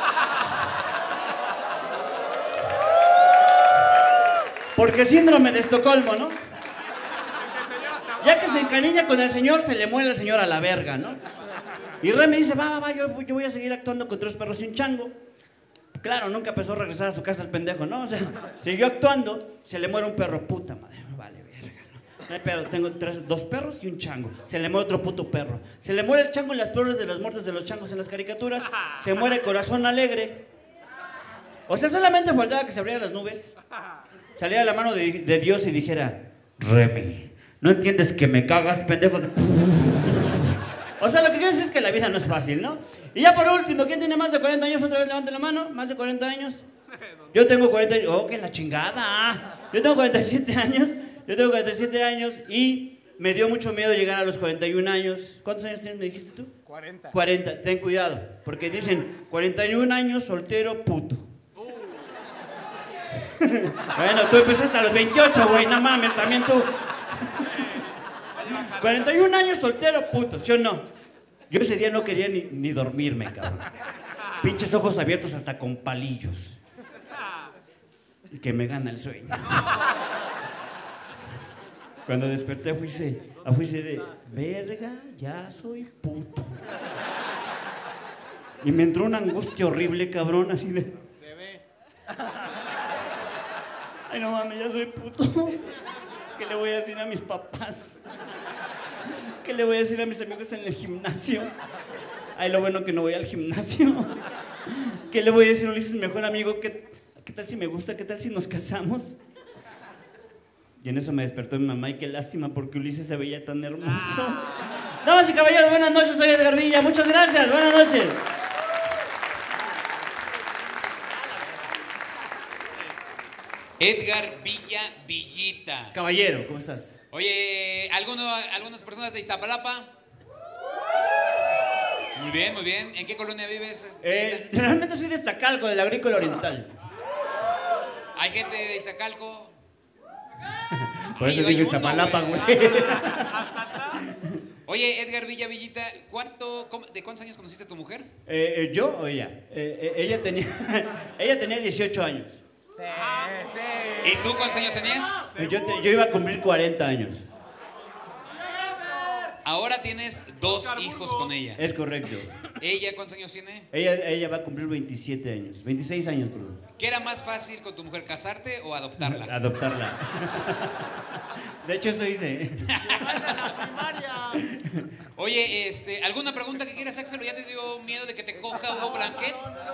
Porque síndrome de Estocolmo, ¿no? Ya que se encariña con el señor, se le muere el señor a la verga, ¿no? Y Remy dice, va, va, va, yo, yo voy a seguir actuando con tres perros y un chango. Claro, nunca empezó a regresar a su casa el pendejo, ¿no? O sea, siguió actuando, se le muere un perro, puta madre, vale, verga, ¿no? No hay perro, tengo tres, dos perros y un chango. Se le muere otro puto perro. Se le muere el chango en las peores de las muertes de los changos en las caricaturas. Se muere Corazón Alegre. O sea, solamente faltaba que se abrieran las nubes, saliera la mano de, de Dios y dijera, Remy, ¿no entiendes que me cagas, pendejo? O sea, lo que quiero decir es que la vida no es fácil, ¿no? Y ya por último, ¿quién tiene más de cuarenta años? Otra vez levante la mano. ¿Más de cuarenta años? Yo tengo cuarenta años. ¡Oh, que la chingada! Yo tengo cuarenta y siete años. Yo tengo cuarenta y siete años y me dio mucho miedo llegar a los cuarenta y un años. ¿Cuántos años tienes, me dijiste tú? cuarenta. cuarenta. Ten cuidado, porque dicen cuarenta y un años, soltero, puto. Bueno, tú empezaste a los veintiocho, güey. No mames, también tú. cuarenta y un años, soltero, puto, ¿sí o no? Yo ese día no quería ni, ni dormirme, cabrón. Pinches ojos abiertos hasta con palillos. Y que me gana el sueño. Cuando desperté fui de, verga, ya soy puto. Y me entró una angustia horrible, cabrón, así de... Se ve. Ay, no mames, ya soy puto. ¿Qué le voy a decir a mis papás? ¿Qué le voy a decir a mis amigos en el gimnasio? Ay, lo bueno que no voy al gimnasio. ¿Qué le voy a decir a Ulises, mi mejor amigo? ¿Qué, ¿Qué tal si me gusta? ¿Qué tal si nos casamos? Y en eso me despertó mi mamá y qué lástima porque Ulises se veía tan hermoso. Damas y caballeros, buenas noches, soy Edgar Villa. Muchas gracias, buenas noches. Edgar Villa Villita. Caballero, ¿cómo estás? Oye, ¿alguno, ¿algunas personas de Iztapalapa? Muy bien, muy bien. ¿En qué colonia vives? Eh, realmente soy de Iztacalco, del Agrícola Oriental. ¿Hay gente de Iztacalco? Por eso digo Iztapalapa, güey. Oye, Edgar Villa Villita, ¿cuánto, cómo- ¿de cuántos años conociste a tu mujer? Eh, eh, ¿Yo o ella? Eh, eh, ella, tenía, ella tenía dieciocho años. ¿Y tú cuántos años tenías? Eh, Yo, te- yo iba a cumplir cuarenta años. Ahora tienes dos hijos con ella. Es correcto. ¿Ella cuántos años tiene? Ella, ella va a cumplir veintisiete años. veintiséis años, perdón. ¿Qué era más fácil con tu mujer, casarte o adoptarla? Adoptarla. De hecho, eso hice. Oye, este, ¿alguna pregunta que quieras, Axel? ¿O ya te dio miedo de que te coja Hugo Blanquet?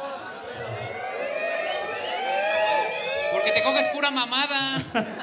Porque te coges pura mamada.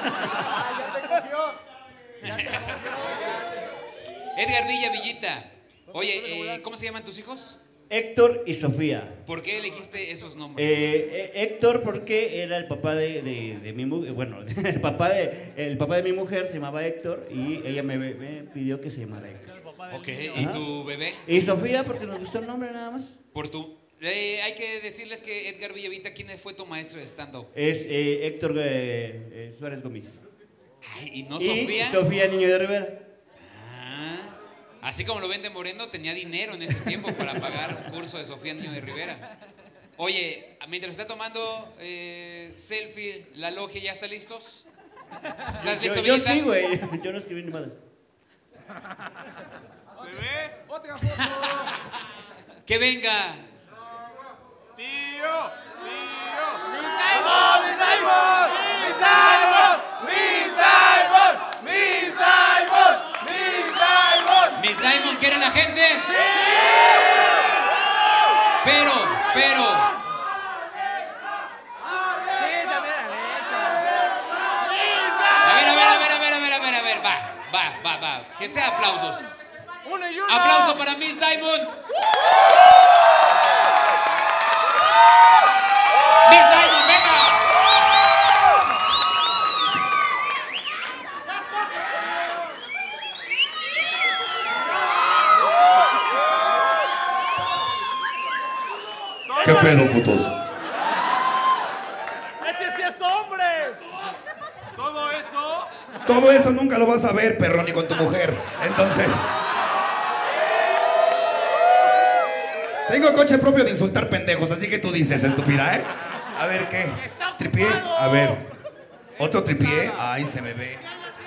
Edgar Villa Villita. Oye, eh, ¿cómo se llaman tus hijos? Héctor y Sofía. ¿Por qué elegiste esos nombres? Eh, eh, Héctor porque era el papá de, de, de mi mujer, bueno, el papá de, el papá de mi mujer se llamaba Héctor y ella me, me pidió que se llamara Héctor. Ok, ¿y Ajá. tu bebé? Y Sofía porque nos gustó el nombre nada más. Por tu... Eh, hay que decirles que Edgar Villavita, ¿quién fue tu maestro de stand-up? Es eh, Héctor eh, eh, Suárez Gómez. Ay, ¿y no Y Sofía? Sofía Niño de Rivera. Ah, así como lo vende Moreno, tenía dinero en ese tiempo para pagar un curso de Sofía Niño de Rivera. Oye, mientras está tomando eh, selfie, la logia, ¿ya está listos? ¿Estás Yo, listo, yo Villita? sí, güey. Yo no escribí ni madre. ¿Se ve? Otra foto. ¡Que venga! Tío, tío. ¡Mi Simon! ¡Mi Simon! ¡Mi Simon! ¡Mi Simon! ¡Mi Simon! ¿Miss Diamond quiere la gente? Pero, pero, a ver, a ver, a ver, a ver, a ver, a ver, a ver, va, va, va, va, que sea aplausos. ¡Uno y uno! Aplauso para Miss Diamond. Miss Diamond, venga. ¿Qué pedo, putos? ¡Ese sí es hombre! Todo eso. Todo eso nunca lo vas a ver, perro, ni con tu mujer. Entonces... Tengo coche propio de insultar pendejos, así que tú dices, estúpida, ¿eh? A ver, ¿qué? ¿Tripié? A ver. ¿Otro tripié? Ay, se me ve.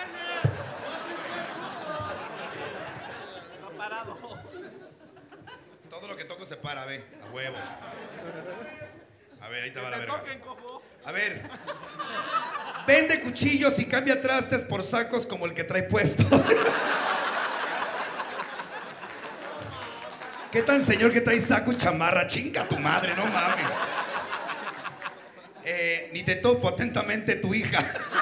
Todo lo que toco se para, ve. A huevo. A ver, ahí te va la verga. A ver. Vende cuchillos y cambia trastes por sacos como el que trae puesto. ¿Qué tan señor que trae saco y chamarra? Chinga tu madre, no mames. Eh, ni te topo atentamente tu hija.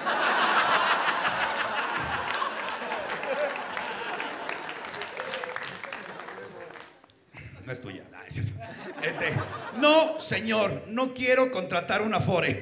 No es tuya. Ah, es cierto. Este, no, señor, no quiero contratar una Afore.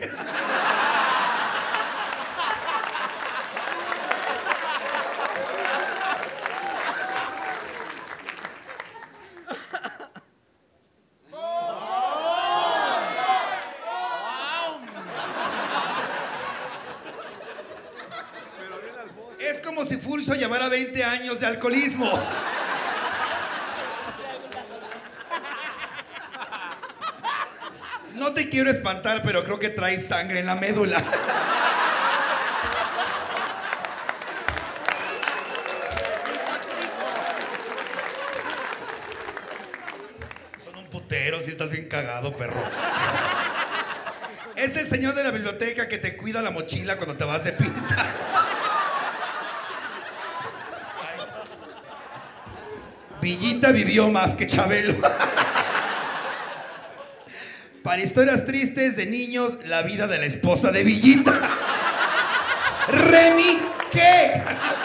Es como si Fulso llevara veinte años de alcoholismo. No te quiero espantar, pero creo que traes sangre en la médula. Son un putero, si estás bien cagado, perro. Es el señor de la biblioteca que te cuida la mochila cuando te vas de pinta. Villita vivió más que Chabelo. Para historias tristes de niños, la vida de la esposa de Villita. Remy, ¿qué?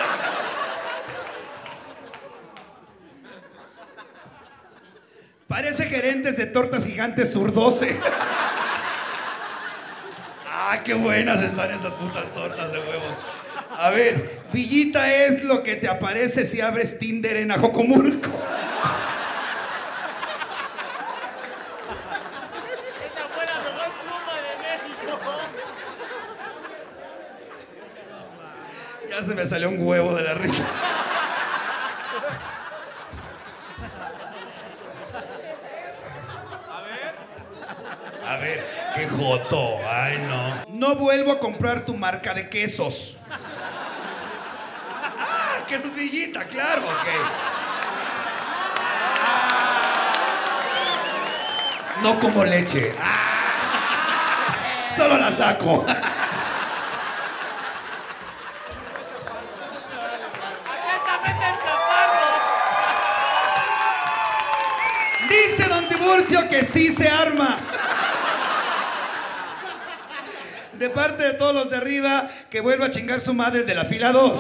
Parece gerentes de tortas gigantes surdoce. Ah, qué buenas están esas putas tortas de huevos. A ver, Villita es lo que te aparece si abres Tinder en Ajocomulco. Esta fue la mejor pluma de México. Ya se me salió un huevo de la risa. A ver, qué joto. Ay, no. No vuelvo a comprar tu marca de quesos. Ah, quesos Villita, claro, ok. No como leche. Ah, solo la saco. Dice don Tiburcio que sí se arma. De parte de todos los de arriba, que vuelva a chingar su madre de la fila dos.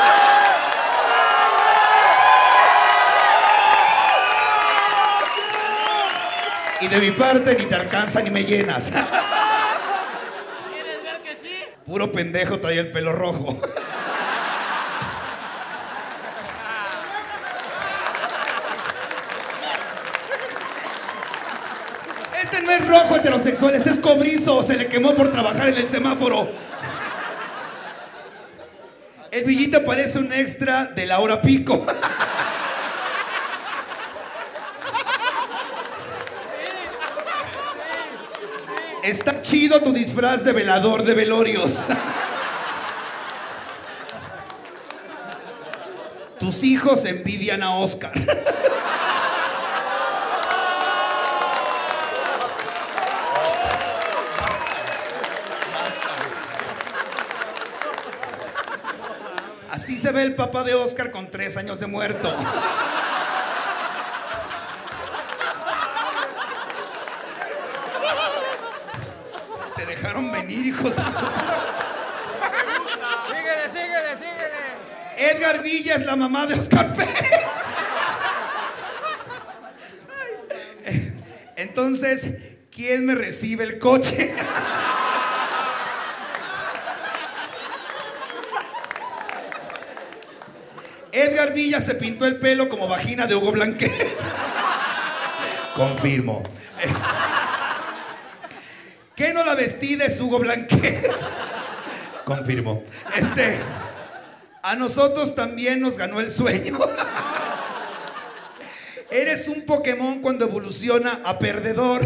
Y de mi parte, ni te alcanza ni me llenas. ¿Quieres ver que sí? Puro pendejo traía el pelo rojo. Este no es rojo heterosexual, ese es cobrizo. Se le quemó por trabajar en el semáforo. El Villita parece un extra de la hora pico. Está chido tu disfraz de velador de velorios. Tus hijos envidian a Oscar. Así se ve el papá de Oscar con tres años de muerto. Se dejaron venir, hijos de su... Síguele, síguele, síguele. Edgar Villa es la mamá de Oscar Pérez. Ay. Entonces, ¿quién me recibe el coche? Edgar Villa se pintó el pelo como vagina de Hugo Blanquet. Confirmo. ¿Qué no la vestida es Hugo Blanquet? Confirmo. Este, a nosotros también nos ganó el sueño. Eres un Pokémon cuando evoluciona a perdedor.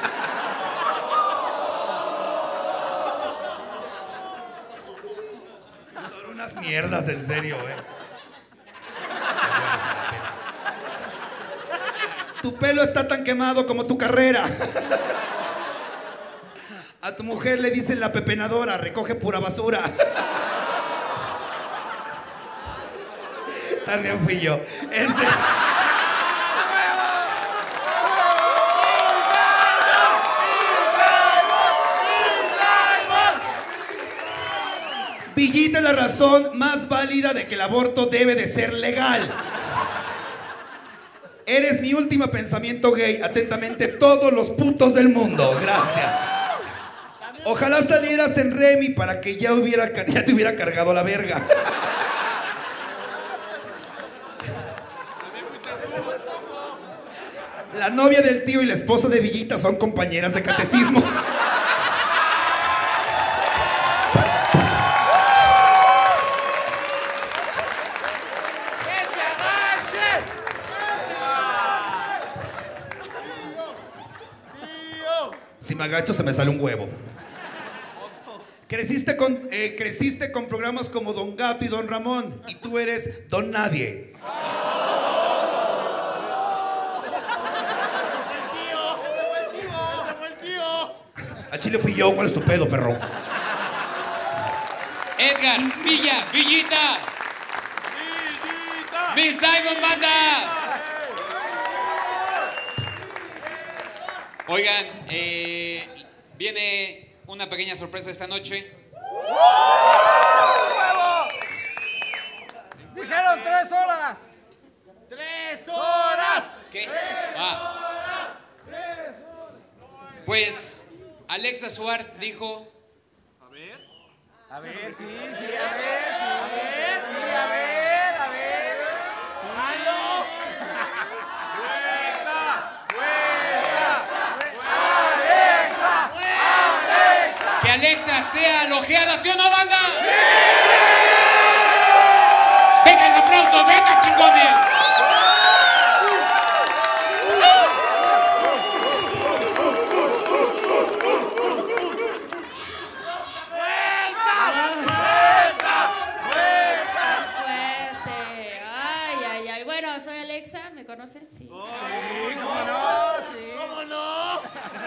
Son unas mierdas, en serio, eh. Tu pelo está tan quemado como tu carrera. A tu mujer le dicen la pepenadora, recoge pura basura. También fui yo. Este... Villita es la razón más válida de que el aborto debe de ser legal. Eres mi último pensamiento gay. Atentamente, todos los putos del mundo. Gracias. Ojalá salieras en Remy para que ya, hubiera, ya te hubiera cargado la verga. La novia del tío y la esposa de Villita son compañeras de catecismo. Si me agacho se me sale un huevo. Creciste con, eh, creciste con programas como Don Gato y Don Ramón. Y tú eres Don Nadie. Al chile fui yo. ¿Cuál es tu pedo, perro? Edgar Villa, Villita. Villita. Miss Simon Banda. Oigan, eh, viene una pequeña sorpresa esta noche. Dijeron tres horas. Tres horas. ¿Qué? Ah. Pues Alexa Suárez dijo. A ver. A ver, sí, sí, a ver, sí, a ver, sí, a ver, a ver. Sí. ¡Halo! Que Alexa sea elogiada, ¿sí o no, banda? ¡Sí! ¡Venga el aplauso! ¡Venga, chingones! Sí. ¿Cómo no? Sí. ¿Cómo no?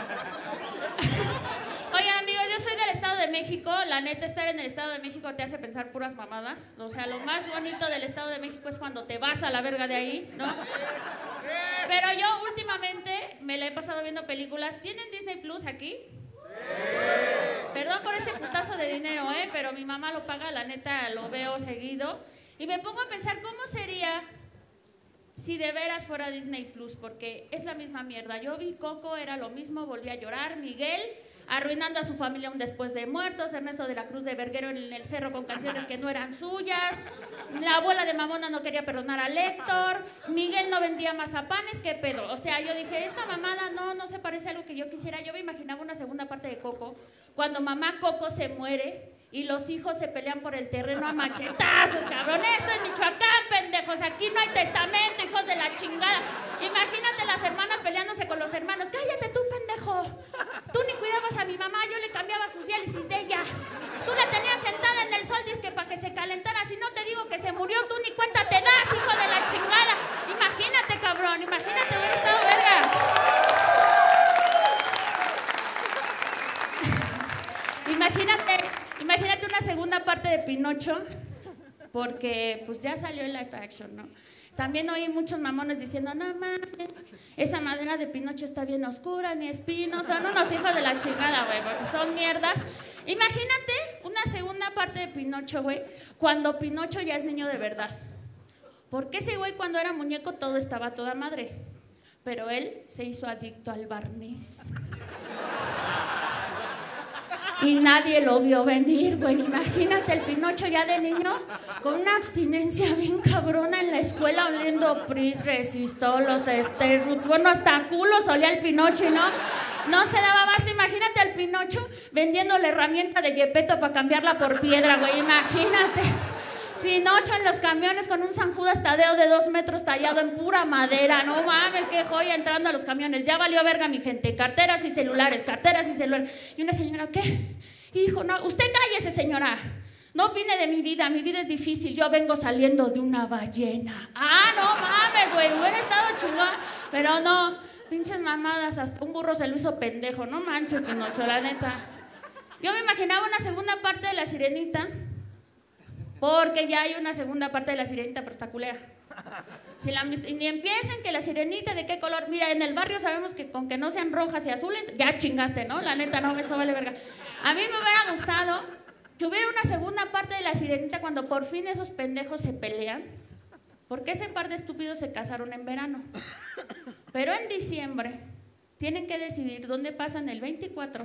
Oigan, amigos, yo soy del Estado de México. La neta, estar en el Estado de México te hace pensar puras mamadas. O sea, lo más bonito del Estado de México es cuando te vas a la verga de ahí, ¿no? Pero yo últimamente me la he pasado viendo películas. ¿Tienen Disney Plus aquí? Perdón por este putazo de dinero, ¿eh? Pero mi mamá lo paga, la neta, lo veo seguido. Y me pongo a pensar, ¿cómo sería si de veras fuera Disney Plus? Porque es la misma mierda. Yo vi Coco, era lo mismo, volví a llorar. Miguel, arruinando a su familia aún después de muertos. Ernesto de la Cruz de Verguero en el cerro con canciones que no eran suyas. La abuela de Mamona no quería perdonar a Héctor. Miguel no vendía mazapanes, ¿qué pedo? O sea, yo dije, esta mamada no, no se parece a algo que yo quisiera. Yo me imaginaba una segunda parte de Coco, cuando mamá Coco se muere y los hijos se pelean por el terreno a machetazos, cabrón. Esto es Michoacán, pendejos. Aquí no hay testamento, hijos de la chingada. Imagínate las hermanas peleándose con los hermanos. Cállate tú, pendejo. Tú ni cuidabas a mi mamá, yo le cambiaba sus diálisis de ella. Tú la tenías sentada en el sol, dizque para que se calentara. Si no te digo que se murió, tú ni cuenta te das, hijo de la chingada. Imagínate, cabrón, imagínate hubiera estado verga. Imagínate, imagínate una segunda parte de Pinocho, porque pues ya salió el live action, ¿no? También oí muchos mamones diciendo, no mames, esa madera de Pinocho está bien oscura, ni espinos, son unos hijos de la chingada, güey, porque son mierdas. Imagínate una segunda parte de Pinocho, güey, cuando Pinocho ya es niño de verdad. Porque ese güey cuando era muñeco todo estaba a toda madre, pero él se hizo adicto al barniz. Y nadie lo vio venir, güey. Imagínate el Pinocho ya de niño con una abstinencia bien cabrona en la escuela, oliendo Pris, Resistolos, Starbucks. Bueno, hasta culos olía el Pinocho y no, no se daba basta. Imagínate al Pinocho vendiendo la herramienta de Gepetto para cambiarla por piedra, güey. Imagínate. Pinocho en los camiones con un San Judas Tadeo de dos metros tallado en pura madera. No mames, qué joya entrando a los camiones. Ya valió verga, mi gente. Carteras y celulares, carteras y celulares. Y una señora, ¿qué? Hijo, no. Usted cállese, señora. No opine de mi vida. Mi vida es difícil. Yo vengo saliendo de una ballena. Ah, no mames, güey. Hubiera estado chingón. Pero no. Pinches mamadas. Hasta un burro se lo hizo pendejo. No manches, Pinocho, la neta. Yo me imaginaba una segunda parte de La Sirenita. Porque ya hay una segunda parte de La Sirenita, pero está culera. Si la, ni empiecen que La Sirenita, ¿de qué color? Mira, en el barrio sabemos que con que no sean rojas y azules, ya chingaste, ¿no? La neta, no, eso vale verga. A mí me hubiera gustado que hubiera una segunda parte de La Sirenita cuando por fin esos pendejos se pelean. Porque ese par de estúpidos se casaron en verano. Pero en diciembre tienen que decidir dónde pasan el veinticuatro.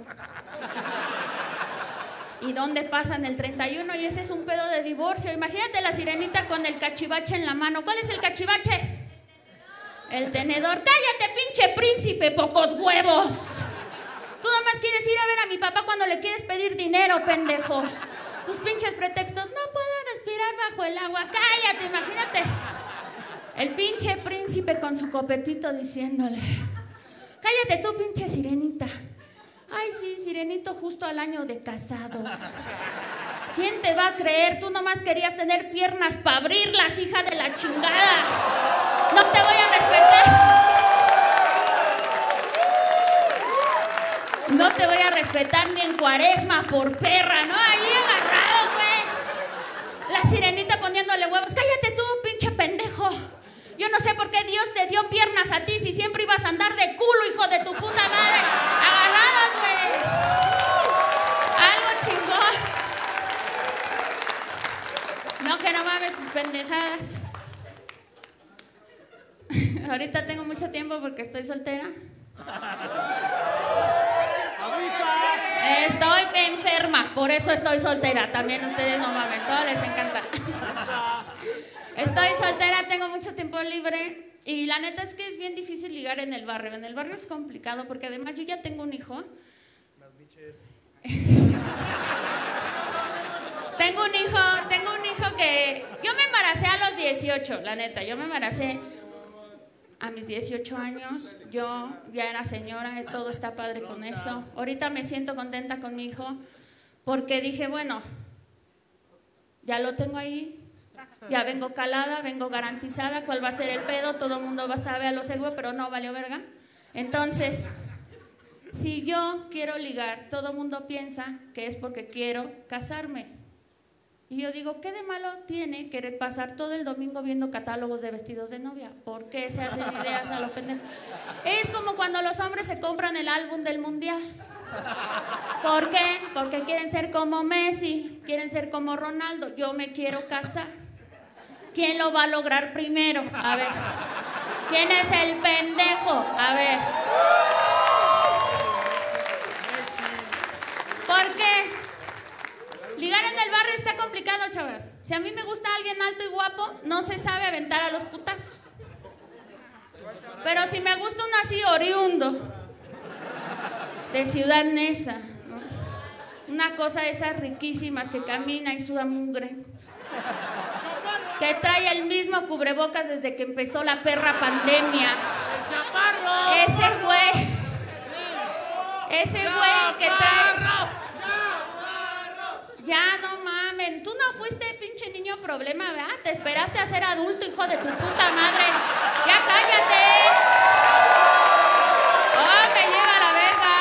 ¿Y dónde pasan el treinta y uno? Y ese es un pedo de divorcio. Imagínate La Sirenita con el cachivache en la mano. ¿Cuál es el cachivache? El tenedor. ¡Cállate, pinche príncipe, pocos huevos! Tú nomás quieres ir a ver a mi papá cuando le quieres pedir dinero, pendejo. Tus pinches pretextos. No puedo respirar bajo el agua. ¡Cállate, imagínate! El pinche príncipe con su copetito diciéndole, cállate tú, pinche sirenita. Ay, sí, Sirenito, justo al año de casados. ¿Quién te va a creer? Tú nomás querías tener piernas para abrirlas, hija de la chingada. No te voy a respetar. No te voy a respetar ni en Cuaresma por perra, ¿no? Ahí agarrados, güey. La Sirenita poniéndole huevos. Cállate tú, pinche pendejo. Yo no sé por qué Dios te dio piernas a ti si siempre ibas a andar de culo, hijo de tu puta madre. Agarrados, güey. Algo chingón. No, que no mames sus pendejadas. Ahorita tengo mucho tiempo porque estoy soltera. Estoy enferma, por eso estoy soltera. También ustedes no mames, todo les encanta. Estoy soltera, tengo mucho tiempo libre y la neta es que es bien difícil ligar en el barrio. En el barrio es complicado porque además yo ya tengo un hijo. Tengo un hijo, tengo un hijo que... Yo me embaracé a los dieciocho, la neta. Yo me embaracé a mis dieciocho años. Yo ya era señora, todo está padre con eso. Ahorita me siento contenta con mi hijo porque dije, bueno, ya lo tengo ahí. Ya vengo calada, vengo garantizada, cuál va a ser el pedo, todo el mundo va a saber a lo seguro, pero no, valió verga. Entonces, si yo quiero ligar, todo el mundo piensa que es porque quiero casarme. Y yo digo, ¿qué de malo tiene querer pasar todo el domingo viendo catálogos de vestidos de novia? ¿Por qué se hacen ideas a lo pendejo? Es como cuando los hombres se compran el álbum del mundial. ¿Por qué? Porque quieren ser como Messi, quieren ser como Ronaldo. Yo me quiero casar. ¿Quién lo va a lograr primero? A ver. ¿Quién es el pendejo? A ver. ¿Por qué? Ligar en el barrio está complicado, chavas. Si a mí me gusta alguien alto y guapo, no se sabe aventar a los putazos. Pero si me gusta un así oriundo, de Ciudad Neza, ¿no? Una cosa de esas riquísimas que camina y suda mugre, que trae el mismo cubrebocas desde que empezó la perra pandemia. Ese güey, ese güey que trae... Ya, no mamen, tú no fuiste pinche niño problema, ¿verdad? Te esperaste a ser adulto, hijo de tu puta madre. ¡Ya cállate! ¡Oh, me lleva a la verga!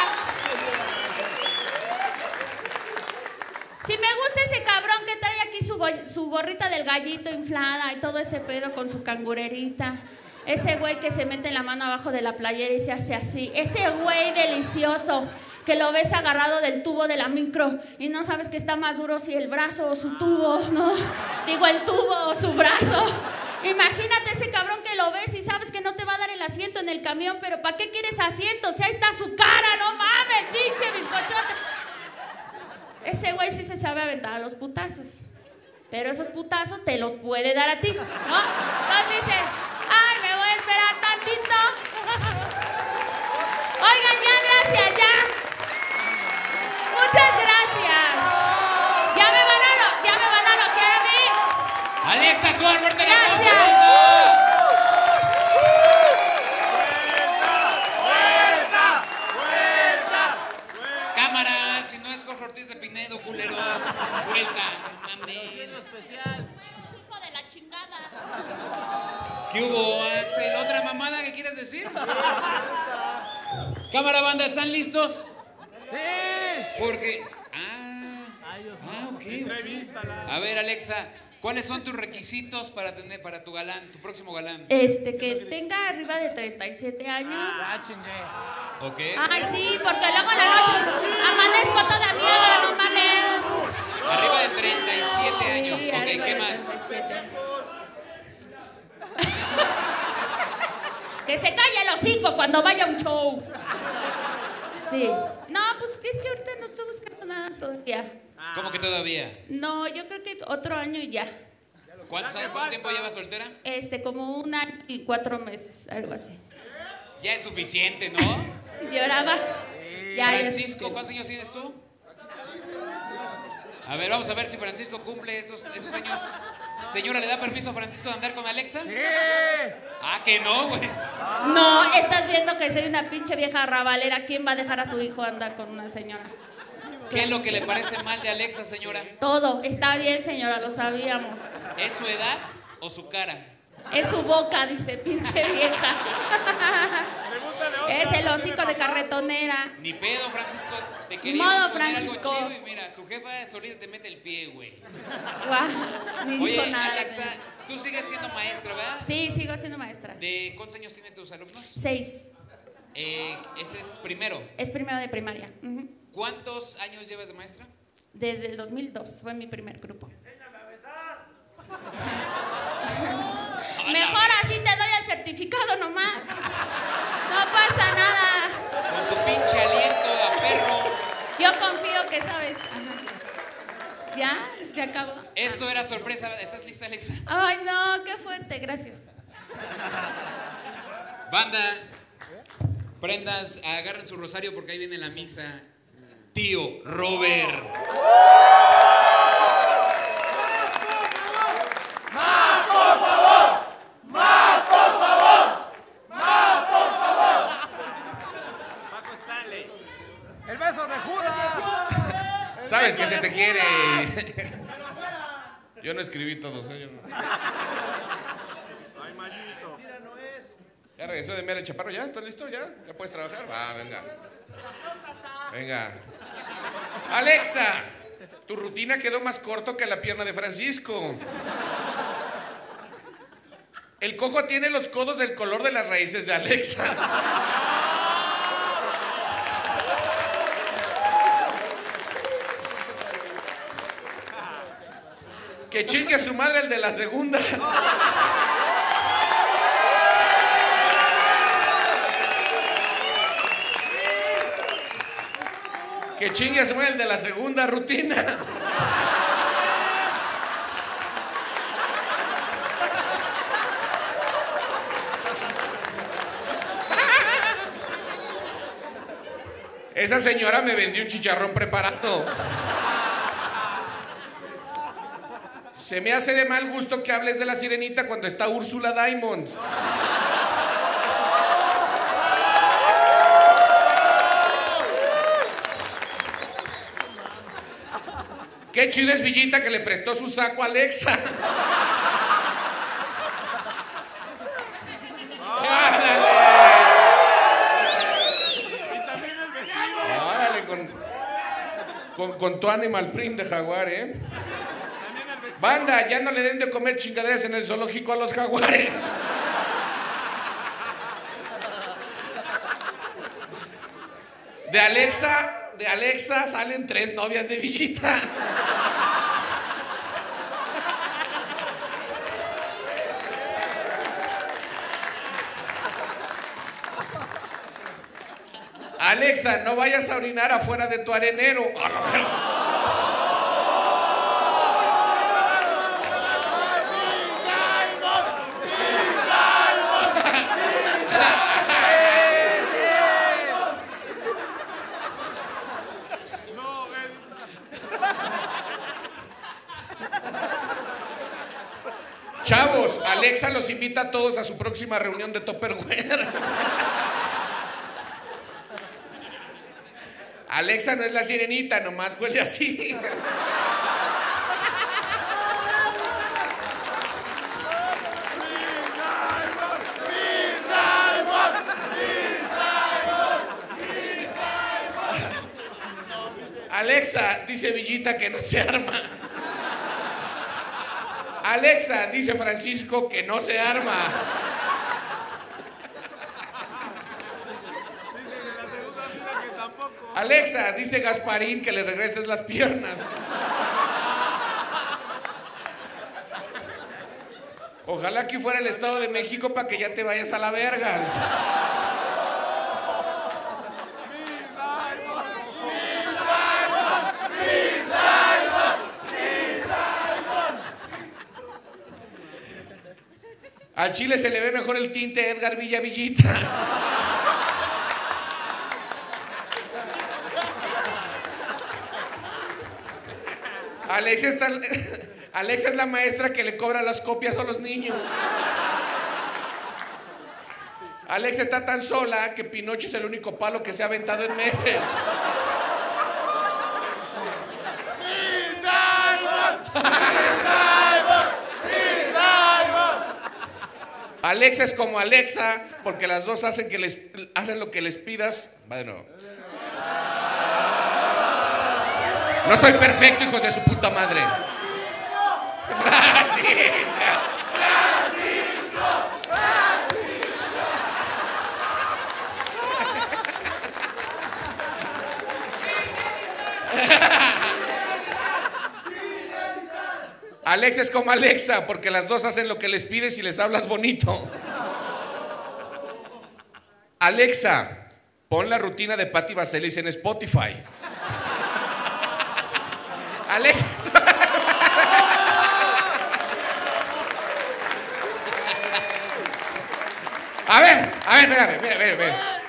Si me gusta ese cabrón que trae aquí su, go- su gorrita del gallito inflada y todo ese pedo con su cangurerita. Ese güey que se mete la mano abajo de la playera y se hace así. Ese güey delicioso que lo ves agarrado del tubo de la micro y no sabes que está más duro si el brazo o su tubo, ¿no? Digo, el tubo o su brazo. Imagínate ese cabrón que lo ves y sabes que no te va a dar el asiento en el camión, pero ¿para qué quieres asiento? Si ahí está su cara, no mames, pinche bizcochote. Ese güey sí se sabe aventar a los putazos. Pero esos putazos te los puede dar a ti, ¿no? Entonces dice, ay, me voy a esperar tantito. Oigan, ya, gracias, ya. Muchas gracias. Ya me van a lo, ya me van a lo que a mí. Alexa, tú al norte. Gracias. ¡Vuelta! ¡Vuelta! Cámara, si no es Jorge Ortiz de Pinedo, culeros. Vuelta, no mames. Hijo de la chingada. ¿Qué hubo, Axel? ¿Otra mamada que quieres decir? Cámara, banda, ¿están listos? ¡Sí! Porque... Ah, ah ok, ok. A ver, Alexa, ¿cuáles son tus requisitos para tener para tu galán, tu próximo galán? Este, que tenga arriba de treinta y siete años. Ah, chingue. Ok. Ay, sí, porque luego en la noche amanezco toda mierda, no mames. Arriba de treinta y siete Sí, años. Ok, arriba ¿qué de más? treinta y siete. Que se calle el hocico cuando vaya a un show. Sí. No, pues es que ahorita no estoy buscando nada todavía. ¿Cómo que todavía? No, yo creo que otro año y ya. ¿Cuántos años, ¿Cuánto tiempo llevas soltera? Este, como un año y cuatro meses, algo así. Ya es suficiente, ¿no? Lloraba. Ya, Francisco, ya. ¿cuántos años tienes tú? A ver, vamos a ver si Francisco cumple esos, esos años. Señora, ¿le da permiso a Francisco de andar con Alexa? ¡Sí! Ah, que no, güey. No, estás viendo que soy una pinche vieja rabalera. ¿Quién va a dejar a su hijo andar con una señora? ¿Qué es lo que le parece mal de Alexa, señora? Todo. Está bien, señora, lo sabíamos. ¿Es su edad o su cara? Es su boca, dice, pinche vieja. Es el hocico de carretonera. Ni pedo, Francisco. Te quería Modo, poner Francisco. algo chido y mira, tu jefa solita te mete el pie, güey. Guau, ni Oye, dijo nada. Alexa, tú sigues siendo maestra, ¿verdad? Sí, sigo siendo maestra. ¿De cuántos años tienen tus alumnos? Seis. Eh, ese es primero. Es primero de primaria. Ujú. ¿Cuántos años llevas de maestra? Desde el dos mil dos fue mi primer grupo. Mejor así te doy el certificado nomás. No pasa nada. Con tu pinche aliento a perro. Yo confío que sabes. Ajá. ¿Ya? ¿Ya acabó? Eso era sorpresa. ¿Estás lista, Alexa? Ay, no, qué fuerte, gracias. Banda, prendas, agarren su rosario porque ahí viene la misa. Tío Robert. ¡Más, por favor! ¡Más, por favor! ¡Más, por favor! Paco Stanley. ¡El beso de Judas! Sabes que se te quiere. Yo no escribí todos, ¿eh? Yo no. Ya regresó de Mera el Chaparro. ¿Ya? ¿Estás listo? ¿Ya? ¿Ya puedes trabajar? Va, venga. Venga. Alexa, tu rutina quedó más corto que la pierna de Francisco. El cojo tiene los codos del color de las raíces de Alexa. Que chingue a su madre el de la segunda. Que chingue a su madre el de la segunda rutina. Esa señora me vendió un chicharrón preparado. Se me hace de mal gusto que hables de la sirenita cuando está Úrsula Diamond. Qué chido es Villita que le prestó su saco a Alexa. Órale, con, con, con tu animal print de jaguar, ¿eh? Banda, ya no le den de comer chingaderas en el zoológico a los jaguares. De Alexa, de Alexa salen tres novias de Villita. Alexa, no vayas a orinar afuera de tu arenero. Chavos, Alexa los invita a todos a su próxima reunión de Tupperware. Alexa no es la sirenita, nomás huele así. Alexa, dice Villita que no se arma. Alexa, dice Francisco que no se arma. Alexa, dice Gasparín que le regreses las piernas. Ojalá que fuera el Estado de México para que ya te vayas a la verga. Al chile se le ve mejor el tinte Edgar Villavillita. Alexa, está, Alexa es la maestra que le cobra las copias a los niños. Alexa está tan sola que Pinocho es el único palo que se ha aventado en meses. Alexa es como Alexa porque las dos hacen, que les, hacen lo que les pidas. Bueno. No soy perfecto, hijos de su puta madre. Alexa es como Alexa porque las dos hacen lo que les pides y les hablas bonito. Alexa, pon la rutina de Patti Vaselis en Spotify. Alexa. A ver, a ver, mira, mira, mira, mira.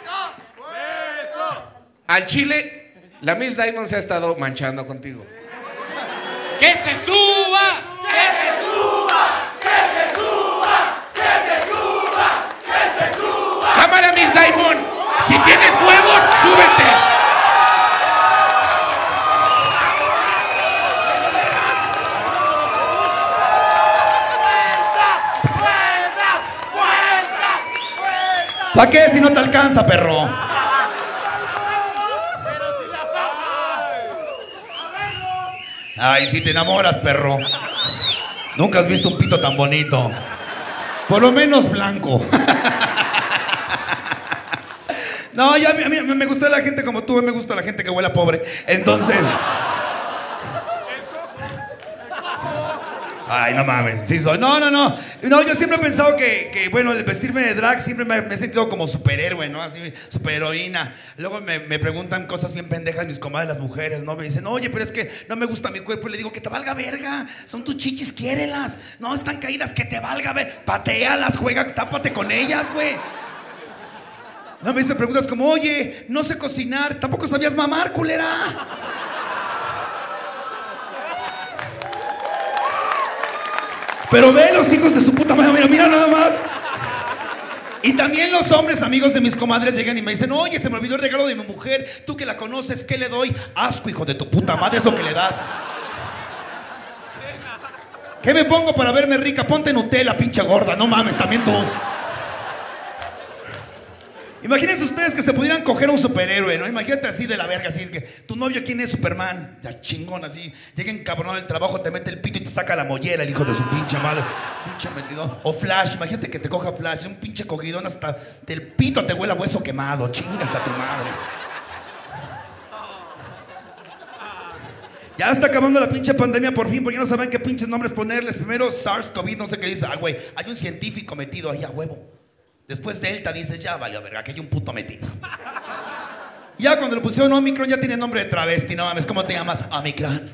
Al chile, la Miss Diamond se ha estado manchando contigo. ¡Que se suba! ¡Que se suba! ¡Que se suba! ¡Que se suba! ¡Que se suba! Cámara, Miss Diamond, si tienes huevos, súbete. ¿Para qué si no te alcanza, perro? Ay, si te enamoras, perro. Nunca has visto un pito tan bonito. Por lo menos blanco. No, ya a mí, a mí me gusta la gente como tú, me gusta la gente que huele a pobre. Entonces... Ay, no mames, sí soy. No, no, no. No, yo siempre he pensado que, que bueno, el vestirme de drag siempre me, me he sentido como superhéroe, ¿no? Así, superheroína. Luego me, me preguntan cosas bien pendejas mis comadres, las mujeres, ¿no? Me dicen, oye, pero es que no me gusta mi cuerpo. Y le digo, que te valga verga. Son tus chichis, quiérelas. No, están caídas, que te valga ver. Patealas, juega, tápate con ellas, güey. No, me dicen preguntas como, oye, no sé cocinar. Tampoco sabías mamar, culera. Pero ve los hijos de su puta madre, mira, mira nada más. Y también los hombres amigos de mis comadres llegan y me dicen, oye, se me olvidó el regalo de mi mujer. Tú que la conoces, ¿qué le doy? Asco, hijo de tu puta madre, es lo que le das. ¿Qué me pongo para verme rica? Ponte Nutella, pinche gorda, no mames, también tú. Imagínense ustedes que se pudieran coger a un superhéroe, ¿no? Imagínate así de la verga, así que tu novio, ¿quién es? Superman, ya chingón, así. Llega encabronado del trabajo, te mete el pito y te saca la mollera, el hijo de su pinche madre. Pinche metido. O Flash, imagínate que te coja Flash, un pinche cogidón hasta del pito te huele a hueso quemado. Chingas a tu madre. Ya está acabando la pinche pandemia por fin, porque no saben qué pinches nombres ponerles. Primero SARS-CoV, no sé qué dice. Ah, güey, hay un científico metido ahí a huevo. Después Delta dice, ya valió verga, que hay un puto metido. Ya cuando le pusieron Omicron ya tiene nombre de travesti, no mames, ¿cómo te llamas? Omicron.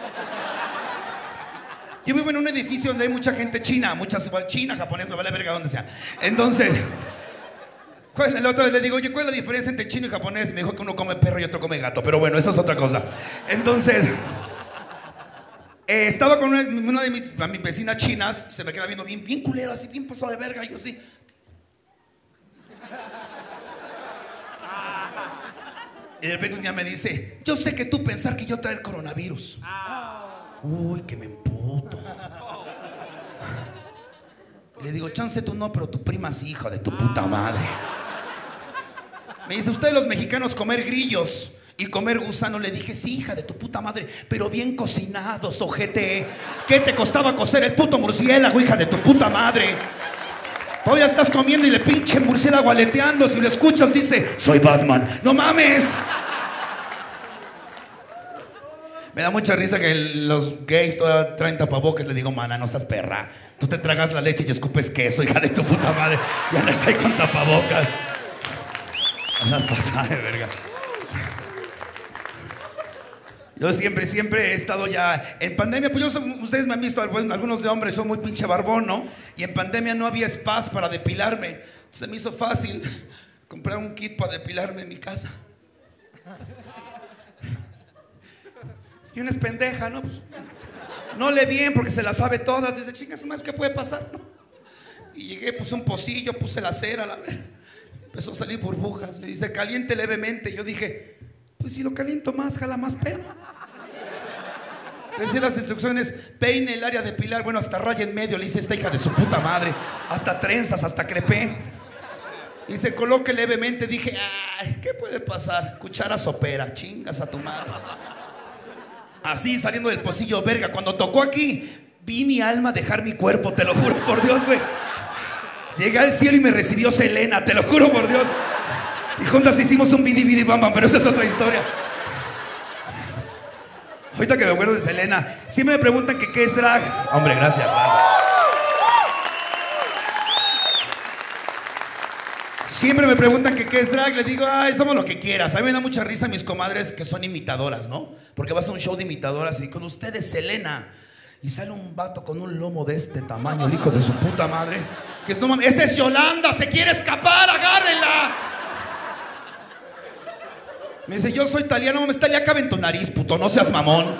Yo vivo en un edificio donde hay mucha gente china, muchas china, japonés, me vale verga donde sea. Entonces, ¿cuál, la otra vez le digo, oye, ¿cuál es la diferencia entre chino y japonés? Me dijo que uno come perro y otro come gato, pero bueno, eso es otra cosa. Entonces, eh, estaba con una, una de mis, mis vecinas chinas, se me queda viendo bien, bien culero, así bien pasado de verga, yo sí. Y de repente un día me dice, yo sé que tú pensar que yo traer coronavirus. Uy, que me emputo. Y le digo, chance tú no, pero tu prima sí, hija de tu puta madre. Me dice, ustedes los mexicanos comer grillos y comer gusano. Le dije, sí, hija de tu puta madre, pero bien cocinados, ojete. ¿Qué te costaba cocer el puto murciélago, hija de tu puta madre? Todavía estás comiendo y le pinche murciélago aleteando. Si lo escuchas dice, soy Batman. ¡No mames! Me da mucha risa que los gays todavía traen tapabocas. Le digo, mana, no seas perra. Tú te tragas la leche y escupes queso, hija de tu puta madre. Y andas ahí con tapabocas. No seas pasada de verga. Yo siempre, siempre he estado ya en pandemia. Pues yo, soy, ustedes me han visto, algunos de hombres son muy pinche barbón, ¿no? Y en pandemia no había spas para depilarme. Se me hizo fácil comprar un kit para depilarme en mi casa. Y una es pendeja, ¿no? Pues, no le bien porque se la sabe todas. Dice, chingas, ¿qué puede pasar? ¿No? Y llegué, puse un pocillo, puse la cera, la ver. Empezó a salir burbujas. Le dice, caliente levemente. Yo dije, pues si lo caliento más, jala más pelo. Le decía las instrucciones, peine el área de pilar, bueno, hasta raya en medio, le hice esta hija de su puta madre, hasta trenzas, hasta crepé. Y se coloque levemente, dije, ay, ¿qué puede pasar? Cuchara sopera, chingas a tu madre. Así, saliendo del pocillo, verga, cuando tocó aquí, vi mi alma dejar mi cuerpo, te lo juro por Dios, güey. Llegué al cielo y me recibió Selena, te lo juro por Dios. Y juntas hicimos un bidi bidi bam bam, pero esa es otra historia. Ahorita que me acuerdo de Selena, siempre me preguntan que qué es drag. Hombre, gracias, vale. Siempre me preguntan que qué es drag. Le digo, ay, somos lo que quieras. A mí me da mucha risa mis comadres que son imitadoras, ¿no? Porque vas a un show de imitadoras y con ustedes Selena. Y sale un vato con un lomo de este tamaño, el hijo de su puta madre. Que es, no mames, esa es Yolanda, se quiere escapar, agárrenla. Me dice, yo soy Talía, no mames, Talía, cabe en tu nariz, puto, no seas mamón.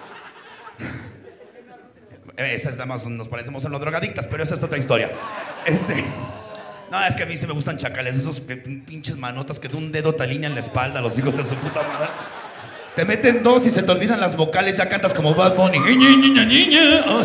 Esa es nada más, nos parecemos en los drogadictas, pero esa es otra historia. Este... No, es que a mí sí me gustan chacales, esos pinches manotas que de un dedo te alinean la espalda, los hijos de su puta madre. Te meten dos y se te olvidan las vocales, ya cantas como Bad Bunny. Niña, niña, niña. Oh.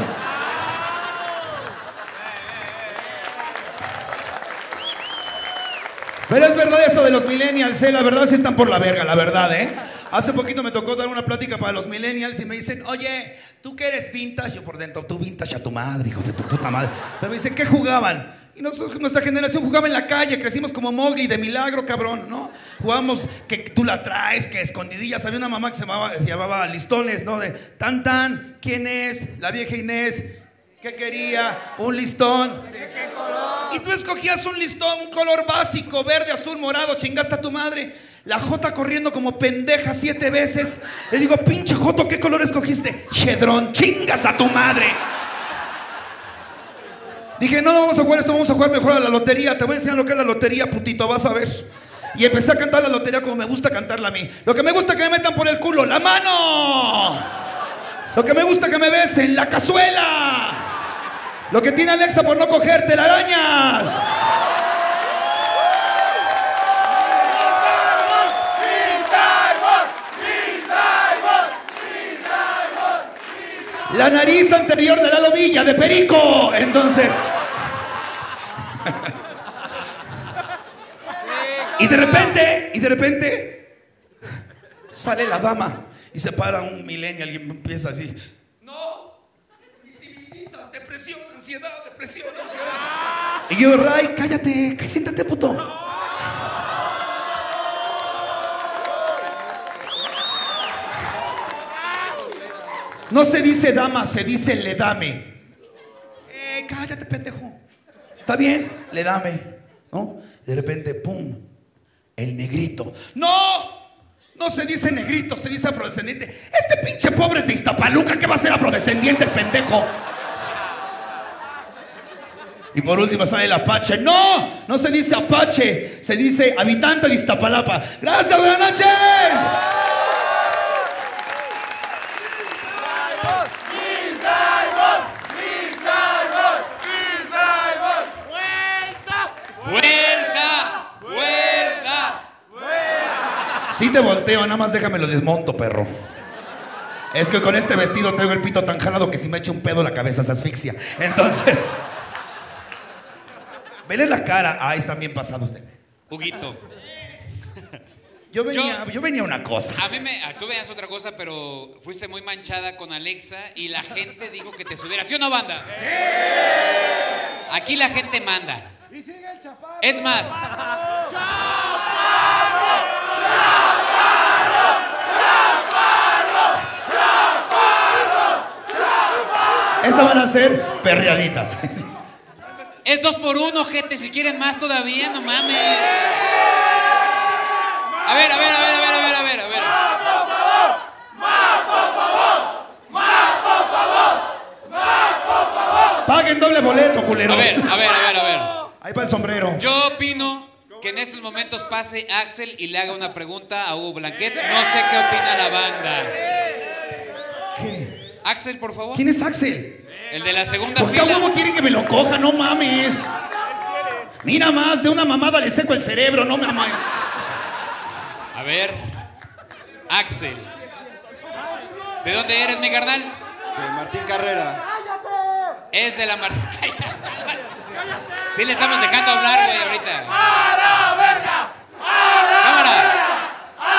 Pero es verdad eso de los millennials, ¿eh? La verdad sí están por la verga, la verdad, ¿eh? Hace poquito me tocó dar una plática para los millennials y me dicen, oye, ¿tú que eres vintage? Yo por dentro, tú vintage a tu madre, hijo de tu puta madre. Pero me dicen, ¿qué jugaban? Y nosotros, nuestra generación jugaba en la calle, crecimos como Mowgli, de milagro, cabrón, ¿no? Jugábamos que tú la traes, que escondidillas. Había una mamá que se llamaba, se llamaba Listones, ¿no? De tan tan, ¿quién es? La vieja Inés. ¿Qué quería? Un listón. ¿De qué color? Y tú escogías un listón, un color básico, verde, azul, morado, chingaste a tu madre. La Jota corriendo como pendeja siete veces. Le digo, pinche Joto, ¿qué color escogiste? Chedrón, chingas a tu madre. Dije, no, no vamos a jugar esto, vamos a jugar mejor a la lotería. Te voy a enseñar lo que es la lotería, putito, vas a ver. Y empecé a cantar la lotería como me gusta cantarla a mí. Lo que me gusta es que me metan por el culo, la mano. Lo que me gusta es que me besen, la cazuela. Lo que tiene Alexa por no cogerte, la arañas. La nariz anterior de la lobilla de perico. Entonces. Y de repente, y de repente sale la dama y se para un millennial y empieza así. No, visibilizas, depresión, ansiedad, depresión, ansiedad. Y yo, Ray, cállate, siéntate, puto. No se dice dama, se dice le dame. Eh, cállate, pendejo. ¿Está bien? Le dame, ¿no? De repente, pum, el negrito. ¡No! No se dice negrito, se dice afrodescendiente. Este pinche pobre es de Iztapaluca, ¿qué va a ser afrodescendiente el pendejo? Y por último sale el apache. ¡No! No se dice apache, se dice habitante de Iztapalapa. ¡Gracias, buenas noches! ¡Vuelta! ¡Vuelta! Si te volteo, nada más déjame lo desmonto, perro. Es que con este vestido traigo el pito tan jalado que si me echo un pedo la cabeza se asfixia. Entonces, vele la cara. Ah, están bien pasados de... Huguito. Yo venía, yo, yo venía una cosa. A mí me... Tú veías otra cosa, pero fuiste muy manchada con Alexa y la gente dijo que te subiera. ¿Sí o no, banda? Aquí la gente manda. Es más. Esas van a ser perreaditas. Es dos por uno, gente. Si quieren más todavía, no mames. A ver, a ver, a ver, a ver, a ver, a ver, a ver. ¡Más, por favor! ¡Más, por favor! ¡Más, por favor! ¡Más, por favor! Paguen doble boleto, culeros. A ver, a ver, a ver, a ver. Ahí va el sombrero. Yo opino que en estos momentos pase Axel y le haga una pregunta a Hugo Blanquet. No sé qué opina la banda. ¿Qué? Axel, por favor. ¿Quién es Axel? El de la segunda ¿Por qué a fila. huevo quieren que me lo coja? No mames. Mira más, de una mamada le seco el cerebro, no mames. A ver, Axel. ¿De dónde eres, mi carnal? De Martín Carrera. Es de la Martín. Sí le estamos dejando hablar, güey, ahorita. ¡A la verga! ¡Cámara!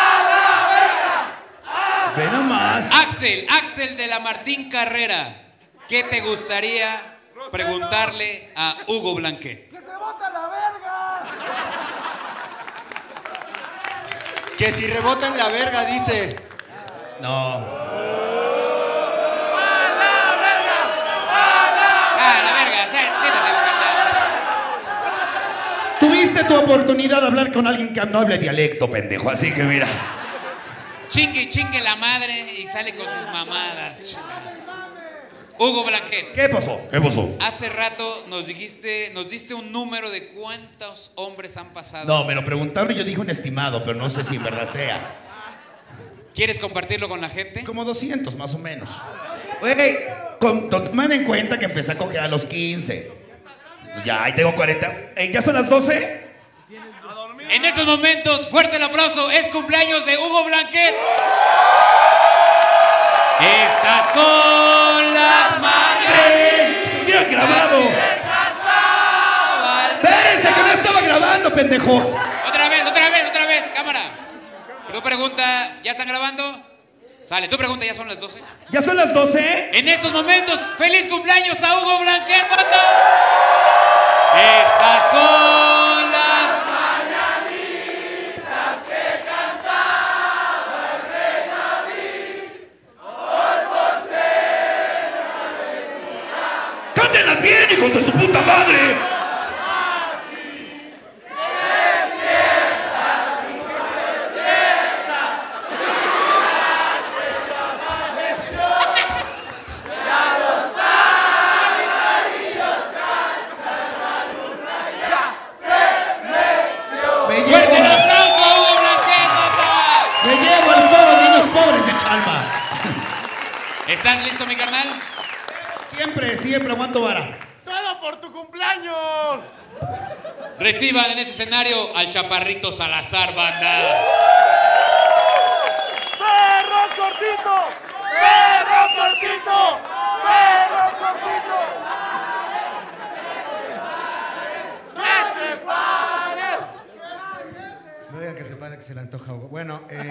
Ve nomás. Axel, Axel de la Martín Carrera. ¿Qué te gustaría preguntarle a Hugo Blanquet? ¡Que se bota la verga! Que si rebota en la verga, dice. No. Ah, la verga, siéntate, carnal. Tuviste tu oportunidad de hablar con alguien que no hable dialecto, pendejo, así que mira. Chingue y chingue la madre y sale con sus mamadas. Hugo Blanquet. ¿Qué pasó? ¿Qué pasó? Hace rato nos dijiste, nos diste un número de cuántos hombres han pasado. No, me lo preguntaron y yo dije un estimado, pero no sé si en verdad sea. ¿Quieres compartirlo con la gente? Como doscientos, más o menos. Oye, tomen en cuenta que empecé a coger a los quince. Ya, ahí tengo cuarenta. Eh, ¿Ya son las doce? En estos momentos, fuerte el aplauso, es cumpleaños de Hugo Blanquet. Estas son las madres. ¡Mira, grabado! ¡Espérense que no estaba grabando, pendejos! Otra Tu pregunta, ¿ya están grabando? Sale, tu pregunta, ¿ya son las doce? ¿Ya son las doce? En estos momentos, feliz cumpleaños a Hugo Blanquet, banda. Estas son las mañanitas que cantaba el rey David. Hoy por ser ¡Cántenlas bien, hijos de su puta madre! ¿Estás listo, mi carnal? Siempre, siempre aguanto vara. ¡Todo por tu cumpleaños! Reciban en ese escenario al Chaparrito Salazar, banda. ¡Perro cortito! ¡Perro cortito! ¡Perro cortito! ¡Que se pare! No digan que se pare, que se le antoja Hugo. Bueno, eh...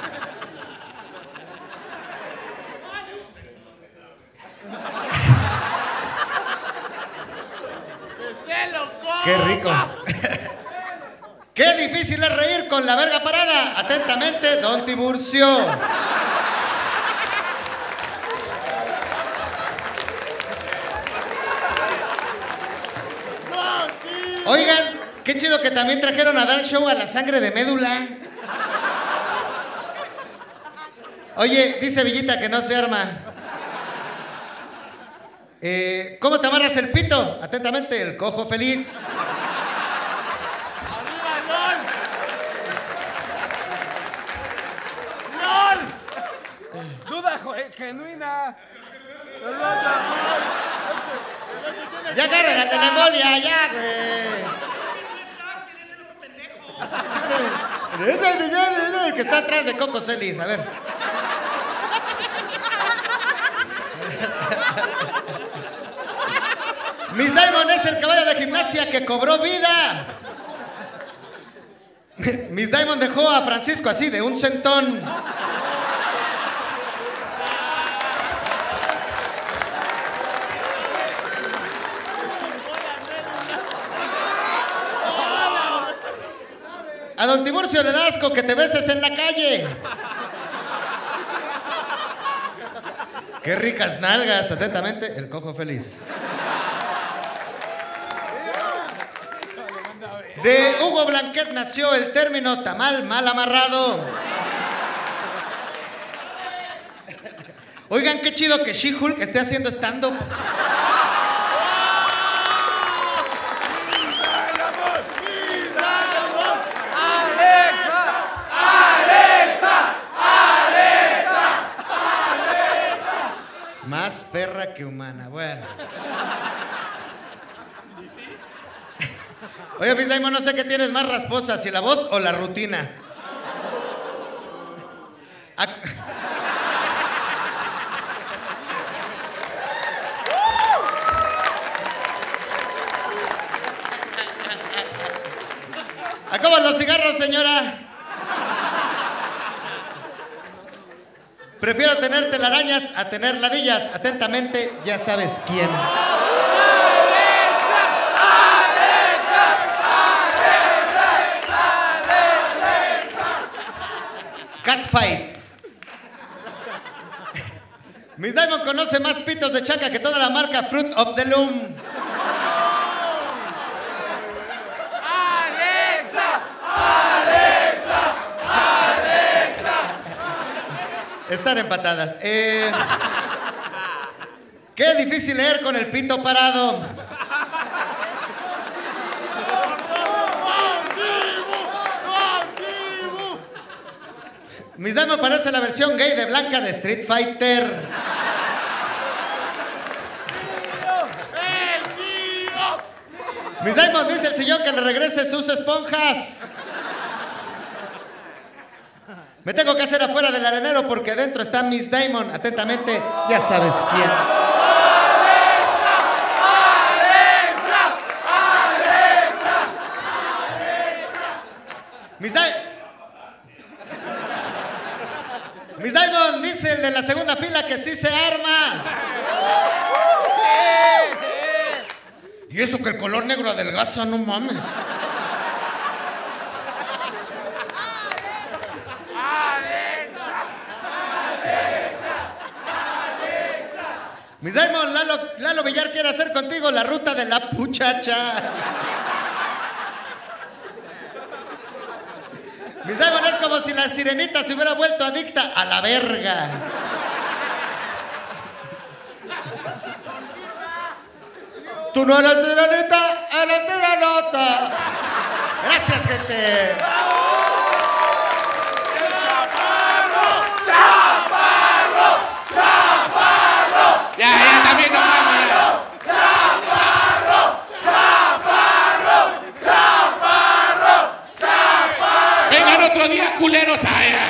¡qué rico! ¡Qué difícil es reír con la verga parada! Atentamente, don Tiburcio. Oigan, qué chido que también trajeron a dar show a la sangre de médula. Oye, dice Villita que no se arma. Eh, ¿Cómo te amarras el pito? Atentamente, el cojo feliz. ¡Lol! ¡Duda genuina! Ya agarren a Telemolia, ya, güey. Ese es el que está atrás de Coco Celis, a ver. Miss Diamond es el caballo de gimnasia que cobró vida. Miss Diamond dejó a Francisco así, de un centón. A don Tiburcio le da asco que te beses en la calle. Qué ricas nalgas, atentamente, el cojo feliz. De Hugo Blanquet nació el término tamal mal amarrado. Oigan, qué chido que She-Hulk esté haciendo stand-up. Más perra que humana, bueno. Oye, Miss Diamond, no sé qué tienes más rasposa, si la voz o la rutina. Ac Acaban los cigarros, señora. Prefiero tener telarañas a tener ladillas. Atentamente, ya sabes quién. Catfight. Miss Diamond conoce más pitos de chaca que toda la marca Fruit of the Loom. ¡Alexa! ¡Alexa! ¡Alexa! Están empatadas. Eh, qué difícil leer con el pito parado. Miss Diamond parece la versión gay de Blanca de Street Fighter. Miss Diamond dice el sillón que le regrese sus esponjas. Me tengo que hacer afuera del arenero porque adentro está Miss Diamond. Atentamente, ya sabes quién. Miss Diamond. Miss Diamond dice el de la segunda fila que sí se arma. Y eso que el color negro adelgaza, no mames. Miss Diamond, Lalo, Lalo Villar quiere hacer contigo la ruta de la puchacha. Miss Diamond, es como si la sirenita se hubiera vuelto adicta a la verga. Tú no eres sirenita, eres sirenota. Gracias, gente. Ya, ya, también no mames. ¡Chaparro! ¡Chaparro! ¡Chaparro! ¡Chaparro! Vengan otro día, culeros. Ay, ay.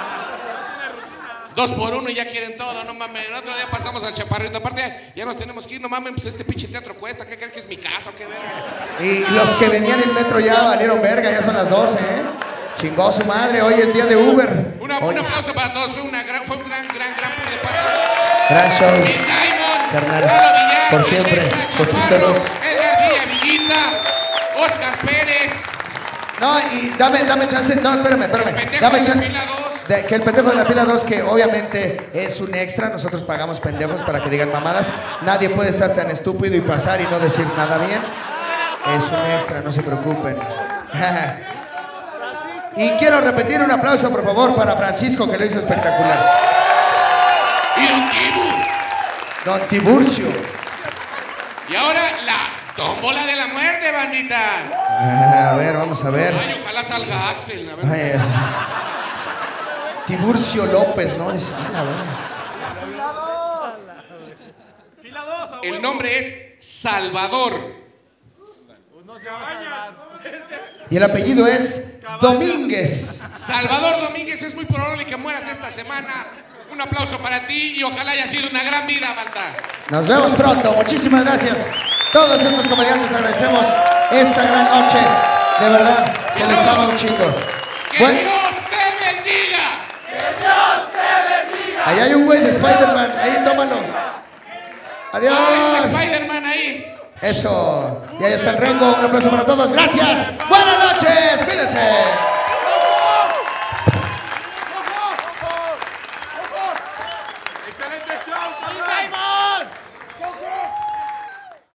Dos por uno y ya quieren todo, no mames. El otro día pasamos al chaparrito. Aparte, ya nos tenemos que ir, no mames. Pues este pinche teatro cuesta. ¿Qué creen que es mi casa o qué verga? Y los que venían en metro ya valieron verga, ya son las doce, ¿eh? Chingó su madre, hoy es día de Uber. Una, un aplauso para todos. Fue, una gran, fue un gran, gran, gran pur de patos. Gran show. Miss Diamond, Carnal, Lalo Villar, por siempre, Alexa poquito Chaparro, dos. Edgar Villa Villita, Oscar Pérez. No, y dame, dame chance, no, espérame, espérame. pendejo Dame de la chance. fila dos. De- que el pendejo de la fila dos, que obviamente es un extra, nosotros pagamos pendejos para que digan mamadas. Nadie puede estar tan estúpido y pasar y no decir nada bien. Es un extra, no se preocupen. Y quiero repetir un aplauso, por favor, para Francisco, que lo hizo espectacular. Y Don Tibu. Don Tiburcio. Y ahora la tómbola de la muerte, bandita. Ah, a ver, vamos a ver. Ay, ojalá salga Axel. A ver. Ay, es- Tiburcio López, ¿no? Dice, ah, la verdad. El nombre es Salvador. Y el apellido es Domínguez. Salvador Domínguez, es muy probable que mueras esta semana. Un aplauso para ti y ojalá haya sido una gran vida, banda. Nos vemos pronto. Muchísimas gracias. Todos estos comediantes agradecemos esta gran noche. De verdad, se les ama un chingo. ¡Que Bueno, Dios te bendiga! ¡Que Dios te bendiga! ahí hay un güey de Spider-Man. Ahí, tómalo. Adiós. Hay un Spider-Man ahí. Eso. Y ahí está el Rengo. Un aplauso para todos. Gracias. Buenas noches. Cuídense.